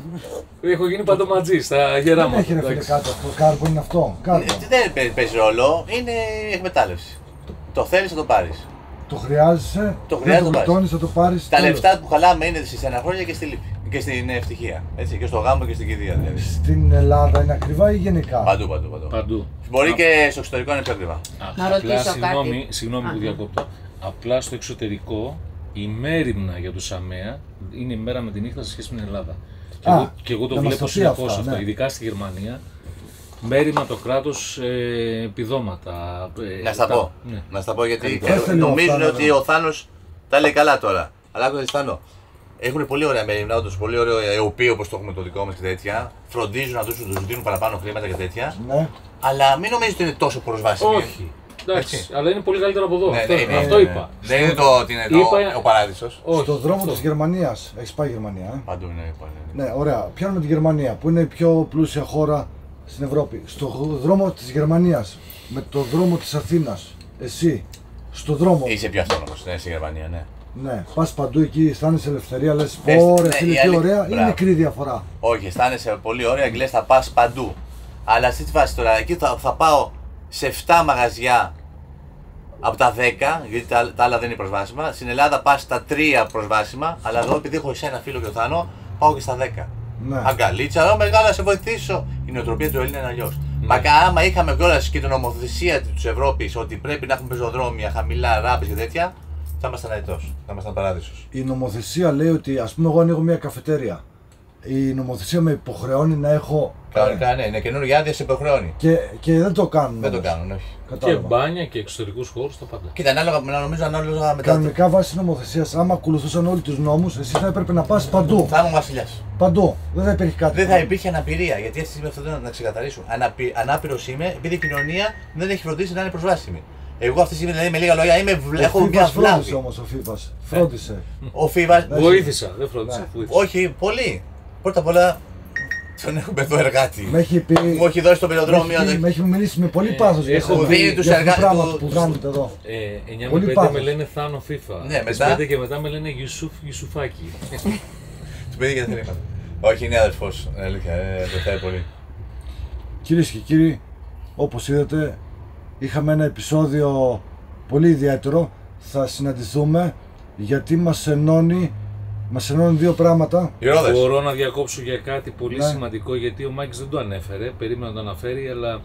Έχω γίνει παντοματζή στα γερά Δεν μου. έχει ρε φίλε κάτι αυτό. Κάρπο είναι αυτό. Κάρπο. Ε, Δεν παί- παίζει ρόλο, είναι εκμετάλλευση. Το θέλεις θα το πάρεις. Το χρειάζεσαι. Το δεν χρειάζεται, το το γλιτώνεις, θα το πάρεις. Τα τέλος. λεφτά που χαλάμε είναι στη στεναχώρια και στη λύπη. Και στην ευτυχία. Έτσι, και στο γάμο και στην κηδεία δηλαδή. Στην Ελλάδα είναι ακριβά ή γενικά. Παντού, παντού, παντού. Παντού. Μπορεί και στο εξωτερικό είναι πιο ακριβά. Α, Να απλά, ρωτήσω συγγνώμη, κάτι. συγγνώμη Α, που ναι. διακόπτω. Απλά στο εξωτερικό η μέριμνα για τους ΑΜΕΑ είναι η μέρα με τη νύχτα σε σχέση με την Ελλάδα. Και, Α, εγώ, και εγώ το να μας βλέπω το πει συνεχώς αυτά, αυτό, ναι. ειδικά στη Γερμανία. Μέριμνα το κράτος, ε, επιδόματα. Ε, Να στα τα- πω. Ναι. Να στα πω γιατί Πες τα λίγο νομίζουν αυτά, ότι ναι. ο Θάνος τα λέει καλά τώρα. Αλλά άκουγα Θάνο. Έχουν πολύ ωραία μέρημνα, όντως πολύ ωραίο ΕΟΠ όπως το έχουμε το δικό μας και τέτοια. Φροντίζουν να τους, τους δίνουν παραπάνω χρήματα και τέτοια. Ναι. Αλλά μην νομίζετε ότι είναι τόσο προσβάσιμο. Όχι. Εντάξει, Έτσι. αλλά είναι πολύ καλύτερο από εδώ. Ναι, αυτό, ναι, ναι, αυτό ναι. είπα. Δεν είναι το ότι είναι το, Είπα- ο παράδεισος. Όχι, Στο δρόμο αυτό. της Γερμανίας. Έχεις πάει Γερμανία, ε? Παντού είναι. παντού είναι. Ναι, ωραία. Πιάνουμε τη Γερμανία που είναι η πιο πλούσια χώρα στην Ευρώπη. Στο δρόμο της Γερμανίας με το δρόμο της Αθήνας. Εσύ, στο δρόμο. Είσαι πιο αυτόνομος, ναι, στη Γερμανία, ναι. Ναι, πας παντού εκεί, αισθάνεσαι ελευθερία, λες Πες, πω ρε ναι, φίλε η τι αλήθεια- ωραία, ή μπράβο. μικρή διαφορά. Όχι, αισθάνεσαι πολύ ωραία και λες θα πας παντού. Αλλά σε τι φάση τώρα, εκεί θα, θα πάω σε επτά μαγαζιά από τα δέκα, γιατί τα, τα άλλα δεν είναι προσβάσιμα. Στην Ελλάδα πας στα τρία προσβάσιμα, αλλά εδώ επειδή έχω εσένα φίλο και ο Θάνο, πάω και στα δέκα. Ναι. Αγκαλίτσα, ω μεγάλα, να σε βοηθήσω. Η νοοτροπία του Έλληνα είναι αλλιώς. Μα κα- άμα είχαμε κιόλας και την νομοθεσία της Ευρώπης ότι πρέπει να έχουμε πεζοδρόμια, χαμηλά, ράμπες και τέτοια, θα ήμασταν αετός, θα ήμασταν παράδεισος. Η νομοθεσία λέει ότι ας πούμε εγώ ανοίγω μια καφετέρια. Η νομοθεσία με υποχρεώνει να έχω. Κανονικά ναι, είναι καινούργια άδεια σε υποχρεώνει. Και, και δεν το κάνουν. Δεν το όμως. κάνουν, όχι. Και Κατάλαβα. μπάνια και εξωτερικούς χώρους, τα πάντα. Κοίτα, ανάλογα, να νομίζω ανάλογα με τα. Κανονικά βάσει νομοθεσία, άμα ακολουθούσαν όλοι του νόμου, εσύ θα έπρεπε να πα παντού. Θα ήμουν βασιλιάς. Παντού. Δεν θα υπήρχε κάτι. Δεν θα υπήρχε αναπηρία, γιατί έτσι αυτό δεν να ξεκαθαρίσουν. Αναπη... Ανάπηρος είμαι, επειδή η κοινωνία δεν έχει φροντίσει να είναι προσβάσιμη. Εγώ αυτή τη στιγμή, δηλαδή με λίγα λόγια, είμαι, βλ- Ο έχω Φίβας μια φρόντισε βλάβη. όμως ο Φίβας. Φρόντισε. Ο Φίβας. Ναι. Βοήθησα, δεν φρόντισα. Ναι. βοήθησα. Όχι, πολύ. Πρώτα απ' όλα τον έχουμε εδώ εργάτη. Με έχει πει. Μου έχει δώσει το με πεζοδρόμιο. έχει πει- με έχει μιλήσει με πολύ Ε, πάθος για έχω αυτό δει για τους αυτό το εργα- πράγμα του- που τους- κάνετε εδώ. Ε, εννιά με Πολύ πέντε με πάθος. λένε Θάνο FIFA. Ναι, Τις μετά- πέντε και μετά με λένε Γιουσούφ Γιουσουφάκη. Του παιδί και τα χρήματα. Όχι, είναι αδερφό. Αλήθεια, ε, το θέλει πολύ. Κυρίες και κύριοι, όπως είδατε, είχαμε ένα επεισόδιο πολύ ιδιαίτερο. Θα συναντηθούμε γιατί μας ενώνει, μας ενώνουν δύο πράγματα. Οι ρόδες. Μπορώ να διακόψω για κάτι πολύ Ναι. σημαντικό, γιατί ο Μάκης δεν το ανέφερε, περίμενα να το αναφέρει, αλλά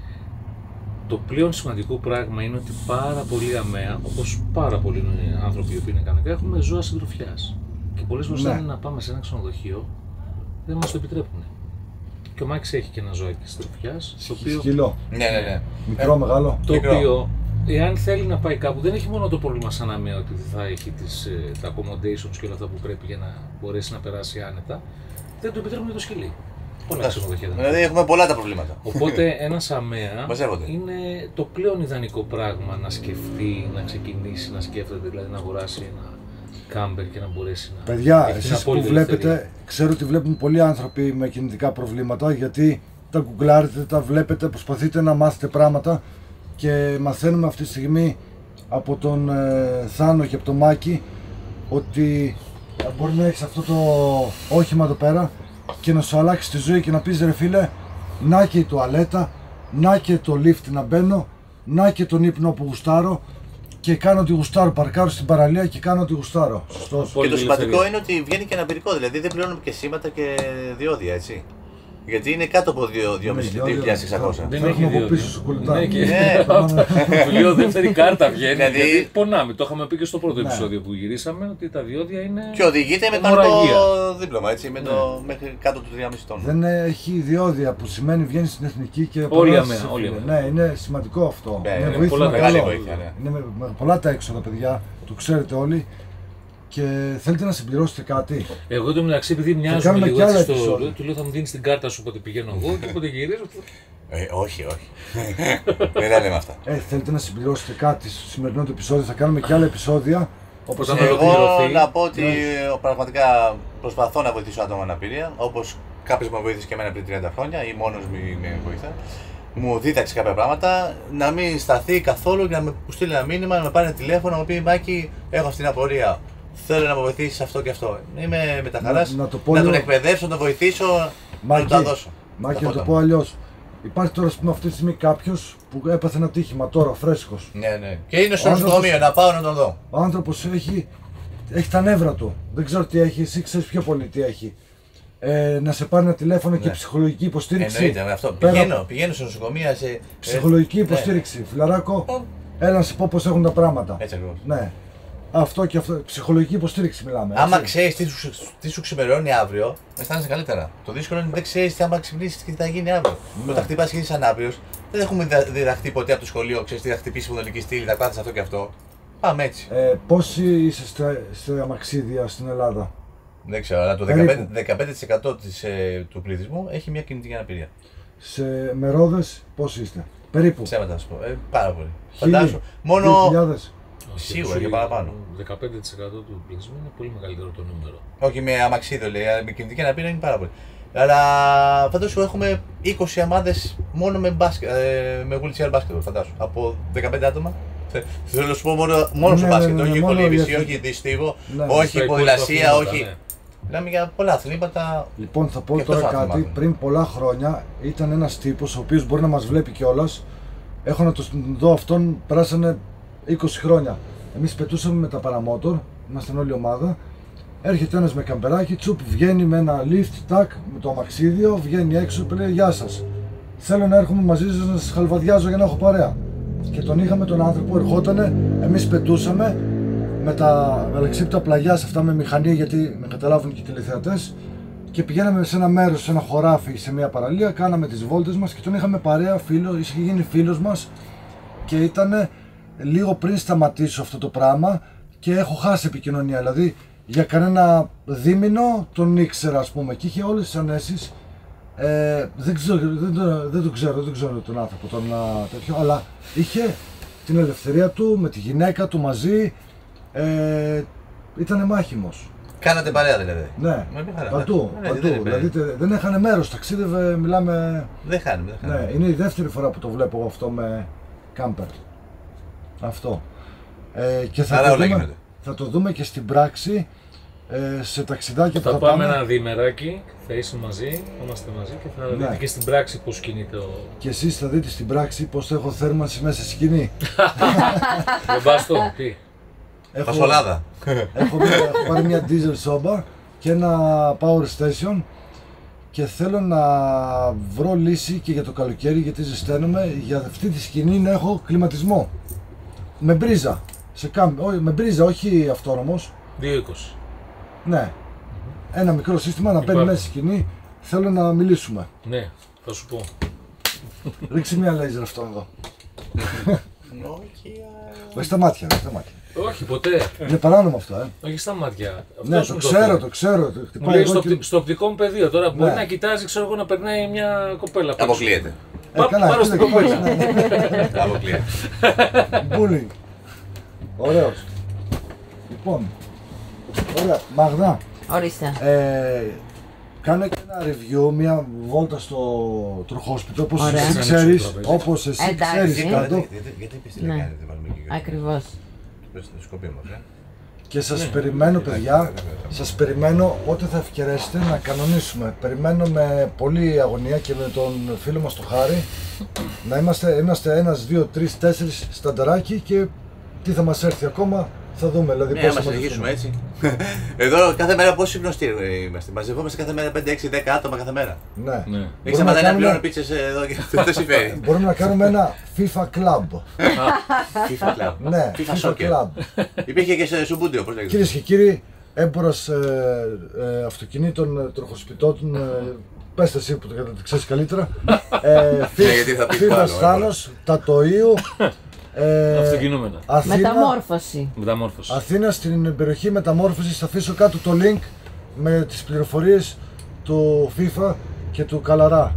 το πλέον σημαντικό πράγμα είναι ότι πάρα πολλοί ΑΜΕΑ, όπως πάρα πολλοί άνθρωποι που είναι κανονικά, έχουμε ζώα συντροφιάς. Και πολλές φορές Ναι. θέλουν να πάμε σε ένα ξενοδοχείο, δεν μας το επιτρέπουν. Και ο Μάκης έχει και ένα ζώακι συντροφιάς, το οποίο, Σκυλό. Ναι, ναι, ναι. Μικρό, μεγάλο. το Μικρό. οποίο, εάν θέλει να πάει κάπου, δεν έχει μόνο το πρόβλημα σαν ΑΜΕΑ ότι θα έχει τις, ε, τα accommodations και όλα αυτά που πρέπει για να μπορέσει να περάσει άνετα, δεν το επιτρέπουν για το σκυλί. πολλά ξενοδοχεία. Δηλαδή έχουμε πολλά τα προβλήματα. Οπότε ένας ΑΜΕΑ Μαζεύονται. είναι το πλέον ιδανικό πράγμα να σκεφτεί, να ξεκινήσει, να σκέφτεται, δηλαδή να αγοράσει ένα κάμπερ και να μπορέσει να. Παιδιά, έχει την εσείς που απόλυτη βλέπετε, ελευθερία. ξέρω ότι βλέπουν πολλοί άνθρωποι με κινητικά προβλήματα γιατί τα γκουγκλάρετε, τα βλέπετε, προσπαθείτε να μάθετε πράγματα και μαθαίνουμε αυτή τη στιγμή από τον ε, Θάνο και από τον Μάκη ότι μπορεί να έχεις αυτό το όχημα εδώ πέρα και να σου αλλάξει τη ζωή και να πεις ρε φίλε, να και η τουαλέτα, να και το lift να μπαίνω, να και τον ύπνο που γουστάρω και κάνω ό,τι γουστάρω, παρκάρω στην παραλία και κάνω ό,τι γουστάρω. Σωστός. Και το σημαντικό είναι ότι βγαίνει και αναπηρικό, δηλαδή δεν πληρώνουμε και σήματα και διόδια, έτσι. Γιατί είναι κάτω από δύο χιλιάδες εξακόσια. Δεν Θα έχει έχουμε από διόδια. πίσω σου κολλητά. Ναι, και- Ναι. Του λέω δεύτερη κάρτα βγαίνει. Δηλαδή- Γιατί πονάμε. Το είχαμε πει και στο πρώτο Ναι. επεισόδιο που γυρίσαμε ότι τα διόδια είναι. Και οδηγείται με αιμορραγία. κανονικό δίπλωμα, έτσι, με το, μέχρι κάτω του τριακόσια πενήντα τόνου. Δεν έχει διόδια που σημαίνει βγαίνει στην εθνική και Όλοι περάσεις, αμέ, φίλε. όλοι αμέ. Ναι, είναι σημαντικό αυτό. Ναι, είναι είναι βοήθεια πολλά μεγάλη καλό. βοήθεια, ναι. Είναι με, με πολλά τα έξοδα, παιδιά, το ξέρετε όλοι. Και θέλετε να συμπληρώσετε κάτι. Εγώ το μεταξύ, επειδή μοιάζουμε κάνουμε λίγο κι άλλα έτσι στο. επεισόδια. Του λέω θα μου δίνει την κάρτα σου όποτε πηγαίνω εγώ και όποτε γυρίζω. Ε, όχι, όχι. Δεν τα λέμε αυτά. Ε, θέλετε να συμπληρώσετε κάτι στο σημερινό το επεισόδιο. Θα κάνουμε και άλλα επεισόδια. Όπως Όταν Εγώ ολοκληρωθεί. να πω ότι ε, πραγματικά προσπαθώ να βοηθήσω άτομα με αναπηρία, όπως κάποιος με βοήθησε και εμένα πριν τριάντα χρόνια ή μόνος μου με βοηθά. Μου δίδαξε κάποια πράγματα, να μην σταθεί καθόλου και να μου στείλει ένα μήνυμα, να με πάρει ένα τηλέφωνο, να μου πει Μάκη, έχω αυτή την απορία. Θέλω να με βοηθήσει αυτό και αυτό. Είμαι με τα χαράς Να- να, να το πω τον λίγο- εκπαιδεύσω, να τον βοηθήσω, να Μάκη, του τα δώσω. Μάκη, Τα να το φώτα πω μου. αλλιώ. Υπάρχει τώρα, ας πούμε, αυτή τη στιγμή κάποιο που έπαθε ένα τύχημα τώρα, φρέσκος. Ναι, ναι. Και είναι στο Ο άνθρωπος- νοσοκομείο, να πάω να τον δω. Ο άνθρωπος έχει, έχει τα νεύρα του. Δεν ξέρω τι έχει, εσύ ξέρεις πιο πολύ τι έχει. Ε, να σε πάρει ένα τηλέφωνο και Ναι. ψυχολογική υποστήριξη. Εννοείται με αυτό. Πέρα- Πηγαίνω, πηγαίνω στο νοσοκομείο σε. ε, Ψυχολογική ναι. υποστήριξη. Φιλαράκο, έλα να σου πω πώς έχουν τα πράγματα. Έτσι ακριβώς. Ναι. Αυτό και αυτό. Ψυχολογική υποστήριξη μιλάμε. Άμα έτσι. ξέρει τι, σου- τι σου ξημερώνει αύριο, αισθάνεσαι καλύτερα. Το δύσκολο είναι ότι δεν ξέρει τι άμα ξυπνήσει και τι θα γίνει αύριο. Ναι. Όταν χτυπά και είσαι ανάπηρο, δεν έχουμε διδα- διδαχτεί ποτέ από το σχολείο. Ξέρει τι θα χτυπήσει η ποδολική στήλη, θα πάθει αυτό και αυτό. Πάμε έτσι. Ε, πόσοι είσαι στα, στα αμαξίδια στην Ελλάδα? Δεν ξέρω, αλλά το Περίπου. δεκαπέντε, δεκαπέντε τοις εκατό της, ε, του πληθυσμού έχει μια κινητική αναπηρία. Σε μερόδες πόσοι είστε? Περίπου. Ψέματα να σου πω. Ε, πάρα πολύ. Χίλιοι, Φαντάσου. Μόνο. δύο χιλιάδες. Σίγουρα και παραπάνω. δεκαπέντε τοις εκατό του πληθυσμού είναι πολύ μεγαλύτερο το νούμερο. Όχι με αμαξίδιο λέει, αλλά με κινητική αναπηρία είναι πάρα πολύ. Αλλά φαντάσου έχουμε είκοσι ομάδες μόνο με, μπάσκετ, ε, με wheelchair basketball, φαντάσου. Από δεκαπέντε άτομα. Θε- Θέλω να σου πω μόνο, μόνο Ναι, στο ναι, μπάσκετ, ναι, ναι, όχι μόνο κολύμβηση, για- όχι δυστύγω, Ναι. όχι Στα υπόλοιπα ποδηλασία, αθλήματα, όχι. ναι. Μιλάμε για πολλά αθλήματα. Λοιπόν, θα πω Και αυτό τώρα θα κάτι. θυμάμαι. Πριν πολλά χρόνια ήταν ένας τύπος ο οποίος μπορεί να μας βλέπει κιόλας. Έχω να τον δω αυτόν, περάσανε είκοσι χρόνια. Εμείς πετούσαμε με τα παραμότορ, ήμασταν όλη η ομάδα. Έρχεται ένας με καμπεράκι, τσουπ, βγαίνει με ένα lift, τάκ, με το αμαξίδιο, βγαίνει έξω και λέει Γεια σας. Θέλω να έρχομαι μαζί σας να σας χαλβαδιάζω για να έχω παρέα. Και τον είχαμε τον άνθρωπο, ερχότανε, εμείς πετούσαμε με τα αλεξίπτα πλαγιά αυτά με μηχανή, γιατί με καταλάβουν και οι τηλεθεατές. Και πηγαίναμε σε ένα μέρος, σε ένα χωράφι, σε μια παραλία, κάναμε τις βόλτες μας και τον είχαμε παρέα, φίλο, είχε γίνει φίλος μας και ήταν λίγο πριν σταματήσω αυτό το πράγμα και έχω χάσει επικοινωνία. Δηλαδή για κανένα δίμηνο τον ήξερα, ας πούμε, και είχε όλες τις ανέσεις. Ε, δεν, ξέρω, δεν, το, δεν το ξέρω, δεν ξέρω τον άνθρωπο τον α, τέτοιο, αλλά είχε την ελευθερία του με τη γυναίκα του μαζί. Ε, ήταν μάχημος. Κάνατε παρέα δηλαδή. Ναι, Με μια χαρά, παντού, ναι. Ναι, παντού. δεν είναι- δηλαδή τε- δεν έχανε μέρος, ταξίδευε, μιλάμε. Δεν χάνουμε, δεν χάνουμε. Ναι, είναι η δεύτερη φορά που το βλέπω αυτό με κάμπερ. Αυτό. Ε, και θα, Άρα το όλα δούμε, γίνονται. θα το δούμε και στην πράξη ε, σε ταξιδάκια που Θα θα πάμε πάμε. ένα διημεράκι, θα είσαι μαζί, θα είμαστε μαζί και θα Ναι. δείτε και στην πράξη πώς κινείται ο. Και εσείς θα δείτε στην πράξη πως θα έχω θέρμανση μέσα στη σκηνή. Δεν πας το, τι. έχω, Φασολάδα. έχω, μια- έχω πάρει μια diesel σόμπα και ένα power station και θέλω να βρω λύση και για το καλοκαίρι, γιατί ζεσταίνομαι, για αυτή τη σκηνή να έχω κλιματισμό. Με μπρίζα. Σε κάμπ, όχι, με μπρίζα, όχι αυτόνομος. δύο είκοσι. Ναι. Ένα μικρό σύστημα να μπαίνει Υπάρχει. μέσα στη σκηνή. Θέλω να μιλήσουμε. Ναι, θα σου πω. Ρίξει μια λέιζερ αυτό εδώ. Όχι, α, Όχι στα μάτια, όχι στα μάτια. Όχι, ποτέ. Είναι παράνομο αυτό, ε. Όχι στα μάτια. Ναι, Αυτός το μου ξέρω, είπε. το ξέρω. Το Μου χτυπάει λέει εγώ στο, και- οπτι- στο οπτικό μου πεδίο τώρα μπορεί Ναι. να κοιτάζει, ξέρω εγώ, να περνάει μια κοπέλα. πίσω. Αποκλείεται. Ε, Πα- καλά, Πάρω κοίτα, στην κοίτα, κοπέλα. ναι, ναι. Αποκλείεται. Bullying. Ωραίος. Λοιπόν, ωραία, Μαγδά, Ορίστε. ε, κάνε και ένα review, μια βόλτα στο τροχόσπιτο, όπως Ωραία. εσύ Να ξέρεις, ανοίξω το τραπέζι. όπως εσύ Εντάξει. ξέρεις Γιατί- κάτω Γιατί είπες τι Ναι. λεκάνη, δεν βάλουμε και Ακριβώς. πες το σκοπίμως, ε. και σας περιμένω παιδιά, σας περιμένω ό,τι θα ευκαιρέσετε να κανονίσουμε. Περιμένω με πολλή αγωνία και με τον φίλο μας τον Χάρη να είμαστε, είμαστε ένας, δύο, τρεις, τέσσερις στανταράκι και τι θα μας έρθει ακόμα θα δούμε. Δηλαδή, Ναι, πώς άμα θα συνεχίσουμε μαζευτούμε. έτσι. Εδώ κάθε μέρα πόσοι γνωστοί είμαστε. Μαζευόμαστε κάθε μέρα πέντε, έξι, δέκα άτομα κάθε μέρα. Ναι. Ναι. Έχει Μπορούμε να σταματάει να κάνουμε- πληρώνω πίτσες εδώ και αυτό δεν συμφέρει. Μπορούμε να κάνουμε ένα FIFA Club. FIFA Club. Ναι, FIFA FIFA Soccer. Club. Υπήρχε και σε Σουμπούντιο, πώς λέγεται. Κυρίες και κύριοι, έμπορας ε, ε, αυτοκινήτων ε, τροχοσπιτών, ε, πες εσύ που το κατα- το ξέρεις καλύτερα. Ε, Φι- Ναι, γιατί θα πεις Φίβας άλλο, Θάνος, Τατοίου, ε, Αυτοκινούμενα. Αθήνα, Μεταμόρφωση. Μεταμόρφωση. Αθήνα στην περιοχή μεταμόρφωσης. Θα αφήσω κάτω το link με τις πληροφορίες του FIFA και του Καλαρά.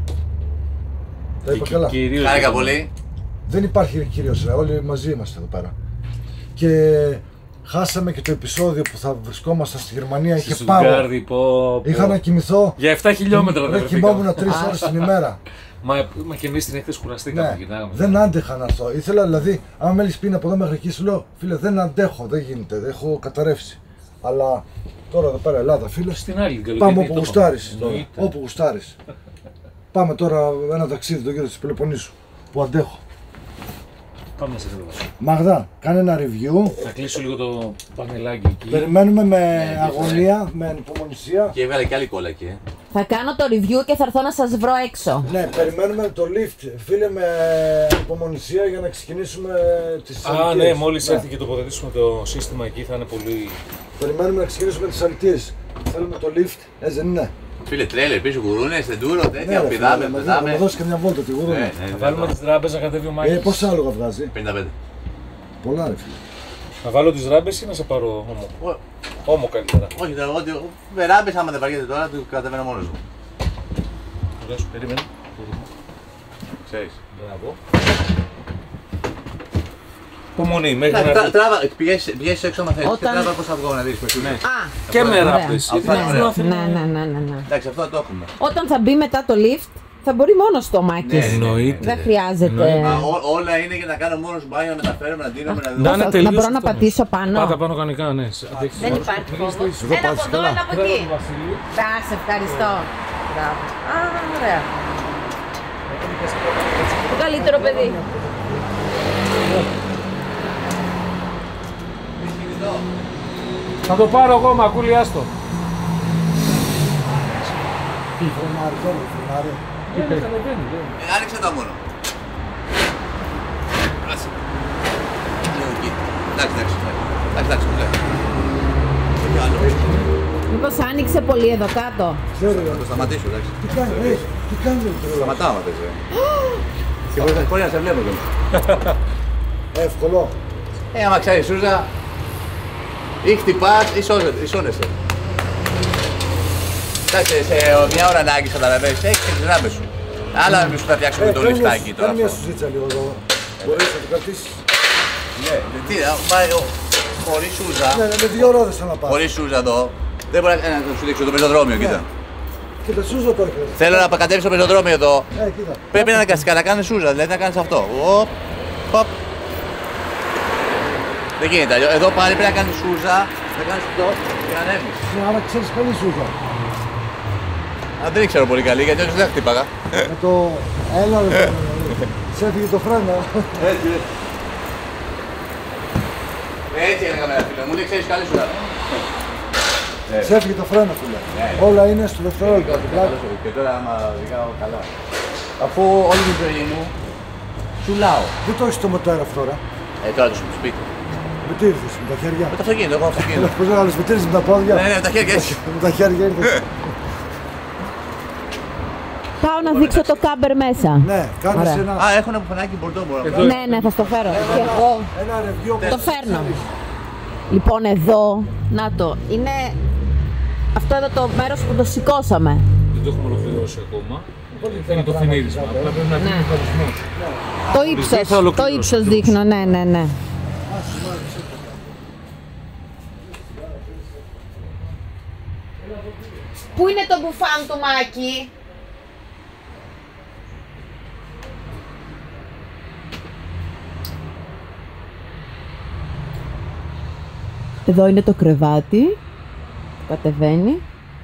Τα είπα καλά. Κυρίως Χάρηκα λοιπόν. πολύ. Δεν υπάρχει κύριος, ρε, όλοι μαζί είμαστε εδώ πέρα. Και χάσαμε και το επεισόδιο που θα βρισκόμασταν στη Γερμανία, Στη είχε πάγο. Στουτγκάρδη, πω, πω. Είχα να κοιμηθώ, Για επτά χιλιόμετρα δεν ρε, βρεθήκαμε. κοιμόμουν τρεις ώρες την ημέρα. Μα, μα και εμείς την έκθεση κουραστήκαμε. Ναι, γυρνάγαμε. δεν άντεχα να έρθω. Ήθελα δηλαδή, άμα με έλεγες πήγαινε από εδώ μέχρι εκεί, σου λέω, φίλε, δεν αντέχω, δεν γίνεται, δεν έχω καταρρεύσει. Αλλά τώρα εδώ πέρα, Ελλάδα, φίλε, Στην άλλη την πάμε καλοκαιρινή, όπου το γουστάρεις είπαμε. τώρα. Εννοείται. Όπου γουστάρεις. Πάμε τώρα ένα ταξίδι το γύρο της Πελοποννήσου, που αντέχω. Πάμε σε αυτό. Μαγδά, κάνε ένα review. Να κλείσω λίγο το πανελάκι εκεί. Περιμένουμε με αγωνία, με ανυπομονησία. Και έβγαλε και άλλη κόλλα εκεί. ε. Θα κάνω το review και θα έρθω να σας βρω έξω. Ναι, περιμένουμε το lift, φίλε, με υπομονησία για να ξεκινήσουμε τις Α, αλητίες. ναι, μόλις έρθει και τοποθετήσουμε το σύστημα εκεί θα είναι πολύ. Περιμένουμε να ξεκινήσουμε τις αλητίες. Θέλουμε το lift, έτσι δεν είναι? Φίλε, τρέλερ, πίσω γουρούνες, τεντούρο, Ναι, τέτοια, ρε, πηδάμε, φίλε, μαζί, πηδάμε. να δώσει και μια βόλτα τη Ναι, γουρούνα. ναι, Θα ναι, βάλουμε ναι. τις ράμπες να κατέβει ο Ε, Μάκης. πόσα άλογα βγάζει? πενήντα πέντε. Πολλά ρε φίλε. Να βάλω τις ράμπες ή να σε πάρω όμο. Ω, Όμο καλύτερα. Όχι, το- ότι με ράμπες άμα δεν βαριέται τώρα, του κατεβαίνω μόνος μου. Ωραία, σου περίμενε. Ξέρεις. Μπράβο. Υπομονή, μέχρι Εντάξει, να τρα- έρθει. Τράβα, πηγαίνεις πηγαίνεις έξω άμα θέλεις. Και Όταν- τράβα πώς θα βγω να δεις. πώς είναι. Α, Και με ωραία. ράμπες. Αυτό είναι Ναι, ωραίο. ναι, ναι, ναι, ναι, ναι. Εντάξει, αυτό το έχουμε. Όταν θα μπει μετά το lift, θα μπορεί μόνος το Μάκης. Ναι, ναι. Εννοείται. Δεν χρειάζεται. Α, ό- όλα είναι για να κάνω μόνος μπάνιο, να μεταφέρουμε, να δίνουμε, να Να δούμε. είναι Να τελείως μπορώ να αυτό. πατήσω πάνω. Πάτα πάνω κανονικά, ναι. Αντέχεις. Δεν υπάρχει φόβος. Εδώ Ένα πάτησε από εδώ, καλά. ένα από Μπράβο, εκεί. Βασίλη. Θα σε ευχαριστώ. Μπράβο. Α, ωραία. Το καλύτερο παιδί. Θα το πάρω εγώ, Μακούλη, άστο. Φρενάρι, τώρα φρενάρι. Ε, Άνοιξε το μόνο. Άσε. Λίγο εκεί. Εντάξει, εντάξει. Εντάξει, εντάξει, μου λέει. Όχι άλλο. Μήπως άνοιξε πολύ εδώ κάτω. Ξέρω, Θα το σταματήσω, εντάξει. τι κάνει, ρε, τι κάνει ρε τρέλα. Σταματάω άμα θες, ε. Και μπορεί- μπορεί να σε βλέπω κιόλας. Εύκολο. Ε, άμα ξέρεις Σούζα, ή χτυπάς ή σώζε- ή σώνεσαι. Εντάξει, σε μια ώρα ανάγκη καταλαβαίνεις, έχεις και τις ράμπες σου. Άλλα να μην σου θα φτιάξουμε το λιφτάκι τώρα. Κάνε μια αυτό. σουζίτσα λίγο εδώ. Μπορείς να το κρατήσεις. Ναι, τι, α, μα, ο- χωρίς Σούζα, Ναι, ναι, με δύο ρόδες θα να πας. χωρίς Σούζα εδώ, δεν μπορεί να, ε, να σου δείξω το πεζοδρόμιο, κοίτα. Κοίτα, σούζα τώρα χρειάζεται. Θέλω να κατέβεις το πεζοδρόμιο εδώ. Ε, κοίτα. Πρέπει να αναγκαστικά να κάνεις Σούζα, δηλαδή να κάνεις αυτό. Οπ, οπ. Δεν γίνεται αλλιώς. Εδώ πάλι πρέπει να κάνεις Σούζα, να κάνεις αυτό και να ανέβεις. Ναι, άρα ξέρεις καλή σούζα. Α, δεν ήξερα πολύ καλή, γιατί όχι δεν χτύπαγα. Με το έλα ρε, σε έφυγε το φρένα. Έτσι, έτσι. Έτσι έλεγα με φίλε μου, δεν ξέρεις καλή σου. Σε έφυγε το φρένα, φίλε. Ναι. Όλα είναι στο δευτερόλεπτο. Δηλαδή, Και τώρα άμα οδηγάω καλά. Αφού όλη την ζωή μου σουλάω. δεν το έχεις το μοτέρ αυτό, ρε. Ε, τώρα το σου σπίτι. Με τι ήρθες, με τα χέρια. Με το αυτοκίνητο, έχω αυτοκίνητο. Πώς να άλλος, με τι ήρθες με τα πόδια. Ναι, ναι, με τα χέρια έτσι. Με τα χέρια ήρθες. Πάω να δείξω το κάμπερ μέσα. Ναι, κάνεις Ωραία. ένα, Α, έχω ένα μπουφανάκι μπορντό μπορώ. να Εδώ. κάνω. Ναι, ναι, θα στο φέρω. Και εγώ ένα review. το φέρνω. Λοιπόν, εδώ, να το, είναι αυτό εδώ το μέρος που το σηκώσαμε. Δεν το έχουμε ολοκληρώσει ακόμα. Είναι το φινίρισμα. Απλά πρέπει να δείχνει ο χωρισμός. Το ύψος, το ύψος δείχνω, ναι, ναι, ναι. Πού είναι το μπουφάν του Μάκη? Εδώ είναι το κρεβάτι που κατεβαίνει.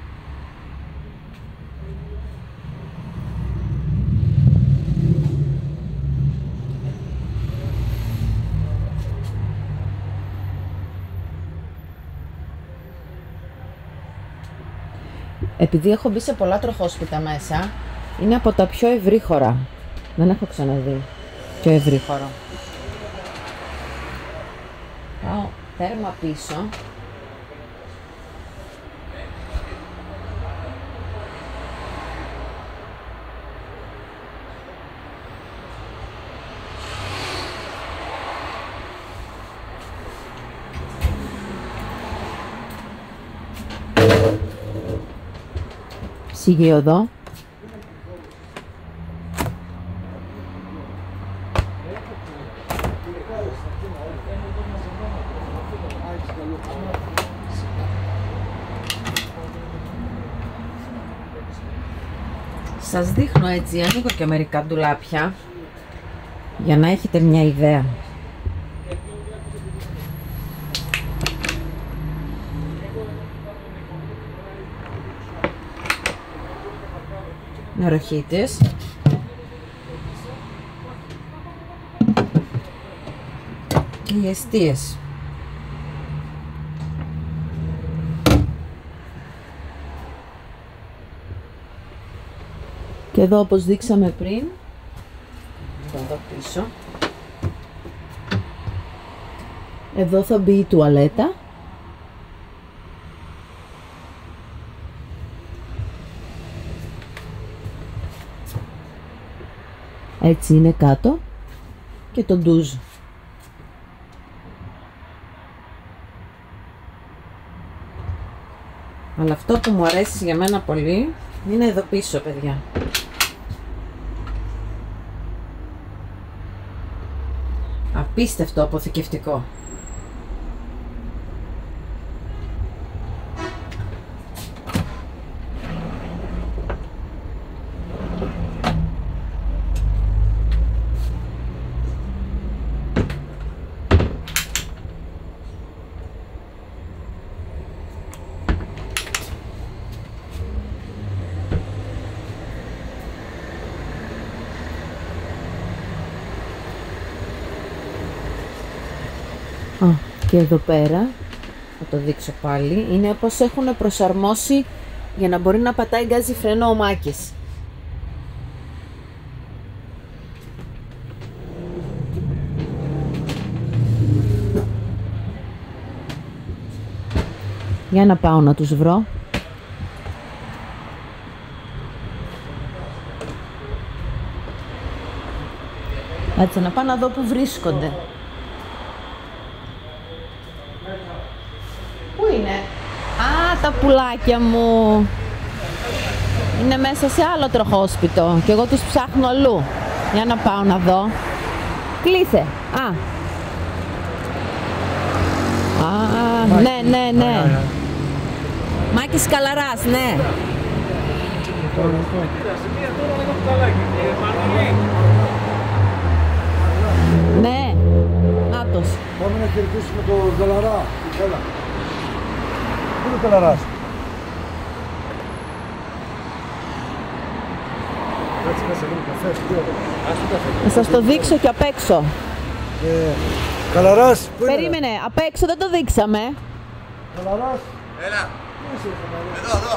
Επειδή έχω μπει σε πολλά τροχόσπιτα μέσα, είναι από τα πιο ευρύχωρα. Δεν έχω ξαναδεί πιο ευρύχωρο. Πάω τέρμα πίσω. Ψυγείο εδώ. Σας δείχνω έτσι, ανοίγω και μερικά ντουλάπια για να έχετε μια ιδέα. Νεροχύτες. Και οι εστίες. Και εδώ, όπως δείξαμε πριν, εδώ πίσω, εδώ θα μπει η τουαλέτα. Έτσι είναι κάτω και το ντουζ. Αλλά αυτό που μου αρέσει για μένα πολύ είναι εδώ πίσω, παιδιά. Απίστευτο αποθηκευτικό. Α, και εδώ πέρα, θα το δείξω πάλι, είναι όπως έχουν προσαρμόσει για να μπορεί να πατάει γκάζι φρένο ο Μάκης. Για να πάω να τους βρω. Κάτσε να πάω να δω που βρίσκονται. Πού είναι? Α, τα πουλάκια μου. Είναι μέσα σε άλλο τροχόσπιτο και εγώ τους ψάχνω αλλού. Για να πάω να δω. Κλείσε. Α. Α, ναι, ναι, ναι. Μάκης Καλαράς, ναι. Ναι. Νάτος. Πάμε να χαιρετήσουμε τον Καλαρά. Έλα. Πού είναι ο Καλαράς? Κάτσε μέσα λίγο καφέ. Να σας το δείξω και απ' έξω. Ε, Καλαράς, πού είναι? Περίμενε, απ' έξω δεν το δείξαμε. Καλαράς. Έλα. Πού είσαι, Καλαράς? Εδώ, εδώ.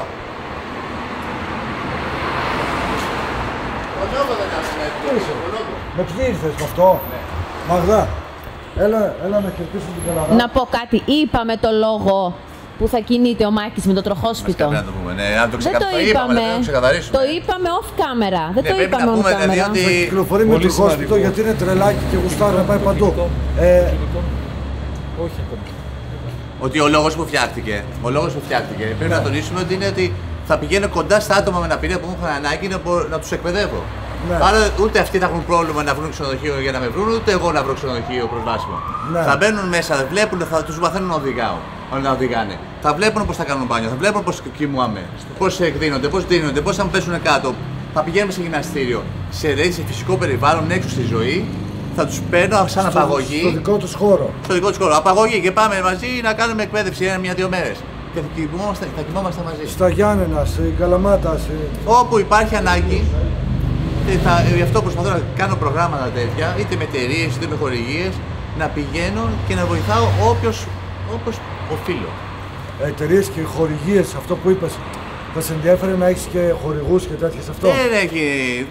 Ο λόγο δεν Πού είσαι? κάνει. Με ποιοι ήρθες με αυτό? Μαγδά. Έλα, έλα να χαιρετήσουμε την Καλαρά. Να πω κάτι, είπαμε το λόγο που θα κινείται ο Μάκης με το τροχόσπιτο. Να το πούμε, ναι, να το Δεν το ξεκαθαρίσουμε. είπαμε. Το ξεκαθαρίσουμε. Το είπαμε off camera. Δεν Ναι, το πρέπει είπαμε να on πούμε δηλαδή camera. ότι Κυκλοφορεί με Πολύ το χόσπιτο σημαντικό. γιατί είναι τρελάκι και γουστάρει να πάει παντού. Ε, Όχι ακόμα. Ότι ο λόγος που φτιάχτηκε, ο λόγος που φτιάχτηκε πρέπει να τονίσουμε ότι είναι ότι θα πηγαίνω κοντά στα άτομα με αναπηρία που μου έχουν ανάγκη να, να τους εκπαιδεύω. Ναι. Άρα ούτε αυτοί θα έχουν πρόβλημα να βρουν ξενοδοχείο για να με βρουν, ούτε εγώ να βρω ξενοδοχείο προσβάσιμο. Ναι. Θα μπαίνουν μέσα, βλέπουν, θα τους μαθαίνουν να οδηγάω. Να οδηγάνε. Θα βλέπουν πώς θα κάνουν μπάνιο, θα βλέπουν πώς κοιμάμαι, πώς εκδίνονται, πώς δίνονται, πώς θα μου πέσουν κάτω. Θα πηγαίνουμε σε γυμναστήριο, σε, σε φυσικό περιβάλλον, έξω στη ζωή. Θα τους παίρνω σαν στο, απαγωγή. Στο δικό τους χώρο. Στο δικό τους χώρο. Απαγωγή και πάμε μαζί να κάνουμε εκπαίδευση ένα-μια-δύο μέρες. Και θα κοιμόμαστε, θα κοιμόμαστε μαζί. Στα Γιάννενα, σε Καλαμάτα. Σε... Όπου υπάρχει ανάγκη. Θα, γι' αυτό προσπαθώ να κάνω προγράμματα τέτοια, είτε με εταιρείες είτε με χορηγίες, να πηγαίνω και να βοηθάω όποιος, όπως οφείλω. Εταιρείες και χορηγίες, αυτό που είπες, θα σε ενδιαφέρει να έχεις και χορηγούς και τέτοια σε αυτό? Δεν έχει.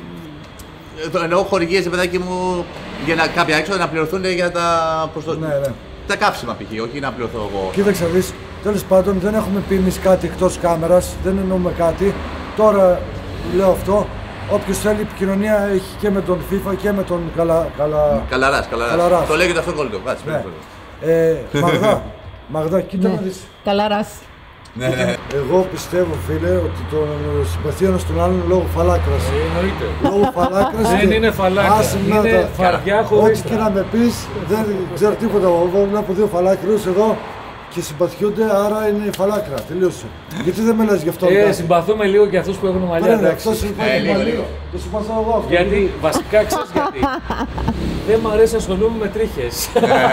Εννοώ χορηγίες, παιδάκι μου, για να, κάποια έξοδα να πληρωθούν για τα, το... ναι, ναι. τα κάψιμα π.χ., όχι να πληρωθώ εγώ. Κοίταξε, δεις, τέλος πάντων δεν έχουμε πει εμείς κάτι εκτός κάμερας, δεν εννοούμε κάτι. Τώρα λέω αυτό. Όποιος θέλει επικοινωνία έχει και με τον FIFA και με τον Καλα... Καλα... Καλαράς, Καλαράς. Καλαράς. Το λέγεται αυτό κόλλητο. Κάτσε, ναι. ε, Μαγδά, Μαγδά, κοίτα ναι. να δεις. Καλαράς. Ναι, ναι. Εγώ πιστεύω, φίλε, ότι το συμπαθεί ένας τον άλλον λόγω φαλάκρας. Ε, εννοείται. Λόγω φαλάκρας. Δεν είναι φαλάκρα, είναι φαρδιά χωρίς. Ό,τι και να με πεις, δεν ξέρω τίποτα. Εγώ βλέπω δύο φαλάκρους εδώ και συμπαθιούνται, άρα είναι φαλάκρα. Τελείωσε. Γιατί δεν με λες γι' αυτό? Ε, συμπαθούμε λίγο και αυτούς που έχουν μαλλιά. Πρέπει, αυτός συμπαθεί λίγο, λίγο. Το συμπαθώ εγώ αυτό. Γιατί, βασικά ξέρεις γιατί. Δεν μ' αρέσει να ασχολούμαι με τρίχες.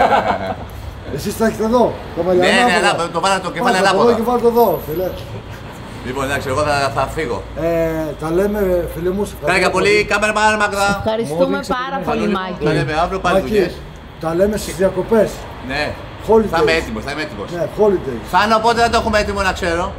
Εσείς τα έχετε εδώ, τα μαλλιά. Ναι, ναι, το βάλα το κεφάλι ανάποδα. Πάτε και βάλτε εδώ, φίλε. Λοιπόν, εντάξει, εγώ θα, θα φύγω. Ε, τα λέμε, φίλοι μου. Χάρηκα πολύ, κάμερα μάνα Μαγδά. Ευχαριστούμε πάρα πολύ, Μάκη. Τα λέμε αύριο πάλι δουλειές. Τα λέμε στις διακοπές. Ναι. Holidays. Θα είμαι έτοιμος, θα είμαι έτοιμος. Ναι, holidays. Φάνω, πότε θα το έχουμε έτοιμο να ξέρω.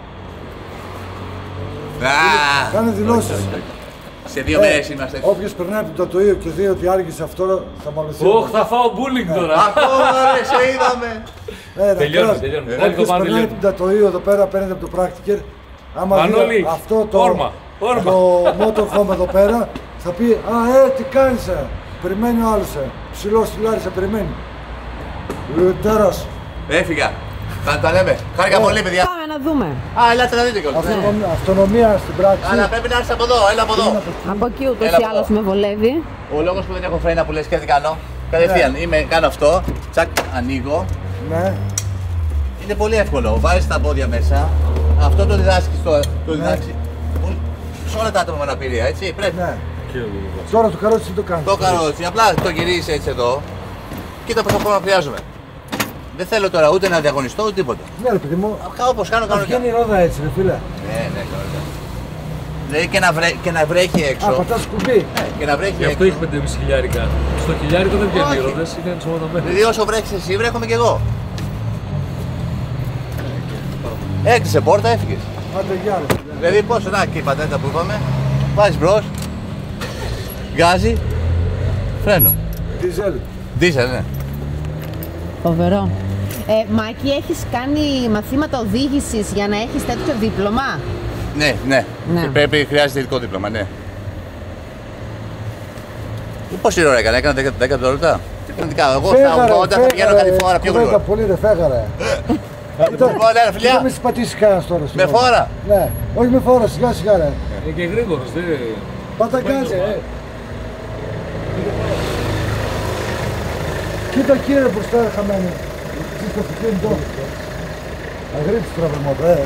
Κάνε δηλώσεις. Σε δύο μέρες είμαστε. Όποιος περνάει από το τατουείο και δει ότι άργησε αυτό θα μαλωθεί. Ωχ, θα φάω bullying τώρα. Ακόμα ρε, σε είδαμε. Τελειώνουμε, τελειώνουμε. Όποιος περνάει από το τατουείο εδώ πέρα, παίρνει από το practicer. Άμα δει αυτό το motorhome εδώ πέρα, θα πει «Α, ε, τι κάνεις, ε». Περιμένει ο άλλος, ε. Ψηλός τουλάχιστον, περιμένει. Τέρας. Έφυγα. Θα τα λέμε. Χάρηκα πολύ, παιδιά. Πάμε να δούμε. Α, ελάτε να δείτε κιόλας. Αυτονομία στην πράξη. Αλλά πρέπει να έρθεις από εδώ, έλα από εδώ. Από εκεί ούτως ή άλλως με βολεύει. Ο λόγος που δεν έχω φρένα που λες και τι κάνω. Κατευθείαν, είμαι, κάνω αυτό, τσακ, ανοίγω. Ναι. Είναι πολύ εύκολο. Βάζεις τα πόδια μέσα. Αυτό το διδάσκεις τώρα. Το διδάξει. Σε όλα τα άτομα με αναπηρία, έτσι. Πρέπει. Ναι. Τώρα το καρότσι το κάνεις. Το καρότσι, απλά το γυρίσεις έτσι εδώ. Κοίτα πόσο χρόνο χρειάζομαι. Δεν θέλω τώρα ούτε να διαγωνιστώ ούτε τίποτα. Ναι, ρε παιδί μου. Όπως κάνω, κάνω. Βγαίνει η ρόδα έτσι, ρε φίλε. Ναι, ναι, καλά. Δηλαδή και να, βρέ, και να βρέχει έξω. Α, πατάς κουμπί. Ναι, και να βρέχει Γι' αυτό έξω. έχει πέντε και μισό χιλιάρικα. Στο χιλιάρικο δεν βγαίνουν οι ρόδες, είναι ενσωματωμένες. Δηλαδή όσο βρέχεις εσύ, βρέχομαι κι εγώ. Έκλεισε πόρτα, έφυγες. Άντε, γεια ρε. Δηλαδή πόσο, να και η πατέντα που είπαμε. Βάζεις μπρος. Γκάζι. Φρένο. Διζέλ. Δίζελ, ναι. Φοβερό. Ε, Μάκη, έχεις κάνει μαθήματα οδήγησης για να έχεις τέτοιο δίπλωμα? Ναι, ναι. Ναι. Πρέπει, χρειάζεται ειδικό δίπλωμα, ναι. Πόση ώρα έκανα, έκανα δέκα δευτερόλεπτα. Πραγματικά, εγώ στα ογδόντα θα πηγαίνω κάτι φορά πιο γρήγορα. Πολύ ρε, φέγαρε. Λοιπόν, έλα φιλιά. Δεν με συμπατήσεις κανένας τώρα. Με φόρα. Ναι, όχι με φόρα, σιγά σιγά ρε. Είναι και γρήγορος, δεν... Πάτα γκάζι, ε. Κοίτα κύριε μπροστά χαμένη. Τι στο αυτοκίνητο. Αγρίπτης τραβεμότα, ε.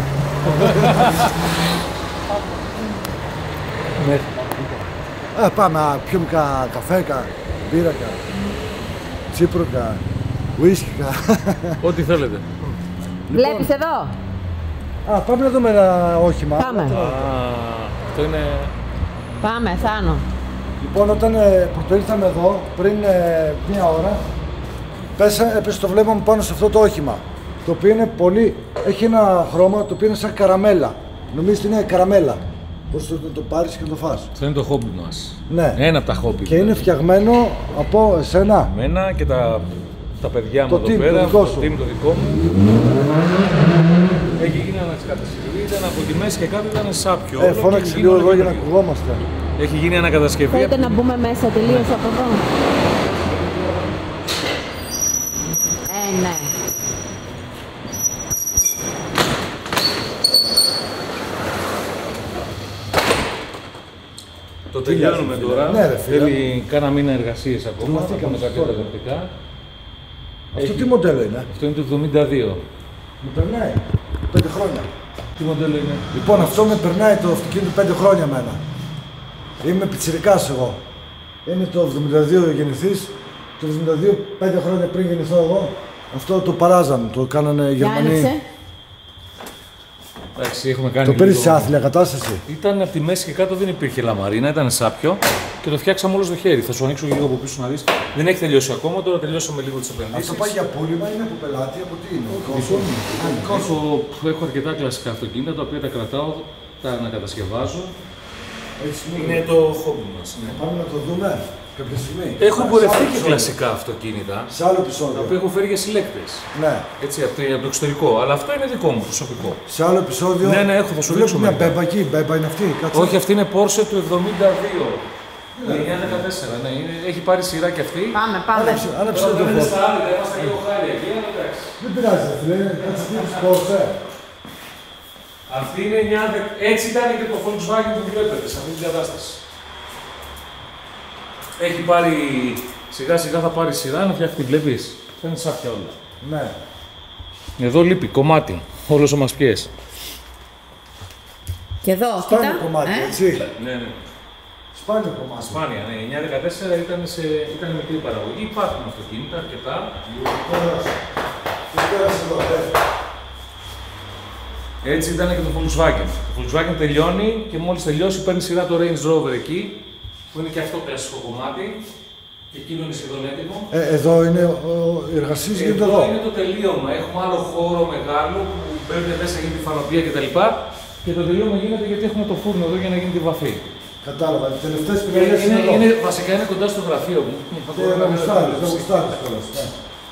Ε, πάμε, πιούμε κα καφέ, κα μπύρα, κα τσίπρο, κα ουίσκι, κα... Ό,τι θέλετε. Βλέπεις εδώ. Α, πάμε να δούμε ένα όχημα. Πάμε. Α, αυτό είναι... Πάμε, Θάνο. Λοιπόν, όταν ε, πρωτοήρθαμε εδώ, πριν ε, μία ώρα, πέσα, έπεσε το βλέμμα μου πάνω σε αυτό το όχημα. Το οποίο είναι πολύ... έχει ένα χρώμα το οποίο είναι σαν καραμέλα. Νομίζεις ότι είναι καραμέλα. Πώς το, το, το πάρεις και το φας. Αυτό είναι το χόμπι μας. Ναι. Ένα από τα χόμπι. Και είναι φτιαγμένο από εσένα. Εμένα και τα, τα παιδιά Το μου team, εδώ πέρα. το δικό σου. Το team το δικό μου. Έχει γίνει ανακατασκευή, ήταν από τη μέση και κάτω ήταν σάπιο. Ε, φώναξε λίγο εδώ για να ακουγόμαστε. Έχει γίνει ανακατασκευή. Θέλετε να μπούμε μέσα τελείως από εδώ? Ε, ναι. Το τελειώνουμε φίλε. τώρα. Ναι, ρε, φίλε. Θέλει κάνα μήνα εργασίες ακόμα. Θα Θυμηθήκαμε πούμε κάποια τώρα. τακτικά. Αυτό τι μοντέλο είναι? Αυτό είναι το εβδομήντα δύο. Με περνάει. Πέντε χρόνια. Τι μοντέλο είναι? Λοιπόν, αυτό με περνάει το αυτοκίνητο πέντε χρόνια εμένα. Είμαι πιτσιρικάς εγώ. Είναι το εβδομήντα δύο γεννηθής. Το εβδομήντα δύο, πέντε χρόνια πριν γεννηθώ εγώ. Αυτό το παράζαν, το κάνανε οι Για Γερμανοί. άνοιξε. Εντάξει, έχουμε κάνει. Το πήρε λίγο- σε άθλια κατάσταση. Ήταν από τη μέση και κάτω, δεν υπήρχε λαμαρίνα, ήταν σάπιο και το φτιάξαμε όλο στο χέρι. Θα σου ανοίξω λίγο από πίσω να δεις. Δεν έχει τελειώσει ακόμα, τώρα τελειώσαμε λίγο τις επενδύσεις. Αυτό πάει για πούλημα, είναι από πελάτη, από τι είναι? Έχω, έχω αρκετά κλασικά αυτοκίνητα τα οποία τα κρατάω, τα ανακατασκευάζω. Έτσι Είναι το χόμπι μας. Ναι. Πάμε να το δούμε κάποια στιγμή. Έχω Σε εμπορευτεί άλλο και επεισόδιο. κλασικά αυτοκίνητα, Σε άλλο τα επεισόδιο. οποία έχω φέρει για συλλέκτες. Ναι. Έτσι, από το, από το εξωτερικό. Αλλά αυτό είναι δικό μου, προσωπικό. Σε άλλο επεισόδιο. Ναι, ναι, έχω, θα σου Βλέπω δείξω μια μετά. μπέμπα εκεί. Μπέμπα είναι αυτή. Κάτσε. Όχι, αυτή είναι Porsche του εβδομήντα δύο. Ναι, εννιά δεκατέσσερα, ναι, είναι, έχει πάρει σειρά και αυτή. Πάμε, πάμε. Άναψε, άναψε Τώρα το δεν είναι φως. στα άλλα, είμαστε λίγο χάλια εκεί, αλλά εντάξει. Δεν πειράζει, ρε φίλε. Κάτσε τι είναι Porsche. Αυτή είναι εννιά δεκατέσσερα. Έτσι ήταν και το Volkswagen που βλέπετε σε αυτή την κατάσταση. Έχει πάρει. Σιγά σιγά θα πάρει σειρά να φτιάχνει, τη βλέπεις. Θα είναι σάπια όλα. Ναι. Εδώ λείπει κομμάτι. Όλος ο μας πιες. Και εδώ, Σπάνιο κοίτα. κομμάτι, Ε? έτσι. Ναι, ναι. Σπάνιο κομμάτι. Σπάνια, ναι. εννιά δεκατέσσερα ήταν, σε... ήταν μικρή παραγωγή. Υπάρχουν αυτοκίνητα αρκετά. Πέρασε. Δεν πέρασε εδώ, ε. Έτσι ήταν και το Volkswagen. Το Volkswagen τελειώνει και μόλις τελειώσει παίρνει σειρά το Range Rover εκεί, που είναι και αυτό κλασικό κομμάτι. Και εκείνο είναι σχεδόν έτοιμο. Ε, εδώ είναι ο, οι εργασίες γίνονται Εδώ εδώ. είναι το τελείωμα. Έχουμε άλλο χώρο μεγάλο που μπαίνετε μέσα, γίνεται η φανοπία κτλ. Και το τελείωμα γίνεται γιατί έχουμε το φούρνο εδώ για να γίνει τη βαφή. Κατάλαβα. Οι τελευταίες Είναι, πηγές είναι, είναι, εδώ. είναι, βασικά είναι κοντά στο γραφείο μου. Θα Και μπορώ να να γουστάρεις, να δουλέψω. γουστάρεις κιόλας, ναι.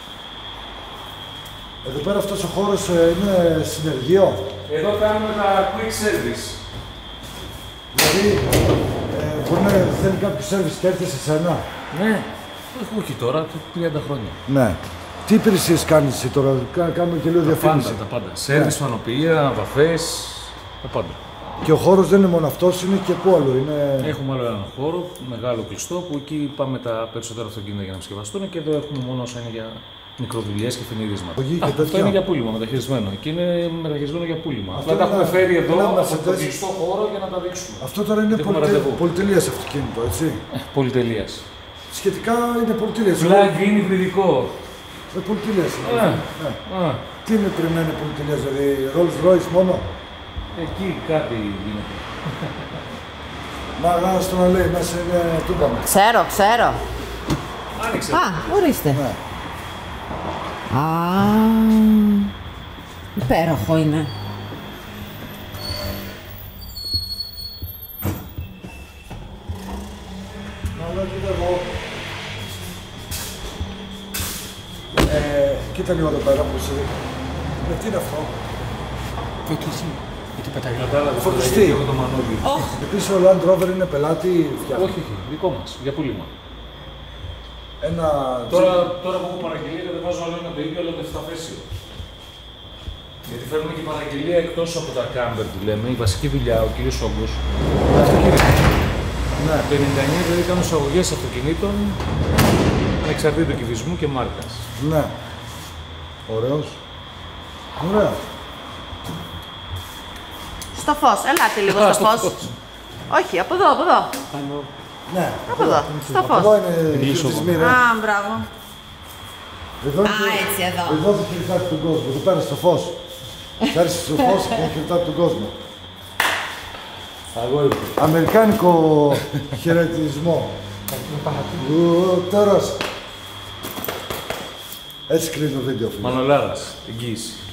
Εδώ πέρα αυτός ο χώρος ε, είναι συνεργείο. Εδώ κάνουμε τα quick service. Δηλαδή, ε, μπορεί να θέλει κάποιο service και έρθει σε σένα. Ναι, έχω όχι τώρα, το τριάντα χρόνια. Ναι. Τι υπηρεσίες κάνεις εσύ τώρα, Κα- κάνουμε και λίγο Τα πάντα, διαφήμιση. τα πάντα. Σέρβις, φανοπία, βαφές, τα πάντα. Και ο χώρος δεν είναι μόνο αυτός, είναι και πού άλλο. Είναι... Έχουμε άλλο έναν χώρο, μεγάλο κλειστό, που εκεί πάμε τα περισσότερα αυτοκίνητα για να επισκευαστούν και εδώ έχουμε μόνο όσα είναι για μικροδουλειές και φινιρίσματα. Ογεί και Α, αυτό τέτοια. είναι για πούλημα, μεταχειρισμένο. Εκεί είναι μεταχειρισμένο για πούλημα. Αυτό Απλά τα είναι έχουμε ένα- φέρει εδώ ένα από το Mercedes. κλειστό χώρο για να τα δείξουμε. Αυτό τώρα είναι Έχουμε πολυτε... ραντεβού. πολυτελείας αυτοκίνητο, έτσι. Ε, Πολυτελείας. Σχετικά είναι πολυτελείας. Plug-in υβριδικό. Ε, πολυτελείας είναι. Α, Ναι. α, Τι είναι πριν να είναι πολυτελείας, δηλαδή Rolls Royce μόνο. εκεί κάτι γίνεται. Να, να στο να λέει μέσα είναι, του είπαμε. Ξέρω, ξέρω. Άνοιξε. Α, ορίστε. Ναι. Α, υπέροχο είναι. Να λέω κοίτα εδώ. Ε, κοίτα λίγο εδώ πέρα που είσαι. Ε, τι είναι αυτό. Φωτίση. Γιατί πετάει. Κατάλαβε. Φορτιστή. Εγώ το μανούλι. Επίσης ο Land Rover είναι πελάτη, φτιάχνει. Όχι, όχι, δικό μας, για πούλημα. Ένα... Τώρα, τώρα που έχω παραγγελία κατεβάζω άλλο ένα το ίδιο, αλλά το εφταφέσιο. Γιατί φέρνουμε και παραγγελία εκτός από τα κάμπερ που λέμε, η βασική δουλειά, ο κύριος Όγκος. Ναι. Το ενενήντα εννιά δηλαδή κάνω εισαγωγές αυτοκινήτων ανεξαρτήτου κυβισμού και μάρκας. Ναι. Ωραίος. Ωραία. Στο φως, ελάτε λίγο Α, στο στο φως. φως. Όχι, από εδώ, από εδώ. Ναι. Από εδώ, στο Από φως. εδώ είναι Εγγύης χαιρετισμοί, Α, ρε. μπράβο. Εδώ Α, είναι- έτσι, εδώ. Εδώ θα χαιρετάτε τον κόσμο. Εδώ πέρα στο φως. Θα έρθει στο φως και θα χαιρετάτε τον κόσμο. Αγόρι μου. Αμερικάνικο χαιρετισμό. Ου, Τώρα. Έτσι κλείνει το βίντεο, φίλε. Μανολάρας, εγγύηση.